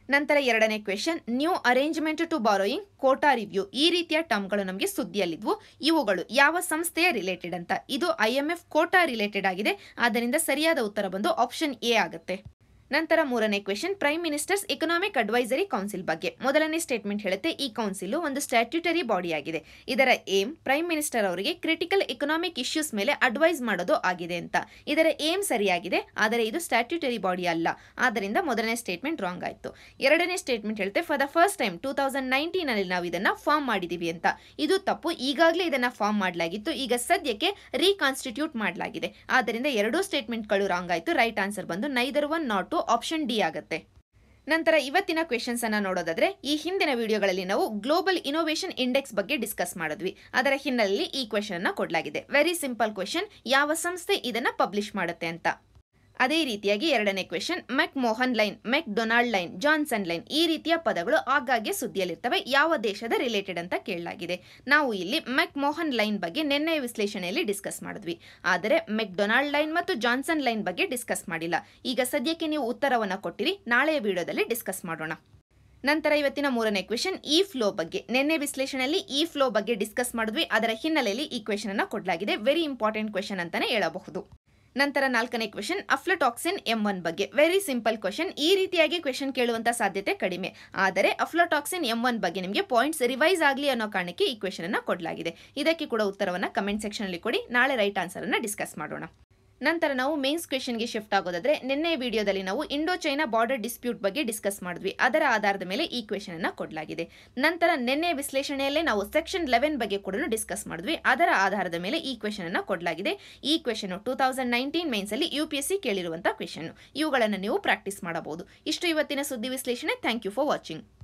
ನಂತರ ಎರಡನೇ question, new arrangement to borrowing quota review. ಈ ರೀತಿಯ ಟರ್ಮ್ಗಳು ನಮಗೆ ಸುದ್ದಿಯಲ್ಲಿದ್ವು. ಇವುಗಳು ಯಾವ ಸಂಸ್ಥೆಯ ರಿಲೇಟೆಡ್ ಅಂತ. ಇದು I M F quota related ಆಗಿದೆ. ಆದ್ದರಿಂದ ಸರಿಯಾದ ಉತ್ತರ ಬಂದು ಆಪ್ಷನ್ ಎ ಆಗುತ್ತೆ. ನಂತರ ಮೂರನೇ question, prime minister's economic advisory council ಬಗ್ಗೆ. ಮೊದಲನೇ ಸ್ಟೇಟ್ಮೆಂಟ್ ಹೇಳುತ್ತೆ ಈ ಕೌನ್ಸಿಲ್ ಒಂದು ಸ್ಟ್ಯಾಟ್ಯೂಟರಿ ಬಾಡಿ ಆಗಿದೆ. ಇದರ ಏಮ್ ಪ್ರೈಮ್ ಮಿನಿಸ್ಟರ್ ಅವರಿಗೆ ಕ್ರಿಟಿಕಲ್ ಎಕನಾಮಿಕ್ ಇಶ್ಯೂಸ್ ಮೇಲೆ ಅಡ್ವೈಸ್ ಮಾಡೋದು ಆಗಿದೆ ಅಂತ. ಇದರ ಏಮ್ ಸರಿಯಾಗಿದೆ, ಆದರೆ ಇದು ಸ್ಟ್ಯಾಟ್ಯೂಟರಿ ಬಾಡಿ ಅಲ್ಲ. ಆದ್ದರಿಂದ ಮೊದಲನೇ ಸ್ಟೇಟ್ಮೆಂಟ್ ರಾಂಗ್ ಆಯಿತು. ಎರಡನೇ ಸ್ಟೇಟ್ಮೆಂಟ್ ಹೇಳುತ್ತೆ for the first time two thousand nineteen ಅಲ್ಲಿ ನಾವು ಇದನ್ನ ಫಾರ್ಮ್ ಮಾಡಿದೀವಿ ಅಂತ. ಇದು ತಪ್ಪು. ಈಗಾಗಲೇ ಇದನ್ನ ಫಾರ್ಮ್ ಮಾಡಲಾಗಿತ್ತು, ಈಗ ಸದ್ಯಕ್ಕೆ ರೀಕಾನ್ಸ್ಟಿಟ್ಯೂಟ್ ಮಾಡಲಾಗಿದೆ. ಆದ್ದರಿಂದ ಎರಡೂ ಸ್ಟೇಟ್ಮೆಂಟ್ಗಳು ರಾಂಗ್ ಆಯಿತು. ರೈಟ್ ಆನ್ಸರ್ ಬಂದು neither one not two option D ಆಗುತ್ತೆ. ನಂತರ ಇವತ್ತಿನ ಕ್ವೆಶನ್ಸ್ ಅನ್ನ ನೋಡೋದಾದ್ರೆ, ಈ ಹಿಂದಿನ ವಿಡಿಯೋಗಳಲ್ಲಿ ನಾವು ಗ್ಲೋಬಲ್ ಇನೋವೇಷನ್ ಇಂಡೆಕ್ಸ್ ಬಗ್ಗೆ ಡಿಸ್ಕಸ್ ಮಾಡಿದ್ವಿ. ಅದರ ಹಿನ್ನೆಲೆಯಲ್ಲಿ ಈ ಕ್ವೆಶನ್ ಅನ್ನ ಕೊಡಲಾಗಿದೆ. ವೆರಿ ಸಿಂಪಲ್ ಕ್ವೆಶನ್, ಯಾವ ಸಂಸ್ಥೆ ಇದನ್ನ ಪಬ್ಲಿಷ್ ಮಾಡುತ್ತೆ ಅಂತ. ಅದೇ ರೀತಿಯಾಗಿ ಎರಡನೇ question, McMahon line, McDonald line, Johnson line ಈ ರೀತಿಯ ಪದಗಳು ಆಗಾಗ್ಗೆ ಸುದ್ದಿಯಲ್ಲಿರ್ತವೆ. ಯಾವ ದೇಶದ ರಿಲೇಟೆಡ್ ಅಂತ ಕೇಳಲಾಗಿದೆ. ನಾವು ಇಲ್ಲಿ ಮೆಕ್ ಮೋಹನ್ ಲೈನ್ ಬಗ್ಗೆ ನಿನ್ನೆಯ ವಿಶ್ಲೇಷಣೆಯಲ್ಲಿ ಡಿಸ್ಕಸ್ ಮಾಡಿದ್ವಿ. ಆದರೆ ಮೆಕ್ ಡೊನಾಲ್ಡ್ ಲೈನ್ ಮತ್ತು ಜಾನ್ಸನ್ ಲೈನ್ ಬಗ್ಗೆ ಡಿಸ್ಕಸ್ ಮಾಡಿಲ್ಲ. ಈಗ ಸದ್ಯಕ್ಕೆ ನೀವು ಉತ್ತರವನ್ನು ಕೊಟ್ಟಿರಿ, ನಾಳೆಯ ವಿಡಿಯೋದಲ್ಲಿ ಡಿಸ್ಕಸ್ ಮಾಡೋಣ. ನಂತರ ಇವತ್ತಿನ ಮೂರನೇ ಕ್ವೆಶನ್, ಈ ಫ್ಲೋ ಬಗ್ಗೆ. ನಿನ್ನೆ ವಿಶ್ಲೇಷಣೆಯಲ್ಲಿ ಈ ಫ್ಲೋ ಬಗ್ಗೆ ಡಿಸ್ಕಸ್ ಮಾಡಿದ್ವಿ. ಅದರ ಹಿನ್ನೆಲೆಯಲ್ಲಿ ಈ ಕ್ವೆಶನ್ ಅನ್ನ ಕೊಡಲಾಗಿದೆ. ವೆರಿ ಇಂಪಾರ್ಟೆಂಟ್ ಕ್ವೆಶನ್ ಅಂತಾನೆ ಹೇಳಬಹುದು. ನಂತರ ನಾಲ್ಕನೇ ಕ್ವೆಶನ್, ಅಫ್ಲಟಾಕ್ಸಿನ್ ಎಂ ಒನ್ ಬಗ್ಗೆ. Very simple question. ಈ ರೀತಿಯಾಗಿ ಕ್ವೆಶನ್ ಕೇಳುವಂತ ಸಾಧ್ಯತೆ ಕಡಿಮೆ. ಆದರೆ ಅಫ್ಲಟಾಕ್ಸಿನ್ ಎಂ ಒನ್ ಬಗ್ಗೆ ನಿಮಗೆ ಪಾಯಿಂಟ್ಸ್ ರಿವೈಸ್ ಆಗಲಿ ಅನ್ನೋ ಕಾರಣಕ್ಕೆ ಈ ಕ್ವೆಶನ್ ಅನ್ನ ಕೊಡಲಾಗಿದೆ. ಇದಕ್ಕೆ ಕೂಡ ಉತ್ತರವನ್ನ ಕಮೆಂಟ್ ಸೆಕ್ಷನ್ ಅಲ್ಲಿ ಕೊಡಿ, ನಾಳೆ ರೈಟ್ ಆನ್ಸರ್ ಅನ್ನ ಡಿಸ್ಕಸ್ ಮಾಡೋಣ. ನಂತರ ನಾವು ಮೇನ್ಸ್ ಕ್ವೆಶನ್ಗೆ ಶಿಫ್ಟ್ ಆಗೋದಾದ್ರೆ, ನಿನ್ನೆ ವಿಡಿಯೋದಲ್ಲಿ ನಾವು ಇಂಡೋ ಚೈನಾ ಬಾರ್ಡರ್ ಡಿಸ್ಪ್ಯೂಟ್ ಬಗ್ಗೆ ಡಿಸ್ಕಸ್ ಮಾಡಿದ್ವಿ. ಅದರ ಆಧಾರದ ಮೇಲೆ ಈ ಕ್ವೆಶನ್ ಅನ್ನ ಕೊಡಲಾಗಿದೆ. ನಂತರ ನಿನ್ನೆ ವಿಶ್ಲೇಷಣೆಯಲ್ಲೇ ನಾವು ಸೆಕ್ಷನ್ ಲೆವೆನ್ ಬಗ್ಗೆ ಕೂಡ ಡಿಸ್ಕಸ್ ಮಾಡಿದ್ವಿ. ಅದರ ಆಧಾರದ ಮೇಲೆ ಈ ಕ್ವೆಶನ್ ಅನ್ನ ಕೊಡಲಾಗಿದೆ. ಈ question two thousand nineteen mains ಅಲ್ಲಿ ಯು ಪಿ ಎಸ್ ಸಿ ಕೇಳಿರುವಂತಹ ಕ್ವೆಶನ್. ಇವುಗಳನ್ನು ನೀವು ಪ್ರಾಕ್ಟೀಸ್ ಮಾಡಬಹುದು. ಇಷ್ಟು ಇವತ್ತಿನ ಸುದ್ದಿ ವಿಶ್ಲೇಷಣೆ. Thank you for watching.